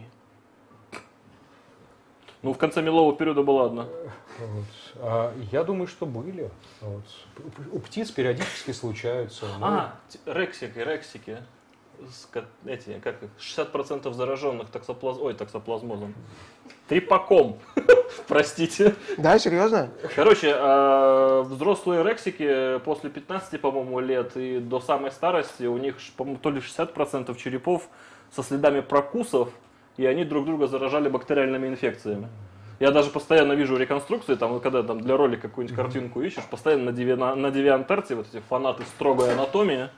Ну, в конце мелового периода была одна. Вот. А я думаю, что были. Вот. У птиц периодически случаются. ну, А, т- рексики, рексики. С ко- эти, как их, шестьдесят процентов зараженных токсоплаз... Ой, токсоплазмозом. Трипаком. Простите. Да, серьезно? Короче, а, взрослые рексики после пятнадцати, по-моему, лет и до самой старости, у них, ш- по-моему, то ли шестьдесят процентов черепов со следами прокусов, и они друг друга заражали бактериальными инфекциями. Я даже постоянно вижу реконструкции, там, когда там, для ролика какую-нибудь картинку ищешь, постоянно на, девиа- на девиантерте вот эти фанаты строгой анатомии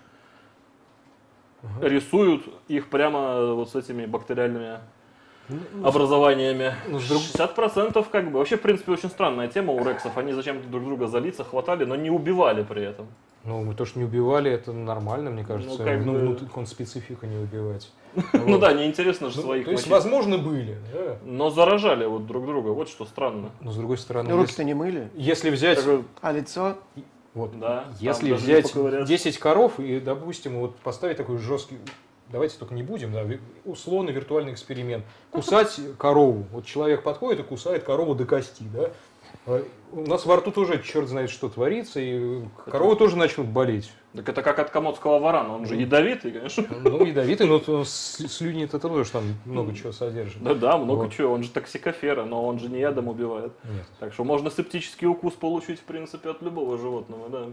рисуют их прямо вот с этими бактериальными образованиями. Ну, с друг- шестьдесят процентов как бы. Вообще, в принципе, очень странная тема у рексов. Они зачем-то друг друга за лица хватали, но не убивали при этом. Ну, мы то, что не убивали, это нормально, мне кажется. Ну, как Ну, бы- ну, так он специфика не убивать. Ну Вот. да, неинтересно же Ну, своих то есть, мочить. возможно, были. Да? Но заражали вот друг друга, вот что странно. Но с другой стороны, Ну, руки-то если, не мыли. если взять, Такой, А лицо? вот, да, там если даже не взять поковыряться. десять коров и, допустим, вот поставить такой жесткий, давайте только не будем, да, ви- условно виртуальный эксперимент, кусать корову. Вот человек подходит и кусает корову до кости, да? У нас во рту тоже черт знает что творится, и коровы тоже начнут болеть. Так это как от комодского варана, он же ядовитый, конечно. Ну, ядовитый, но слюни это тоже там много чего содержит. Да-да, много Вот. чего, он же токсикофера, но он же не ядом убивает. Нет. Так что можно септический укус получить, в принципе, от любого животного, да.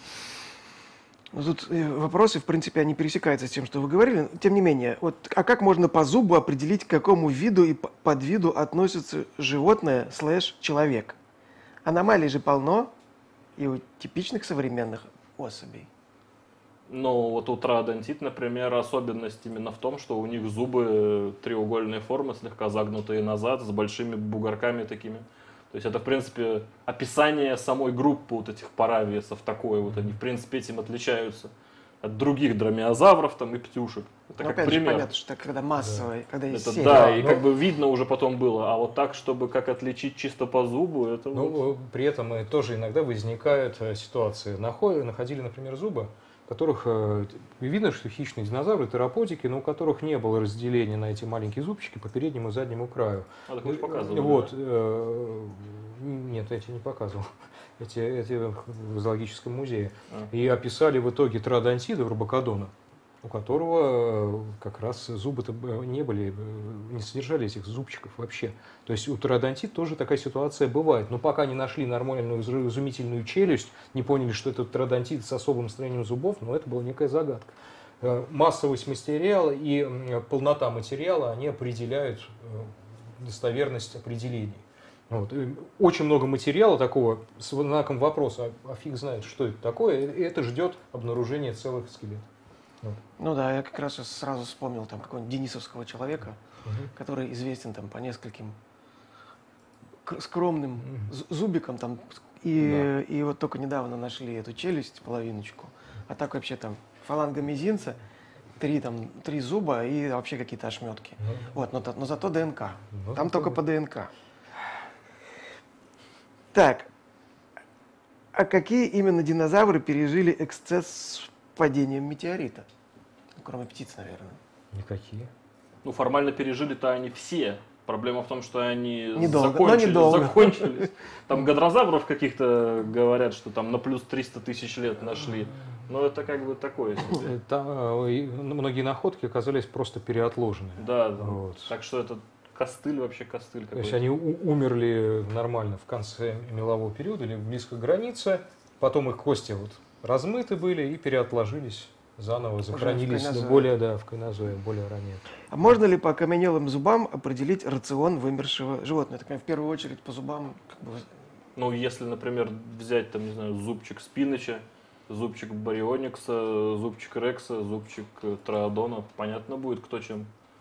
Ну, тут э, вопросы, в принципе, они пересекаются с тем, что вы говорили. Тем не менее, вот, а как можно по зубу определить, к какому виду и п- подвиду относится животное слэш человек? Аномалий же полно и у типичных современных особей. Но вот у троодонтит, например, особенность именно в том, что у них зубы треугольной формы, слегка загнутые назад, с большими бугорками такими. То есть это, в принципе, описание самой группы вот этих паравиесов такое. Вот они, в принципе, этим отличаются от других дромеозавров там, и птюшек. Это Но как опять же, пример. понятно, что это когда массовое, когда есть Это серия. да, Да, и но- как бы видно уже потом было. А вот так, чтобы как отличить чисто по зубу, это вот- Ну, при этом и тоже иногда возникают э, ситуации. Нахо- Находили, например, зубы, в которых э, видно, что хищные динозавры, терапотики, но у которых не было разделения на эти маленькие зубчики по переднему и заднему краю. А, так вы же показывали, Вот. да? э, Нет, я тебе не показывал. Эти, эти в зоологическом музее. А. И описали в итоге троодонтида рубокодона, у которого э, как раз зубы-то э, не были, э, не содержали этих зубчиков вообще. То есть у троодонтит тоже такая ситуация бывает. Но пока не нашли нормальную изу- изумительную челюсть, не поняли, что это троодонтит с особым строением зубов, но это была некая загадка. Э, Массовость материала и м, полнота материала, они определяют э, достоверность определений. Вот. И очень много материала такого с знаком вопроса, а фиг знает, что это такое, и это ждет обнаружения целых скелетов. Вот. Ну да, я как раз сейчас сразу вспомнил там какого-нибудь денисовского человека, который известен там по нескольким к- скромным з- зубикам там. И, и вот только недавно нашли эту челюсть, половиночку. А так вообще там фаланга мизинца, три, там, три зуба и вообще какие-то ошметки. Вот, но, то- но зато ДНК. Ну, Там зато только да. по ДНК. Так, а какие именно динозавры пережили эксцесс с падением метеорита? Ну, кроме птиц, наверное. Никакие. Ну, формально пережили-то они все. Проблема в том, что они Недолго, но закончились, недолго. закончились. Там гадрозавров каких-то говорят, что там на плюс триста тысяч лет нашли. Но это как бы такое себе. Э, Там э, и многие находки оказались просто переотложены. Да, да. Вот. Так что это костыль вообще костыль То есть какой-то. они у- умерли нормально в конце мелового периода или близко к границе, потом их кости вот размыты были и переотложились заново, захоронились кайнозое. да, более, да, в кайнозое, более ранее. А можно ли по окаменелым зубам определить рацион вымершего животного? Я так понимаю, в первую очередь по зубам как бы, Ну, если, например, взять, там, не знаю, зубчик спиныча, зубчик барионикса, зубчик рекса, зубчик э, троодона, понятно будет, кто чем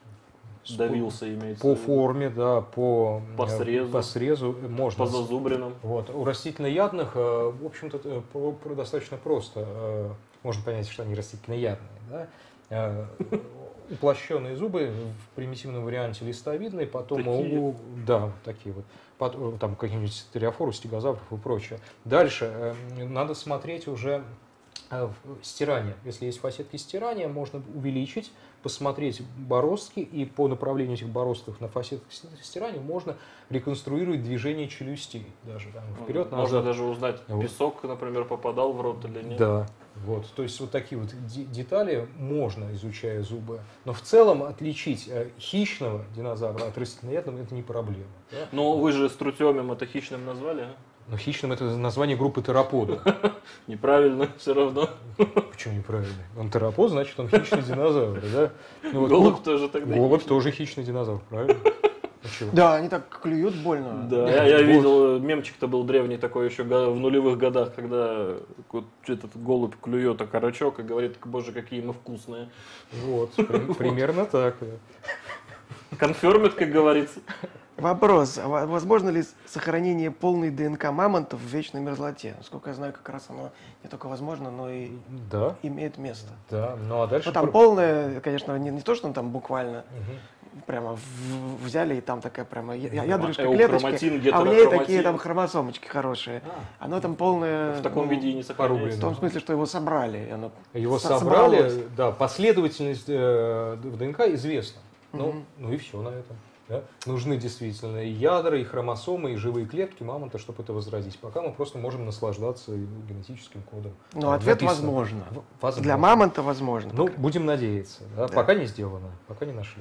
давился, имеется По в виду. форме, да, по, По э, срезу. по срезу можно. По зазубринам. Вот. У растительноядных, э, в общем-то, э, про- про- достаточно просто. э, Можно понять, что они растительноядные. Да? Э, Уплощенные зубы в примитивном варианте листовидные, потом Такие? у, да, вот такие вот. Потом, там какие-нибудь стереофоры, стегозавров и прочее. Дальше э, надо смотреть уже э, в- стирание. Если есть фасетки стирания, можно увеличить, посмотреть бороздки, и по направлению этих бороздков на фасетках стирания можно реконструировать движение челюстей. Даже там, вперед, Можно назад. даже узнать, Вот. песок, например, попадал в рот или нет. Да, вот. То есть вот такие вот де- детали можно, изучая зубы. Но в целом отличить э, хищного динозавра от растительноядного это не проблема. Да? Но вы же струтиомем это хищным назвали, а? Но хищным это название группы теропода. Неправильно все равно. Почему неправильно? Он теропод, значит он хищный динозавр, да? Ну вот Голубь тоже тогда. голубь тоже хищный динозавр, правильно? А чего? да, они так клюют больно. Да, я, я Вот. видел, мемчик-то был древний такой еще га- в нулевых годах, когда вот этот голубь клюет окорочок и говорит, боже, какие мы вкусные. Вот, при- примерно так. да. Конфермит, как говорится. Вопрос, а во- возможно ли сохранение полной ДНК мамонтов в вечной мерзлоте? Насколько я знаю, как раз оно не только возможно, но и Да, имеет место. да. Ну а дальше... Ну там про- полное, конечно, не, не то, что там буквально Мгм. прямо в- взяли, и там такая прямо я- ядрышко эухроматин, клеточки, а у нее такие гетерохроматин. там хромосомочки хорошие. Оно там полное... В таком ну, виде и не сохраняется. порублено. В том смысле, что его собрали. и оно Его со- собрали, собралось. да, последовательность э, в ДНК известна. Ну, Мгм. ну и все на этом. Да? Нужны действительно и ядра, и хромосомы, и живые клетки мамонта, чтобы это возродить. Пока мы просто можем наслаждаться генетическим кодом. Ну, ответ Написано. возможно. Возможно. Для мамонта возможно. Ну, пока. будем надеяться. Да? Да. Пока не сделано, пока не нашли.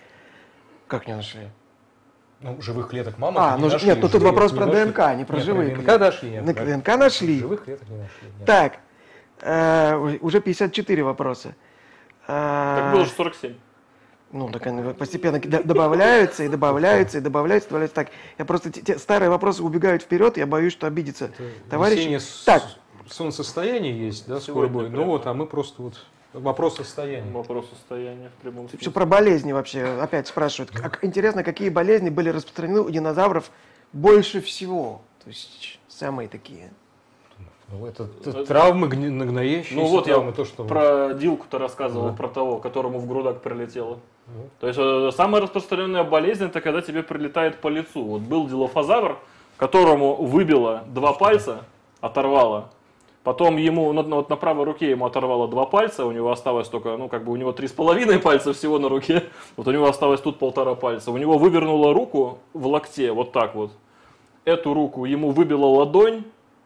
Как не нашли? Ну, живых клеток мамонта А, не ну нашли. нет, ну тут живых вопрос не про нашли. ДНК, не про Нет, живые ДНК клетки. нашли. Нет, На про- ДНК нашли. Живых клеток не нашли. Нет. Так, э, уже пятьдесят четыре вопроса. А, Так было же сорок семь. Ну, так они постепенно д- добавляются и добавляются и добавляются, добавляются. Так, я просто те, те старые вопросы убегают вперед, я боюсь, что обидится Это товарищ. весеннее с- Так, солнцестояние есть, да, скоро Сегодня будет. Ну прямо. вот, а мы просто вот вопрос состояния. Вопрос состояния в прямом все смысле. про болезни вообще опять спрашивают. Как, интересно, какие болезни были распространены у динозавров больше всего? То есть самые такие. Ну, это, это Это- травмы, гни- нагноящиеся Ну вот я травмы, то, что... про Дилку-то рассказывал, Да. про того, которому в грудак прилетело. Ну. То есть э, самая распространенная болезнь это когда тебе прилетает по лицу. Вот был дилофазавр, которому выбило два пальца, оторвало. Потом ему, ну, вот на правой руке ему оторвало два пальца, у него осталось только, ну как бы у него три с половиной пальца всего на руке, вот у него осталось тут полтора пальца. У него вывернуло руку в локте, вот так вот. Эту руку ему выбило ладонь,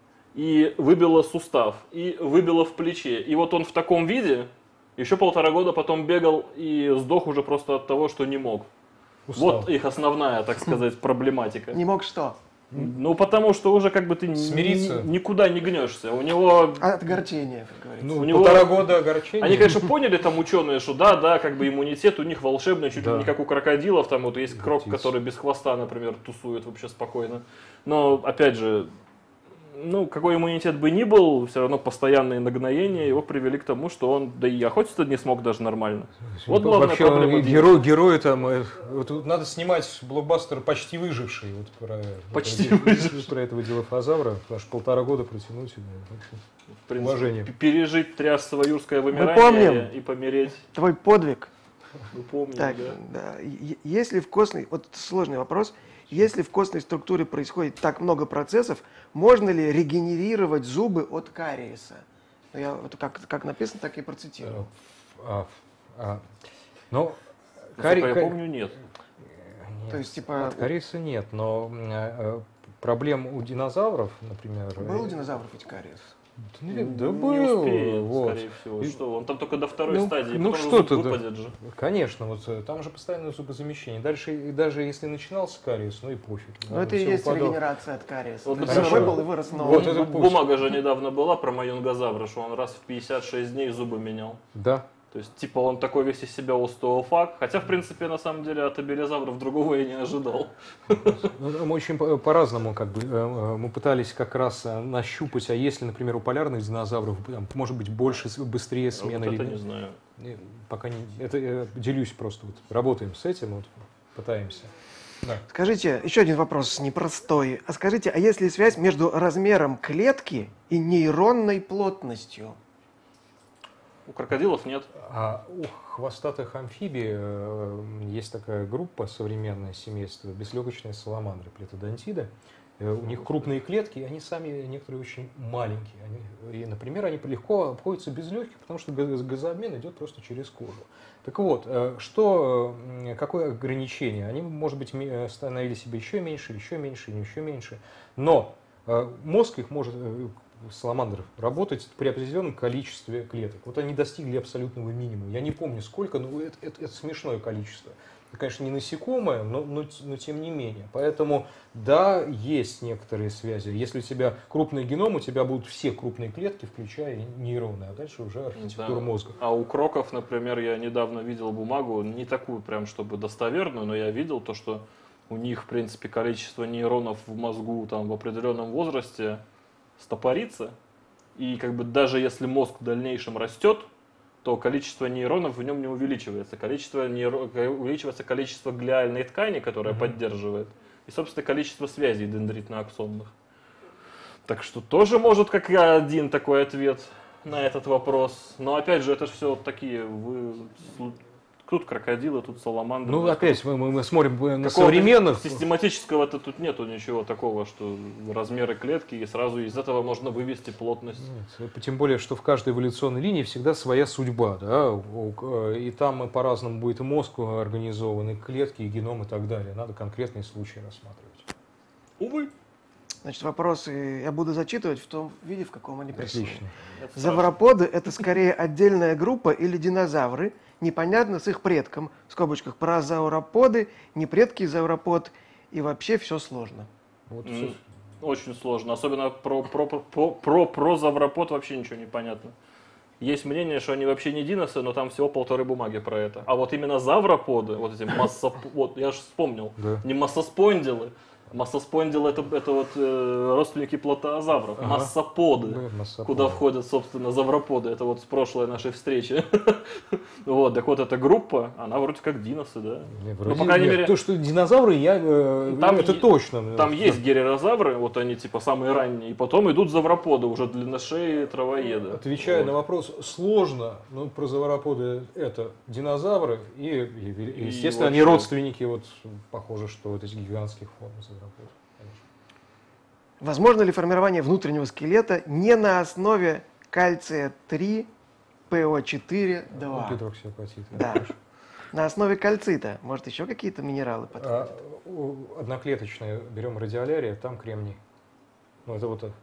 и выбило сустав, и выбило в плече. И вот он в таком виде еще полтора года потом бегал и сдох уже просто от того, что не мог. Устал. Вот их основная, так сказать, проблематика. Не мог что? Ну, потому что уже как бы ты ни- Смириться. никуда не гнешься. У него... От огорчения, как говорится. Ну, у него- полтора года огорчения. Они, конечно, поняли там ученые, что да, да, как бы иммунитет у них волшебный, чуть ли Да. не как у крокодилов. Там вот есть крок, Птиц. который без хвоста, например, тусует вообще спокойно. Но, опять же, ну, какой иммунитет бы ни был, все равно постоянные нагноения его привели к тому, что он, да и охотиться не смог даже нормально. Вот главная Вообще, проблема. герой, герои там, э, вот тут надо снимать блокбастер «Почти выживший», вот про, «Почти про, выживший». про этого дилофазавра, потому что полтора года протянуть. В принципе, Уважение. пережить трясово юрское вымирание помним. и помереть. Твой подвиг. Мы помним, Так, да. да. Е- Если в костной, вот сложный вопрос, если в костной структуре происходит так много процессов, можно ли регенерировать зубы от кариеса? Ну, я вот как, как написано, так и процитирую. А, а, но Насколько я кари- помню, нет. Нет, То есть, типа, от кариеса нет, но э, э, проблем у динозавров, например... был у э, динозавров ведь кариес? Да, нет, да не был, успеет, вот. скорее всего. И- Что, он там только до второй Ну, стадии, ну потом что зуб ты, да. выпадет же. Конечно, вот э, там же постоянное зубозамещение. Дальше, и даже если начинался кариес, ну и пофиг. Ну, Да, это и всё есть упадало. регенерация от кариеса. Вот, То есть например, выпал и вырос новый. вот это Бу- пусть. Бумага же недавно была про майонгозавра, что он раз в пятьдесят шесть дней зубы менял. Да. То есть, типа, он такой весь из себя остеофаг. Хотя, в принципе, на самом деле, от абелизавров другого я не ожидал. Ну, мы очень по- по-разному как бы э, э, мы пытались как раз э, нащупать, а если, например, у полярных динозавров там, может быть больше, с- быстрее смена Вот это или не знаю. Э, пока не, это я делюсь просто, вот, работаем с этим, вот, пытаемся. Да. Скажите, еще один вопрос непростой. А скажите, а есть ли связь между размером клетки и нейронной плотностью? У крокодилов нет. А у хвостатых амфибий э, есть такая группа, современное семейство, беслегочные саламандры, плетодонтиды. Э, у них крупные клетки, и они сами некоторые очень маленькие. Они, и, например, они легко обходятся без легких, потому что газ- газообмен идет просто через кожу. Так вот, э, что, э, какое ограничение? Они, может быть, ми- становились себе еще меньше, еще меньше, еще меньше. Но э, мозг их может... э, саламандров работать при определенном количестве клеток. Вот они достигли абсолютного минимума. Я не помню сколько, но это, это, это смешное количество. Это, конечно, не насекомое, но, но, но тем не менее. Поэтому, да, есть некоторые связи. Если у тебя крупный геном, у тебя будут все крупные клетки, включая нейроны, а дальше уже архитектура Да. мозга. А у кроков, например, я недавно видел бумагу, не такую прям, чтобы достоверную, но я видел то, что у них, в принципе, количество нейронов в мозгу там, в определенном возрасте стопорится, и как бы даже если мозг в дальнейшем растет, то количество нейронов в нем не увеличивается. Количество нейро... Увеличивается количество глиальной ткани, которая Мгм. поддерживает, и, собственно, количество связей дендритно-аксонных. Так что тоже может как один такой ответ на этот вопрос. Но опять же, это же все такие вы... Тут крокодилы, тут саламандры. Ну, опять мы, мы, мы смотрим на Какого-то современных. систематического-то тут нету ничего такого, что размеры клетки, и сразу из этого можно вывести плотность. Нет, тем более, что в каждой эволюционной линии всегда своя судьба, да, и там по-разному будет и мозг организован, и клетки, и геном, и так далее. Надо конкретные случаи рассматривать. Увы. Значит, вопросы я буду зачитывать в том виде, в каком они присланы. Отлично. Завроподы – это скорее отдельная группа или динозавры, непонятно с их предком. В скобочках прозауроподы, не предки зауропод, и вообще все сложно. Вот М, всё. Очень сложно. Особенно про, про, про, про, про завропод вообще ничего не понятно. Есть мнение, что они вообще не диносы, но там всего полторы бумаги про это. А вот именно завроподы, вот эти массоп... вот я же вспомнил, Да. не массоспондилы. Массоспондилы это, это вот э, родственники плотоозавров, Ага. массоподы. Да, массоподы. Куда входят, собственно, завроподы. Это вот с прошлой нашей встречи. Вот, так вот эта группа, она вроде как диносы, да? Не, Ну, вроде по крайней нет. мере, То, что динозавры, я, э, Там это е- точно. там есть герерозавры, вот они типа самые ранние, и потом идут завроподы, уже длинношеи травоеды. Отвечая Вот. на вопрос, сложно, но про завроподы это динозавры, и, и- и, И естественно, они вообще- родственники, вот похоже, что вот этих гигантских форм завроподов. конечно. Возможно ли формирование внутреннего скелета не на основе кальция три, пэ о четыре, два? Гидроксиапатиты. Да. На основе кальцита. Может, еще какие-то минералы подходят? А, у- одноклеточные берем радиолярия, там кремний. Ну, это вот так.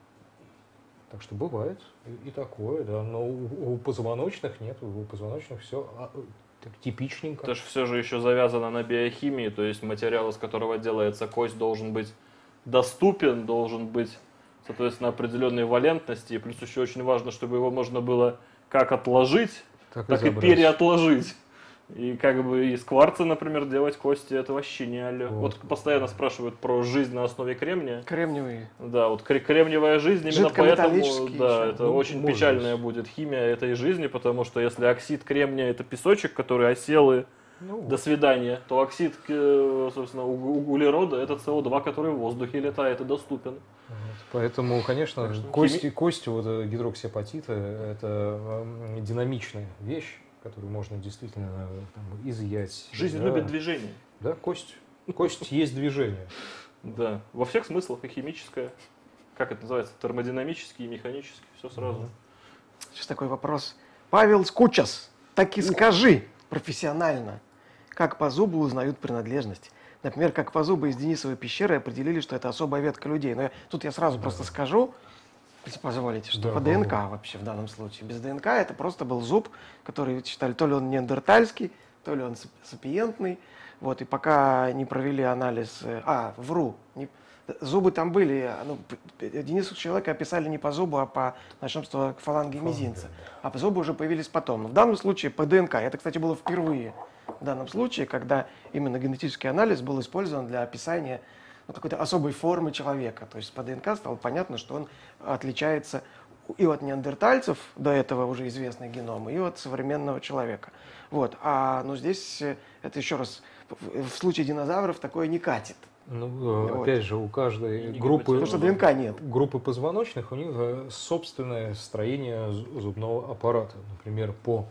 Так что бывает и, и такое, да. Но у, у позвоночных нет, у позвоночных все типичненько. Это же все же еще завязано на биохимии, то есть материал, из которого делается кость, должен быть доступен, должен быть, соответственно, определенной валентности. И плюс еще очень важно, чтобы его можно было как отложить, Так и так и забрать. переотложить. И как бы из кварца, например, делать кости, это вообще нереально. Вот. Вот постоянно спрашивают про жизнь на основе кремния. Кремниевые. Да, вот кре- кремниевая жизнь, именно поэтому, Жидкометаллические да, еще. это Ну, очень может печальная быть. будет химия этой жизни, потому что если оксид кремния это песочек, который осел и Ну, до свидания, то оксид, э, собственно, уг- углерода это С О два, который в воздухе летает и доступен. вот. Поэтому, конечно, Так что кости, хими- кости вот, э, гидроксиапатиты – это эм, динамичная вещь, которую можно действительно э, там, изъять. Жизнь да. любит движение. Да, кость. Кость есть движение. Да, во всех смыслах, и химическое, как это называется, термодинамический, и механический, все сразу. Сейчас такой вопрос. Павел Скучас, так и скажи профессионально, как по зубу узнают принадлежность. Например, как по зубу из Денисовой пещеры определили, что это особая ветка людей. Но я- тут я сразу просто скажу, если позволите, что Да, по ДНК вообще в данном случае. Без ДНК это просто был зуб, который считали, то ли он неандертальский, то ли он сап- сапиентный. Вот, и пока не провели анализ... э, А, вру. не- зубы там были. Ну, п- п- Денису человека описали не по зубу, а по начнемству фаланги мизинца. А зубы уже появились потом. Но в данном случае по ДНК. Это, кстати, было впервые в данном случае, когда именно генетический анализ был использован для описания ну, какой-то особой формы человека. То есть по ДНК стало понятно, что он отличается и от неандертальцев, до этого уже известный геном, и от современного человека. Вот. А ну, здесь э, это еще раз, в, в случае динозавров такое не катит. Ну, э, Вот. опять же, у каждой Не группы, гипотеза. Потому что ДНК нет. группы позвоночных, у них э, собственное строение зу- зубного аппарата. Например, по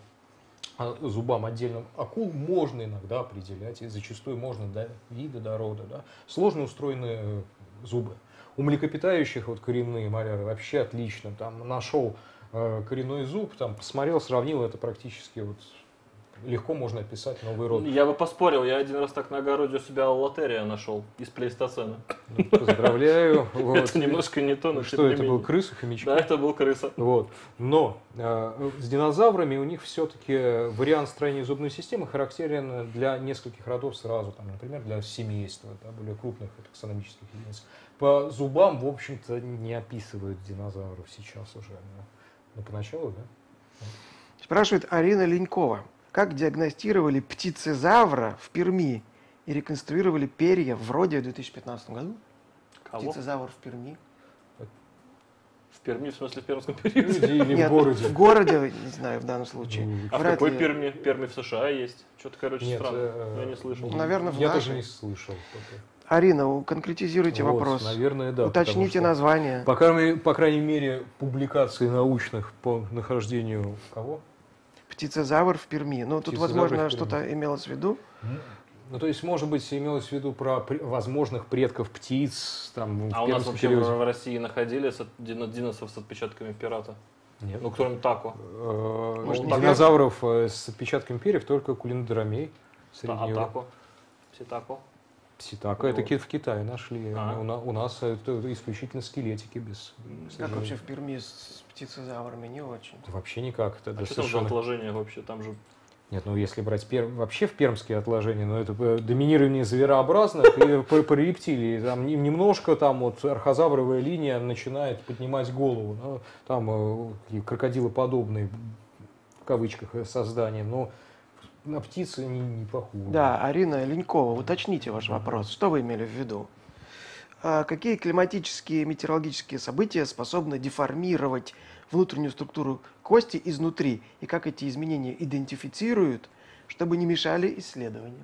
э, зубам отдельным акул можно иногда определять, и зачастую можно до вида, до рода. Да. Сложно устроены э, зубы. У млекопитающих, вот коренные маляры, вообще отлично. Там нашел э, коренной зуб, там посмотрел, сравнил, это практически вот легко можно описать новый род. Я бы поспорил, я один раз так на огороде у себя лотерия нашел из плейстоцена. Ну, поздравляю. Вот. Это немножко не то, но Что тем не это менее. был, крыса, хомячки? Да, это был крыса. Вот. Но э, с динозаврами у них все-таки вариант строения зубной системы характерен для нескольких родов сразу, там, например, для семейства, да, более крупных таксономических единиц. По зубам, в общем-то, не описывают динозавров сейчас уже. Но, но поначалу, да. Спрашивает Арина Ленькова. Как диагностировали птицезавра в Перми и реконструировали перья вроде в две тысячи пятнадцатом году? Кого? Птицезавр в Перми. В Перми, в смысле в Пермском периоде? Или Нет, в городе. в городе, не знаю, в данном случае. Ну, А в Вряд какой ли. Перми? Перми в США есть. Что-то, короче, Нет, странно. э, Я не слышал. Ну, наверное, в Я нашей. тоже не слышал. пока. Арина, у- конкретизируйте Вот, вопрос. Наверное, да. Уточните потому что, название. По крайней, по крайней мере, публикаций научных по нахождению кого? Птицезавр в Перми. Ну, тут, Птицезавр возможно, в Перми. что-то имелось в виду. Ну, то есть, может быть, имелось в виду про пр- возможных предков птиц. Там, А в у нас пермском вообще периоде. в в России находили с- дин- диносов с отпечатками пирата? Нет. Ну, кроме тако. Э, Может, у не динозавров э, с отпечатками перьев только кулинодромей. А тако? Пситако? Пситако, это Вот. ки- в Китае нашли. А. У, на- у нас это исключительно скелетики без. Как содержания. вообще в Перми с птицезаврами? Не очень. Вообще никак. Это А да, что там за совершенно... отложения вообще? Там же Нет, ну если брать пер... вообще в пермские отложения, ну это э, доминирование зверообразных и по, по рептилии. Там нем- немножко там вот архозавровая линия начинает поднимать голову. Ну, там э, такие крокодилоподобные, в кавычках, э, создания. Но на птицы не, не похожи. Да, Арина Ленькова, уточните ваш вопрос. Что вы имели в виду? А какие климатические и метеорологические события способны деформировать внутреннюю структуру кости изнутри? И как эти изменения идентифицируют, чтобы не мешали исследованиям?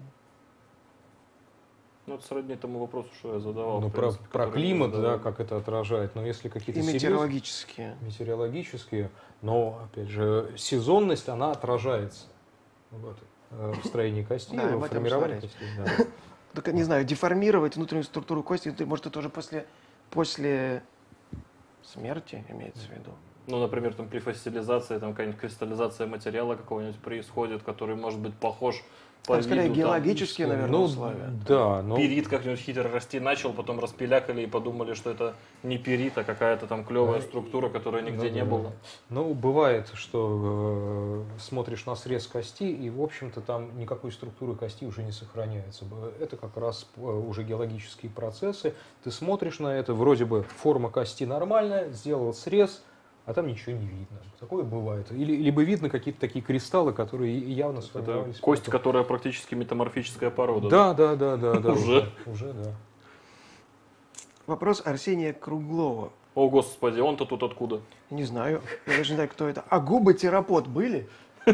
ну, это сродни тому вопросу, что я задавал. Ну, в про, принципе, про который я климат, да, задавал. как это отражает. Но если какие-то И серьезные- метеорологические. метеорологические, но, опять же, сезонность, она отражается вот, э, в строении костей, Да, об в этом формировании шла речь. костей. Да. Только, не знаю, деформировать внутреннюю структуру кости, это, может, это уже после, после смерти имеется в виду? Ну, например, там при фосилизации, там какая-нибудь кристаллизация материала какого-нибудь происходит, который может быть похож по Там, скорее, виду, там, геологические, наверное, Ну, условия. да, но Перит как-нибудь хитро расти начал, потом распилякали и подумали, что это не перит, а какая-то там клевая структура, которая нигде Ну, не да. было. Ну, бывает, что э, смотришь на срез кости, и, в общем-то, там никакой структуры кости уже не сохраняется. Б- Это как раз э, уже геологические процессы. Ты смотришь на это, вроде бы форма кости нормальная, сделал срез, а там ничего не видно. Такое бывает. Или, либо видно какие-то такие кристаллы, которые явно Это сформировались. кость, потом. которая практически метаморфическая порода. Да, да, да, да, да. Уже? Уже, да. Вопрос Арсения Круглова. О, господи, он-то тут откуда? Не знаю, я даже не знаю, кто это. А губы терапот были?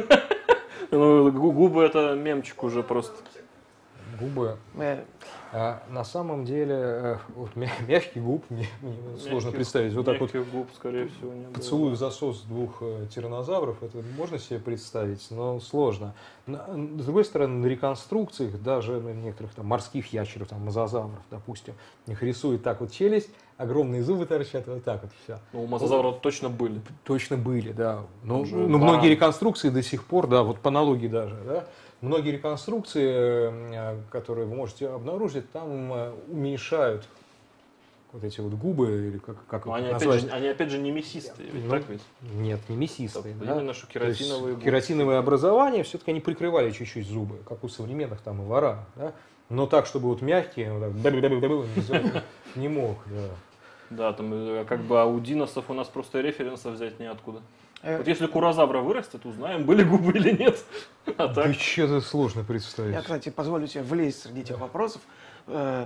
Ну, гу- губы это мемчик уже просто. Губы. Э, А на самом деле, э, вот мя- мягкий губ, мне, мне сложно Мягких- представить. Вот так вот мягких губ, скорее всего, не было. поцелуй в засос двух э, тираннозавров, это можно себе представить, но сложно. На- С другой стороны, на реконструкциях, даже на некоторых там, морских ящеров, там, мозазавров, допустим, у них рисуют так вот челюсть, огромные зубы торчат, вот так вот все. Ну, у мозазавра точно были. Точно были, да. Но, Уже ну, баран. многие реконструкции до сих пор, да, вот по аналогии даже, да, многие реконструкции, э, которые вы можете обнаружить, там э, уменьшают вот эти вот губы, или как, как Но их они опять, назвать? же, они опять же не мясистые, ведь Ну, так ведь? Нет, не мясистые. Это да. именно что То есть кератиновые губы. кератиновые образования все-таки они прикрывали чуть-чуть зубы, как у современных там и варан, да. Но так, чтобы вот мягкие, вот так, бля-бля-бля-бля, не знаю, не мог, да. Да, там э, как бы а у диносов у нас просто референса взять неоткуда. э, Вот если куразавра вырастет, узнаем, были губы или нет. А Да так, что-то сложно представить. Я, кстати, позволю себе влезть среди этих вопросов. Э,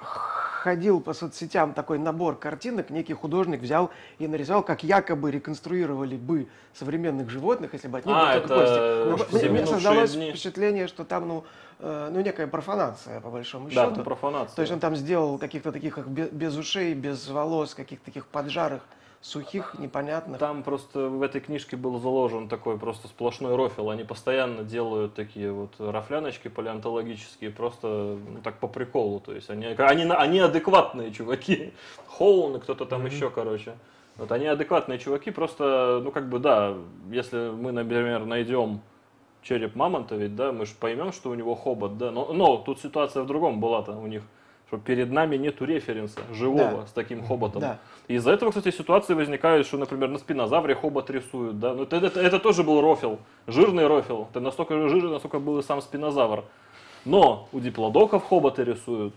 Ходил по соцсетям такой набор картинок, некий художник взял и нарисовал, как якобы реконструировали бы современных животных, если бы от них А, были только это кости. Но все мне- Мне минувшие создалось дни. впечатление, что там ну, э, ну, некая профанация, по большому да, счету. там профанация. То есть он там сделал каких-то таких как бе- без ушей, без волос, каких-то таких поджарых, сухих, непонятных. Там просто в этой книжке был заложен такой просто сплошной рофил. Они постоянно делают такие вот рафляночки палеонтологические, просто ну, так по приколу. То есть они, они, они адекватные чуваки. Хоун и кто-то там еще, короче. Вот они адекватные чуваки, просто, ну как бы да, если мы, например, найдем череп мамонта, ведь, да, мы же поймем, что у него хобот, да. Но, но тут ситуация в другом была-то у них. Что перед нами нету референса живого Да. с таким хоботом. Да. И из-за этого, кстати, ситуации возникают, что, например, на спинозавре хобот рисуют. Да? Ну, это, это, это тоже был рофил, жирный рофил. Это настолько же жирный, насколько был и сам спинозавр. Но у диплодоков хоботы рисуют.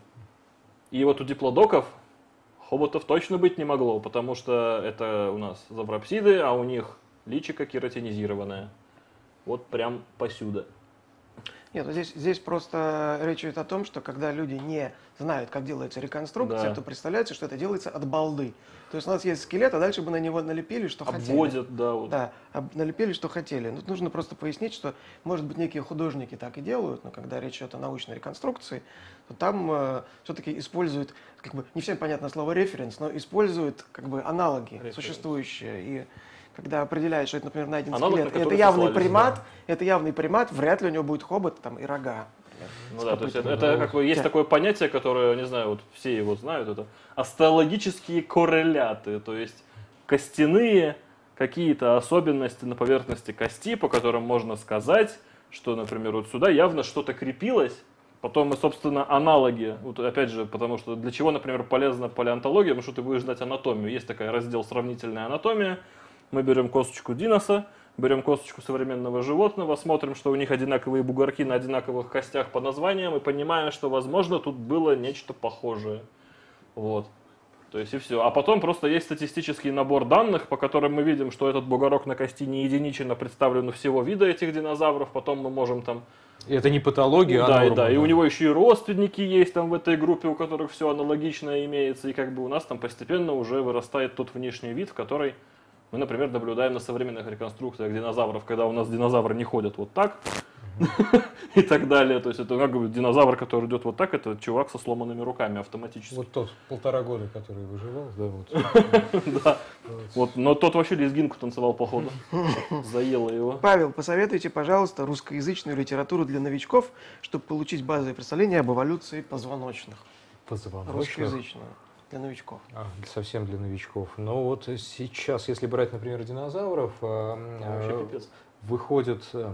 И вот у диплодоков хоботов точно быть не могло, потому что это у нас завропсиды, а у них личико кератинизированное. Вот прям посюда. Нет, ну здесь, здесь просто речь идет о том, что когда люди не знают, как делается реконструкция, Да. то представляется, что это делается от балды. То есть у нас есть скелет, а дальше бы на него налепили, что хотели. Обводят, да. Вот. Да, об- налепили, что хотели. Тут нужно просто пояснить, что, может быть, некие художники так и делают, но когда речь идет о научной реконструкции, то там э, все-таки используют, как бы, не всем понятно слово референс, но используют как бы аналоги Референс. существующие. И когда определяют, что это, например, найден Аналог, на скелет, и это который явный сослались, примат, да. это явный примат, вряд ли у него будет хобот там, и рога. Ну да, то есть это, это как бы есть Да. такое понятие, которое, не знаю, вот все его знают, это астрологические корреляты, то есть костяные какие-то особенности на поверхности кости, по которым можно сказать, что, например, вот сюда явно что-то крепилось, потом мы, собственно, аналоги, вот опять же, потому что для чего, например, полезна палеонтология, потому что ты будешь знать анатомию, есть такой раздел «Сравнительная анатомия», мы берем косточку диноса, берем косточку современного животного, смотрим, что у них одинаковые бугорки на одинаковых костях по названиям, и понимаем, что, возможно, тут было нечто похожее. Вот. То есть и все. А потом просто есть статистический набор данных, по которым мы видим, что этот бугорок на кости не единично представлен у всего вида этих динозавров. Потом мы можем там... Это не патология, а Да, и норма, да. И да. у него еще и родственники есть там в этой группе, у которых все аналогично имеется. И как бы у нас там постепенно уже вырастает тот внешний вид, в который мы, например, наблюдаем на современных реконструкциях динозавров, когда у нас динозавры не ходят вот так и так далее. То есть это как бы динозавр, который идет вот так, это чувак со сломанными руками автоматически. Вот тот полтора года, который выживал, да, вот. Да. Вот, но тот вообще лезгинку танцевал, походу. Заело его. Павел, посоветуйте, пожалуйста, русскоязычную литературу для новичков, чтобы получить базовое представление об эволюции позвоночных. Позвоночных. Русскоязычную для новичков. А, совсем для новичков. Но вот сейчас, если брать, например, динозавров, Вообще э, пипец. выходят, э,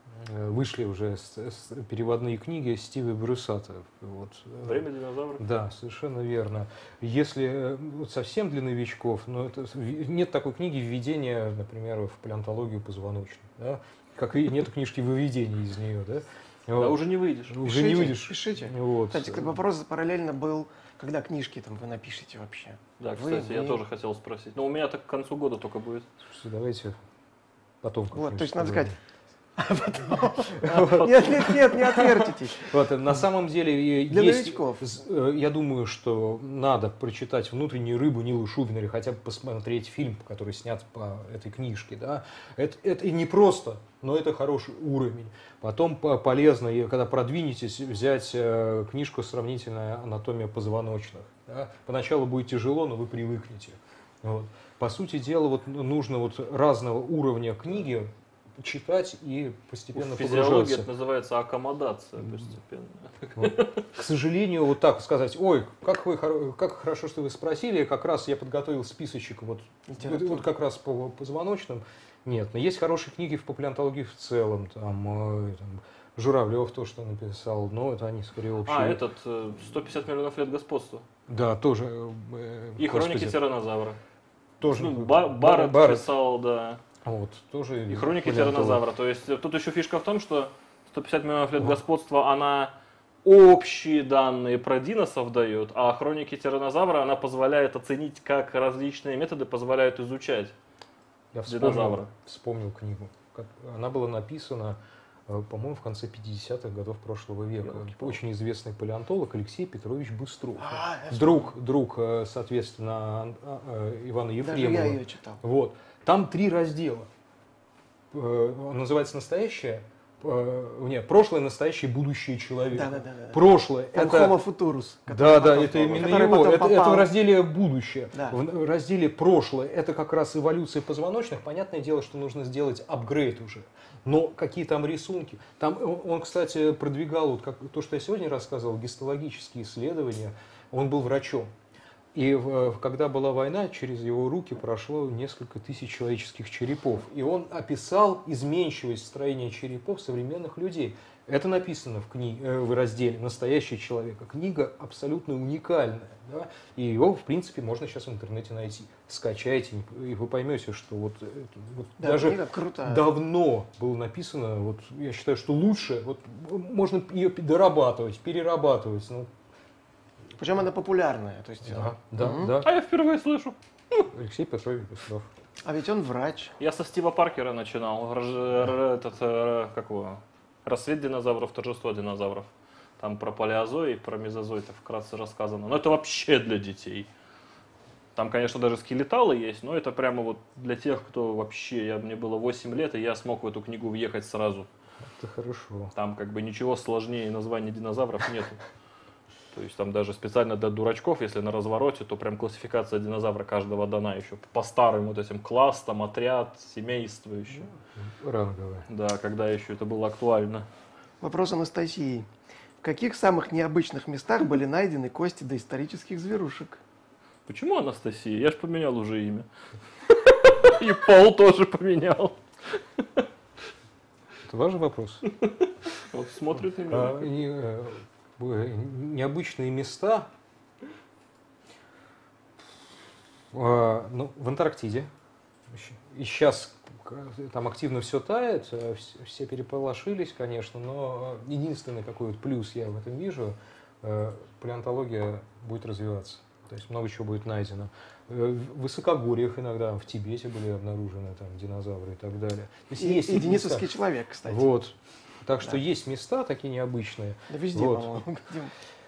вышли уже с- с- переводные книги Стива Брюссата. Вот. э, Время динозавров. Да, совершенно верно. Если э, вот совсем для новичков, но это, в- нет такой книги введения, например, в палеонтологию позвоночных. Да? Как и нет книжки выведения из нее. Да? Да Вот. уже не выйдешь. Уже не Пишите, выйдешь. Пишите. Вот. Кстати, вопрос параллельно был, когда книжки там вы напишете вообще. Да, Вы- кстати, я вы- тоже хотел спросить. Но у меня так к концу года только будет. Слушайте, давайте потом. Вот, то есть как-нибудь надо поговорим. сказать, нет, нет, нет, не отвертитесь. Вот, на самом деле э, Для есть, новичков. з- э, я думаю, что надо прочитать «Внутреннюю рыбу» Нила Шубина или хотя бы посмотреть фильм, который снят по этой книжке. Да? Это, это и не просто, но это хороший уровень. Потом по- полезно, и когда продвинетесь, взять э, книжку «Сравнительная анатомия позвоночных». Да? Поначалу будет тяжело, но вы привыкнете. Вот. По сути дела, вот нужно вот разного уровня книги читать и постепенно В физиологии погружаться. это называется аккомодация постепенно. Вот. К сожалению, вот так сказать, ой, как, вы, хоро- как хорошо, что вы спросили, как раз я подготовил списочек вот, Литература. вот как раз по позвоночным. Нет, но есть хорошие книги по палеонтологии в целом, там, э, там Журавлев то, что написал, но это они скорее общие. А, этот э, сто пятьдесят миллионов лет господства. Да, тоже. э, И господи, хроники тиранозавра. тоже. Ну, Ба- Барретт Барретт. писал, да. Вот, тоже. И хроники палеонтолог. тиранозавра. То есть э, тут еще фишка в том, что сто пятьдесят миллионов лет господства, она общие данные про диносов дает, а хроники тиранозавра, она позволяет оценить, как различные методы позволяют изучать. Я вспомнил, динозавра. вспомнил книгу. Как- Она была написана, э, по-моему, в конце пятидесятых годов прошлого века. Ёлки-палки. Очень известный палеонтолог Алексей Петрович Быстров. А, я Друг, друг, э, соответственно, Ан- а, э, Ивана Даже Ефремова. я ее читал. Вот. Там три раздела. Э, Он называется «Настоящее», э, нет, «Прошлое, настоящее, будущее человека». Да, да, да, да. Прошлое Как это... Homo futurus. Да, который да, потом- это именно который его. потом Это, это попал. в разделе «Будущее». Да. В разделе «Прошлое» это как раз эволюция позвоночных. Понятное дело, что нужно сделать апгрейд уже. Но какие там рисунки? Там он, он, кстати, продвигал вот как, то, что я сегодня рассказывал, гистологические исследования. Он был врачом. И в- когда была война, через его руки прошло несколько тысяч человеческих черепов. И он описал изменчивость строения черепов современных людей. Это написано в, кни... э, в разделе «Настоящий человек». Книга абсолютно уникальная. Да? И его, в принципе, можно сейчас в интернете найти. Скачайте, и вы поймете, что вот, это- вот Да, даже книга крутая. давно было написано, вот, я считаю, что лучше, вот, можно ее дорабатывать, перерабатывать. Ну, Причем она популярная. То есть, да, да, Мгм. да. А я впервые слышу. Алексей Петрович Быстров. А ведь он врач. Я со Стива Паркера начинал. Рож- р- Этот, э, как его? «Рассвет динозавров, торжество динозавров». Там про палеозой, про мезозой так вкратце рассказано. Но это вообще для детей. Там, конечно, даже скелеталы есть, но это прямо вот для тех, кто вообще... Я, мне было восемь лет, и я смог в эту книгу въехать сразу. Это хорошо. Там как бы ничего сложнее названия динозавров нету. То есть там даже специально для дурачков, если на развороте, то прям классификация динозавра каждого дана еще по старым вот этим классам, отряд, семейство еще. Ранговая. Да, когда еще это было актуально. Вопрос Анастасии. В каких самых необычных местах были найдены кости доисторических зверушек? Почему Анастасия? Я же поменял уже имя. И пол тоже поменял. Это важный вопрос. Вот смотрит на А, меня. не, э, э, необычные места. А, ну, в Антарктиде. И сейчас там активно все тает, э, вс- все переполошились, конечно, но единственный какой вот плюс я в этом вижу, э, палеонтология будет развиваться. То есть много чего будет найдено. Э, В высокогорьях иногда, в Тибете были обнаружены там динозавры и так далее. То есть И, есть и места. денисовский человек, кстати. Вот. Так что Да. есть места такие необычные. Да везде, Вот. по-моему. Где-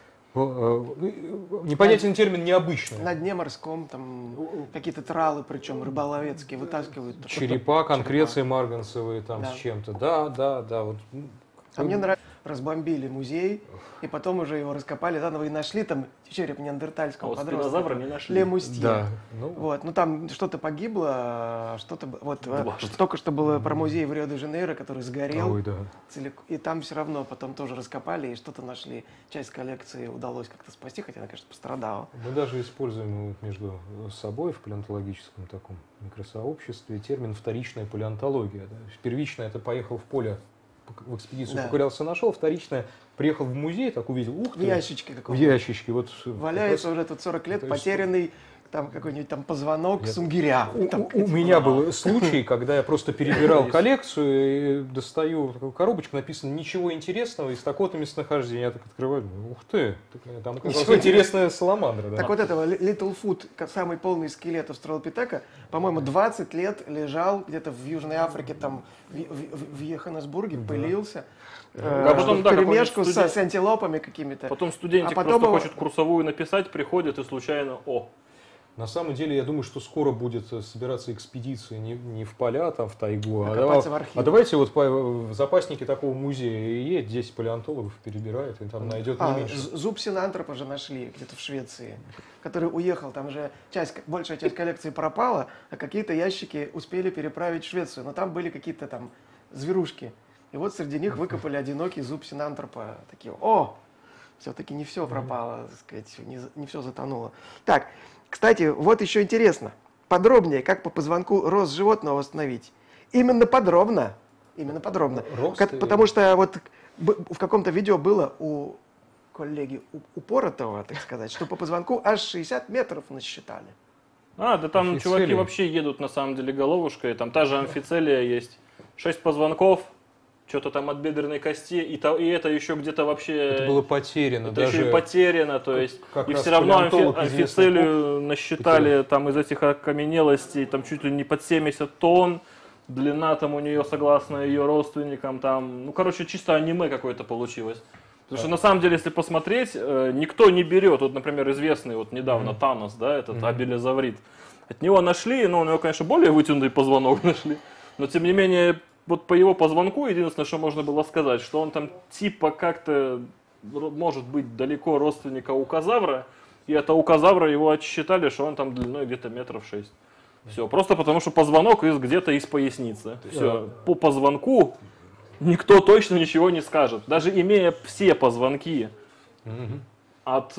Э, э, Непонятен термин необычный. На дне морском там какие-то тралы, причем рыболовецкие, вытаскивают. Черепа, Черепа. конкреции марганцевые там Да. с чем-то. Да, да, да. Вот. А мне нравится, разбомбили музей, и потом уже его раскопали заново и нашли там череп А неандертальского вот подростка. спинозавра не нашли. Лемустье. Да. Ну, Вот, ну там что-то погибло, а что-то б- вот э, Дважды. только что было про музей в Рио-де-Жанейро, который сгорел, ой, да. целик- и там все равно потом тоже раскопали и что-то нашли. Часть коллекции удалось как-то спасти, хотя она, конечно, пострадала. Мы даже используем вот между собой в палеонтологическом таком микросообществе термин вторичная палеонтология. Да. Первичная — это поехал в поле, в экспедицию Да. покорялся, нашел. Вторичная — приехал в музей, так увидел, ух В ты, ящичке в каком-то. ящичке. Вот, Валяется уже тут сорок лет, То есть- потерянный там какой-нибудь там позвонок Нет. сунгиря. У, Там у- у какие-то- меня был случай, когда я просто перебирал коллекцию и достаю такую коробочку, написано «Ничего интересного» из такого-то местонахождения. Я так открываю, думаю, ух ты, так, там оказалась Ничего интересная саламандра. Да. Так вот этого Ли- Littlefoot, как самый полный скелет австралопитека, по-моему, двадцать лет лежал где-то в Южной Африке, там в, в- в Йоханнесбурге, пылился. А потом, да, перемешку какой-нибудь с, студент- с антилопами какими-то. Потом студентик А потом просто его- хочет курсовую написать, приходит и случайно, о, На самом деле, я думаю, что скоро будет э, собираться экспедиция не, не в поля, там, в тайгу, а, Копаться дава- в архивах. а давайте вот по, в запаснике такого музея и едет, десять палеонтологов перебирает, и там найдет не А, меньше. з- зуб синантропа же нашли где-то в Швеции, который уехал, там же часть, большая часть коллекции пропала, а какие-то ящики успели переправить в Швецию, но там были какие-то там зверушки. И вот среди них выкопали одинокий зуб синантропа. Такие, о, все-таки не все пропало, так сказать, не, за- не все затонуло. Так, кстати, вот еще интересно, подробнее, как по позвонку рост животного восстановить. Именно подробно, именно подробно. Рост Как- и- потому что вот б- в каком-то видео было у коллеги У- Упоротова, так сказать, что по позвонку аж шестьдесят метров насчитали. А, да там Амфицелия. чуваки вообще едут на самом деле головушкой, там та же амфицелия есть, шесть позвонков, что-то там от бедренной кости, и, то, и это еще где-то вообще... Это было потеряно. это даже еще и потеряно, то есть, как и раз все равно амфи- палеонтолог известный амфицелию насчитали там из этих окаменелостей, там чуть ли не под семьдесят тонн, длина там у нее, согласно ее родственникам, там, ну, короче, чисто аниме какое-то получилось. Потому что на самом деле, если посмотреть, э, никто не берет, вот, например, известный вот недавно Танос, да, этот абелизаврит, от него нашли, ну, у него, конечно, более вытянутый позвонок нашли, но тем не менее, вот по его позвонку единственное, что можно было сказать, что он там типа как-то р- может быть далеко родственника укозавра, и от укозавра его отсчитали, что он там длиной где-то метров шесть. Все, просто потому что позвонок из где-то из поясницы. Все, по позвонку никто точно ничего не скажет. Даже имея все позвонки Мгм. от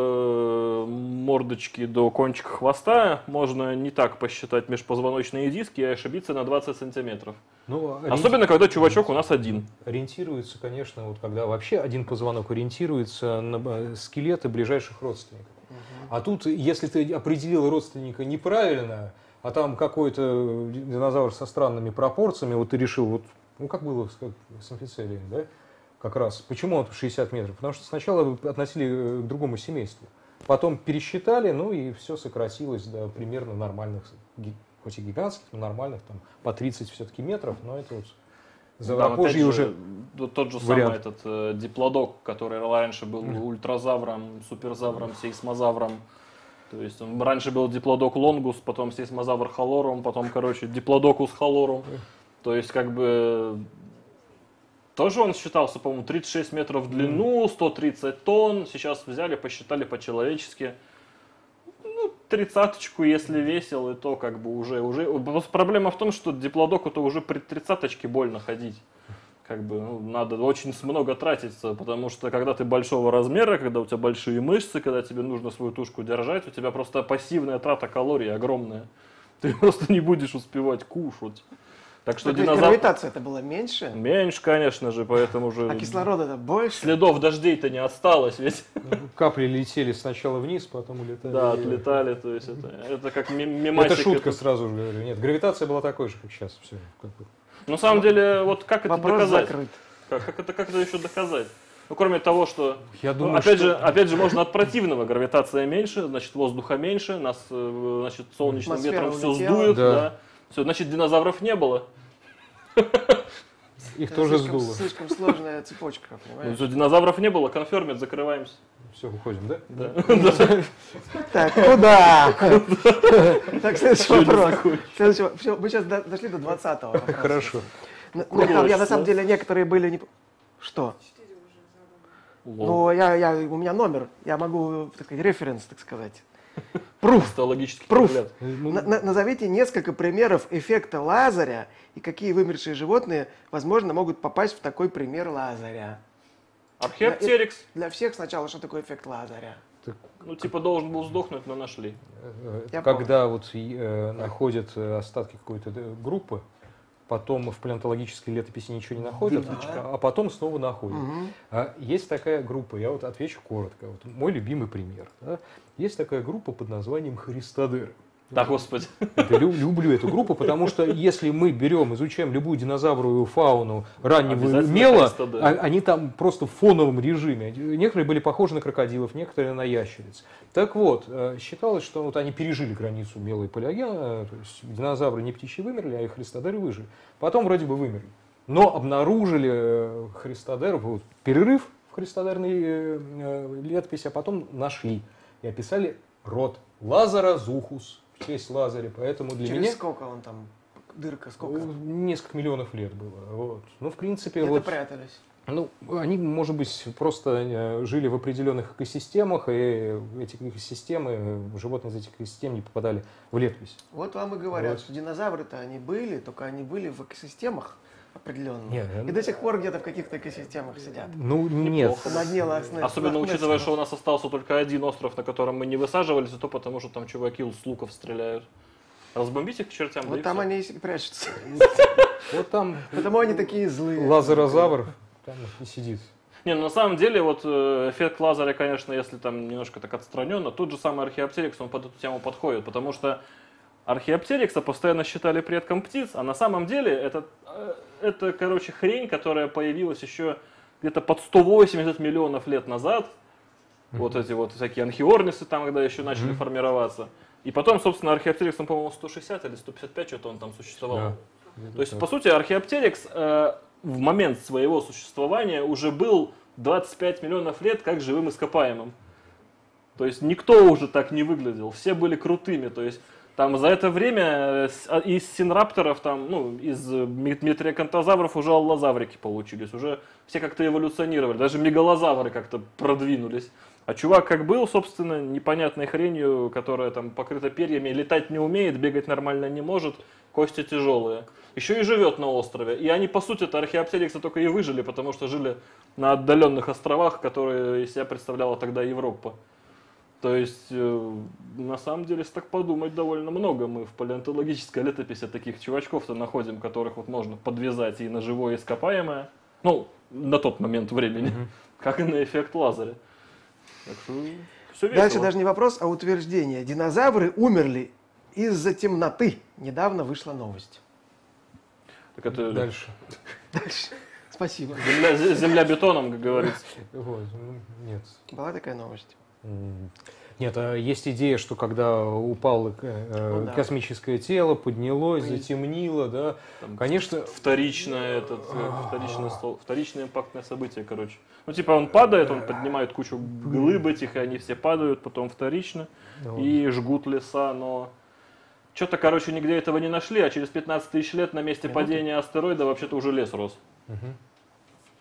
э, мордочки до кончика хвоста, можно не так посчитать межпозвоночные диски и ошибиться на двадцать сантиметров. Ну, ориенти- Особенно, когда чувачок у нас один. Ориентируется, конечно, вот когда вообще один позвонок ориентируется на э, скелеты ближайших родственников. А тут, если ты определил родственника неправильно, а там какой-то динозавр со странными пропорциями, вот ты решил, вот, ну как было с, как, с амфицелией, да? Как раз. Почему он шестьдесят метров? Потому что сначала относили к другому семейству. Потом пересчитали, ну и все сократилось до примерно нормальных, ги- хоть и гигантских, но нормальных, там, по тридцать все-таки метров, но это вот Там, Запорожье опять уже... же, т- тот же вариант. самый этот э, диплодок, который раньше был ультразавром, суперзавром, сейсмозавром. То есть он раньше был диплодок лонгус, потом сейсмозавр халорум, потом, короче, диплодокус халорум. То есть как бы тоже он считался, по-моему, тридцать шесть метров в длину, сто тридцать тонн. Сейчас взяли, посчитали по-человечески. Ну, тридцаточку, если весил, и то как бы уже... уже... Просто проблема в том, что диплодоку-то уже при тридцаточке больно ходить. Как бы, ну, надо очень много тратиться, потому что когда ты большого размера, когда у тебя большие мышцы, когда тебе нужно свою тушку держать, у тебя просто пассивная трата калорий огромная. Ты просто не будешь успевать кушать. Так что динозавр... Гравитация-то была меньше? Меньше, конечно же, поэтому же... А кислорода-то больше? Следов дождей-то не осталось ведь. Капли летели сначала вниз, потом улетали. Да, отлетали, то есть это, это как мемасик. Это шутка, сразу же говорю. Нет, гравитация была такой же, как сейчас. Все, как бы. На самом деле, вот как это Вопрос доказать? закрыт. Как, как, это, как это еще доказать? Ну, кроме того, что, Я ну, думаю, опять, что... же, опять же, можно от противного. Гравитация меньше, значит, воздуха меньше, нас, э, значит, солнечным Атмосфера ветром все улетела. сдует. Да. Да. Все, значит, динозавров не было. Их Это тоже слишком, сдуло. слишком сложная цепочка, Ну, понимаешь? все, динозавров не было, конфермит, закрываемся. Все, уходим, да? Да. Так, куда? Так, следующий Чё не вопрос. заходишь? Следующий- всё, мы сейчас до- дошли до двадцатого вопроса. Хорошо. Ну, ну, там, я на да? самом деле некоторые были не... Что? Лол. Ну, я, я, у меня номер, я могу, так сказать, референс, так сказать. Астрологический Пруф. взгляд. На- на- назовите несколько примеров эффекта Лазаря и какие вымершие животные, возможно, могут попасть в такой пример Лазаря. Археоптерикс. Для всех сначала, что такое эффект Лазаря? Ну, типа, должен был сдохнуть, но нашли. Я Когда вот э, находят э, остатки какой-то э, группы, потом в палеонтологической летописи ничего не находят, Да. а потом снова находят. Мгм. А есть такая группа, я вот отвечу коротко, вот мой любимый пример. Да? Есть такая группа под названием Христодеры. Да, господи. Я лю- люблю эту группу, потому что если мы берем, изучаем любую динозавровую фауну раннего Обязательно мела, Христодеры. а- они там просто в фоновом режиме. Некоторые были похожи на крокодилов, некоторые на ящериц. Так вот, э, считалось, что вот они пережили границу мела и палеогена, то есть динозавры не птичьи вымерли, а и христодеры выжили. Потом вроде бы вымерли. Но обнаружили э, христодеров, вот, перерыв в христодерной э, э, летописи, а потом нашли и описали род Лазарозухус в честь Лазаря. Поэтому для Через меня сколько он там, дырка, сколько? несколько миллионов лет было. Вот. Ну, в принципе, Где-то вот, прятались. ну, они, может быть, просто э, жили в определенных экосистемах, и эти экосистемы, животные из этих экосистем не попадали в летопись. Вот вам и говорят, Вот. что динозавры-то они были, только они были в экосистемах определенных. Нет, И до сих пор где-то в каких-то экосистемах сидят. Ну, нет. На дне Лохнесса. Особенно учитывая, что у нас остался только один остров, на котором мы не высаживались, и то потому, что там чуваки с луков стреляют. Разбомбить их к чертям, да Вот и там всё. они и прячутся. Вот там Потому они такие злые. лазерозавр там и сидит. Не, ну на самом деле, вот э, эффект Лазаря, конечно, если там немножко так отстраненно, тот же самый археоптерикс, он под эту тему подходит, потому что археоптерикса постоянно считали предком птиц, а на самом деле это, э, это короче, хрень, которая появилась еще где-то под сто восемьдесят миллионов лет назад. Вот эти вот всякие анхиорнисы там, когда еще начали формироваться. И потом, собственно, археоптерикс, он, по-моему, сто шестьдесят или сто пятьдесят пять что-то он там существовал. Да. То есть, по сути, археоптерикс э, в момент своего существования уже был двадцать пять миллионов лет как живым ископаемым. То есть никто уже так не выглядел, все были крутыми. То есть там за это время с- а, из синрапторов, там, ну, из э, мет- метриоконтозавров уже аллозаврики получились, уже все как-то эволюционировали, даже мегалозавры как-то продвинулись. А чувак как был, собственно, непонятной хренью, которая там покрыта перьями, летать не умеет, бегать нормально не может, кости тяжелые. Еще и живет на острове. И они, по сути, это археоптериксы только и выжили, потому что жили на отдаленных островах, которые из себя представляла тогда Европа. То есть, э, на самом деле, если так подумать, довольно много мы в палеонтологической летописи таких чувачков-то находим, которых вот можно подвязать и на живое ископаемое, ну, на тот момент времени, как и на эффект Лазаря. Так что все весело. Дальше даже не вопрос, а утверждение. Динозавры умерли из-за темноты. Недавно вышла новость. Так это Дальше. Дальше. Спасибо. земля, зе- земля бетоном, как говорится. Вот, ну, нет. Была такая новость. М, Нет, а есть идея, что когда упало э, Ну да. космическое тело, поднялось, Пыль. затемнило, да, Там конечно, Вторичное, этот, э, вторичное, стол- вторичное импактное событие, короче. Ну, типа, он падает, он поднимает кучу глыб этих, и они все падают, потом вторично, Вот. и жгут леса, но... Что-то, короче, нигде этого не нашли, а через пятнадцать тысяч лет на месте Минуту. падения астероида вообще-то уже лес рос. Мгм.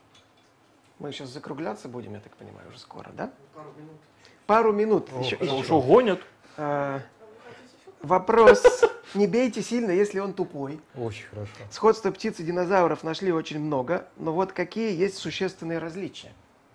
Мы сейчас закругляться будем, я так понимаю, уже скоро, да? Пару минут. Пару минут. О, еще, Ну еще. что, гонят? А, вопрос. Не бейте сильно, если он тупой. Очень хорошо. Сходства птиц и динозавров нашли очень много, но вот какие есть существенные различия?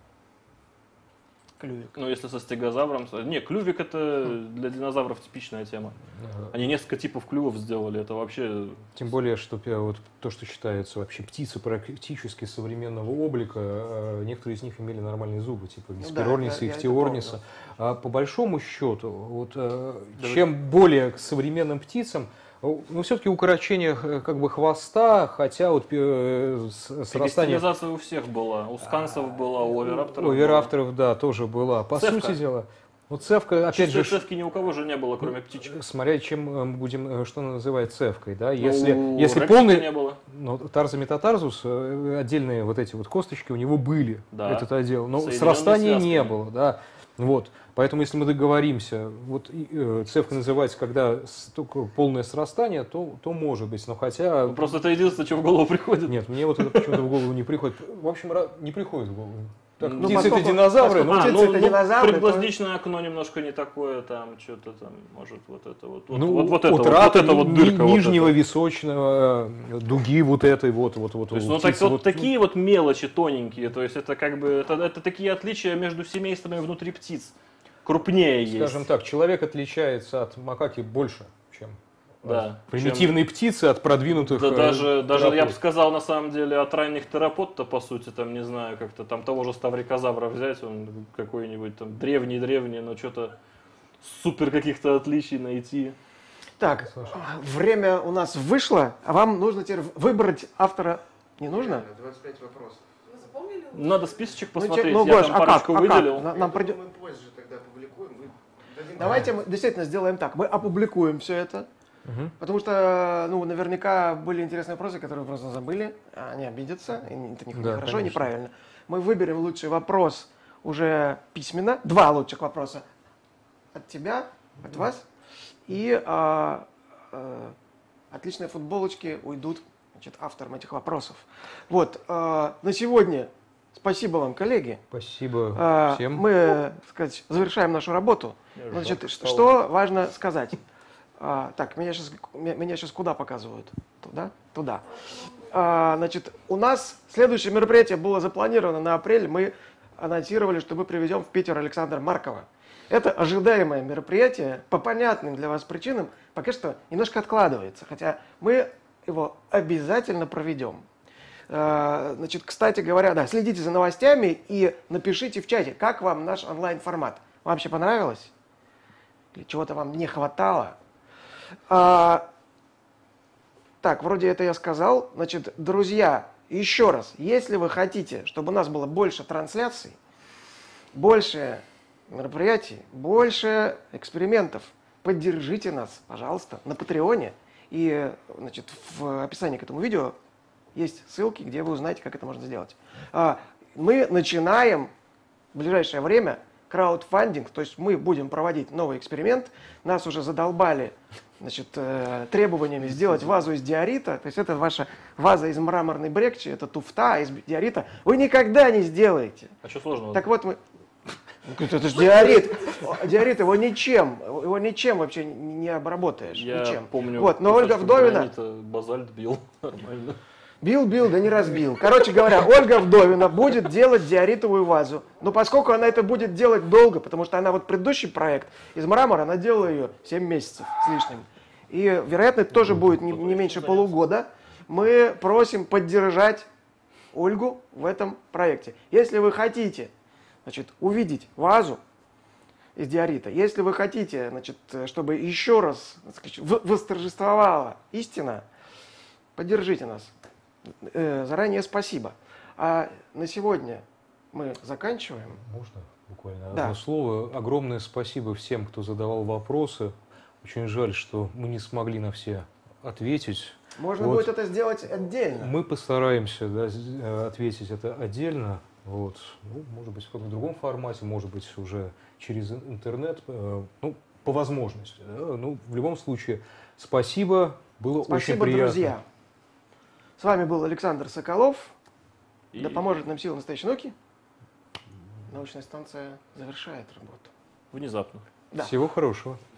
Клювик. Ну, если со стегозавром... Не, клювик это для динозавров типичная тема. Они несколько типов клювов сделали, это вообще... Тем более, что пе- вот то, что считается вообще птицы практически современного облика, э, некоторые из них имели нормальные зубы, типа Гесперорниса да, и я это Ихтиорниса. А по большому счету, вот, э, Да чем более к современным птицам, э, ну, все-таки укорочение э, как бы хвоста, хотя вот э, с- срастание... Стилизация у всех была. У скансов была, у оверапторов У веравторов, да, тоже была. По Цевка. сути дела, вот цевка, опять Чистой же, цевки ни у кого же не было, кроме птичек. смотря чем э, мы будем, э, что называть цевкой, да, Ну, если, у если рексика полный, не было. ну, тарзометатарзус, э, отдельные вот эти вот косточки у него были, Да. этот отдел, но Соединенные срастания не связками. было, да, вот, поэтому если мы договоримся, вот и, э, цевка называется, когда с- только полное срастание, то, то может быть, но хотя, Ну, просто это единственное, что в голову приходит. нет, мне вот это почему-то в голову не приходит, в общем, ра- не приходит в голову. Так, Ну, птицы это поскольку- динозавры, ну, А, птицы ну, это ну, динозавры, то- предглазничное окно немножко не такое, там что-то там, может, вот это вот. Вот, Ну, вот, вот это, вот, утрата вот это вот ни- дырка. вот нижнего это. височного, э, дуги вот этой вот, вот, вот. То есть, у ну, так, птицы вот, такие вот мелочи тоненькие, то есть это как бы, это, это такие отличия между семействами внутри птиц. Крупнее есть. Скажем так, человек отличается от макаки больше, чем Да, от примитивной птицы, от продвинутых. Да, э, даже, даже я бы терапевтов. сказал, на самом деле, от ранних терапод-то, по сути, там, не знаю, как-то там того же ставрикозавра взять, он какой-нибудь там древний-древний, но что-то супер каких-то отличий найти. Так, время у нас вышло, а вам нужно теперь выбрать автора. Не нужно? двадцать пять вопросов. Вы запомнили? Надо списочек Ну, посмотреть, че- ну, я Гош, там а как? парочку А как? выделил. На- Я Нам думаю, придет- мы позже тогда публикуем. Вы дадим Давайте мы действительно сделаем так. Мы опубликуем все это, Мгм. потому что, ну, наверняка были интересные вопросы, которые вы просто забыли, а они обидятся, и это не Да, хорошо, конечно. неправильно. Мы выберем лучший вопрос уже письменно, два лучших вопроса от тебя, от вас, и а, а, отличные футболочки уйдут, значит, авторам этих вопросов. Вот, а, на сегодня спасибо вам, коллеги. Спасибо А, всем. Мы, так сказать, завершаем нашу работу. Я уже Значит, так ш- устал. что важно сказать? А, так, меня сейчас, меня сейчас куда показывают? Туда? Туда. А, значит, у нас следующее мероприятие было запланировано на апрель. Мы анонсировали, что мы приведем в Питер Александра Маркова. Это ожидаемое мероприятие, по понятным для вас причинам, пока что немножко откладывается. Хотя мы его обязательно проведем. А, значит, кстати говоря, да, следите за новостями и напишите в чате, как вам наш онлайн-формат. Вам вообще понравилось? Или чего-то вам не хватало? А, так, вроде это я сказал. Значит, друзья, еще раз, если вы хотите, чтобы у нас было больше трансляций, больше мероприятий, больше экспериментов, поддержите нас, пожалуйста, на Патреоне. И, значит, в описании к этому видео есть ссылки, где вы узнаете, как это можно сделать. А, мы начинаем в ближайшее время краудфандинг, то есть мы будем проводить новый эксперимент. Нас уже задолбали, значит, э, требованиями сделать вазу из диорита. То есть это ваша ваза из мраморной брекчи, это туфта из диорита. Вы никогда не сделаете. А что сложного? Так вот мы... Ну, Это же диорит. Диорит его ничем, его ничем вообще не обработаешь. Я ничем. помню, Вот, но Ольга кусочком Вдовина... гранита базальт бил нормально. Бил, бил, да не разбил. Короче говоря, Ольга Вдовина будет делать диоритовую вазу. Но поскольку она это будет делать долго, потому что она вот предыдущий проект из мрамора, она делала ее семь месяцев с лишним. И, вероятно, это тоже будет не, не меньше полугода. Мы просим поддержать Ольгу в этом проекте. Если вы хотите, значит, увидеть вазу из диорита, если вы хотите, значит, чтобы еще раз, так сказать, в- восторжествовала истина, поддержите нас. Э, Заранее спасибо. А на сегодня мы заканчиваем. Можно буквально Да. одно слово? Огромное спасибо всем, кто задавал вопросы. Очень жаль, что мы не смогли на все ответить. Можно Вот. будет это сделать отдельно. Мы постараемся, да, с- э, ответить это отдельно. Вот. Ну, может быть, в каком-то другом формате, может быть, уже через ин- интернет. э, Ну, по возможности. Да? Ну, в любом случае, спасибо. Было очень Спасибо, приятно. друзья. С вами был Александр Соколов. И Да поможет нам сила настоящей науки. научная станция завершает работу. Внезапно. Да. Всего хорошего.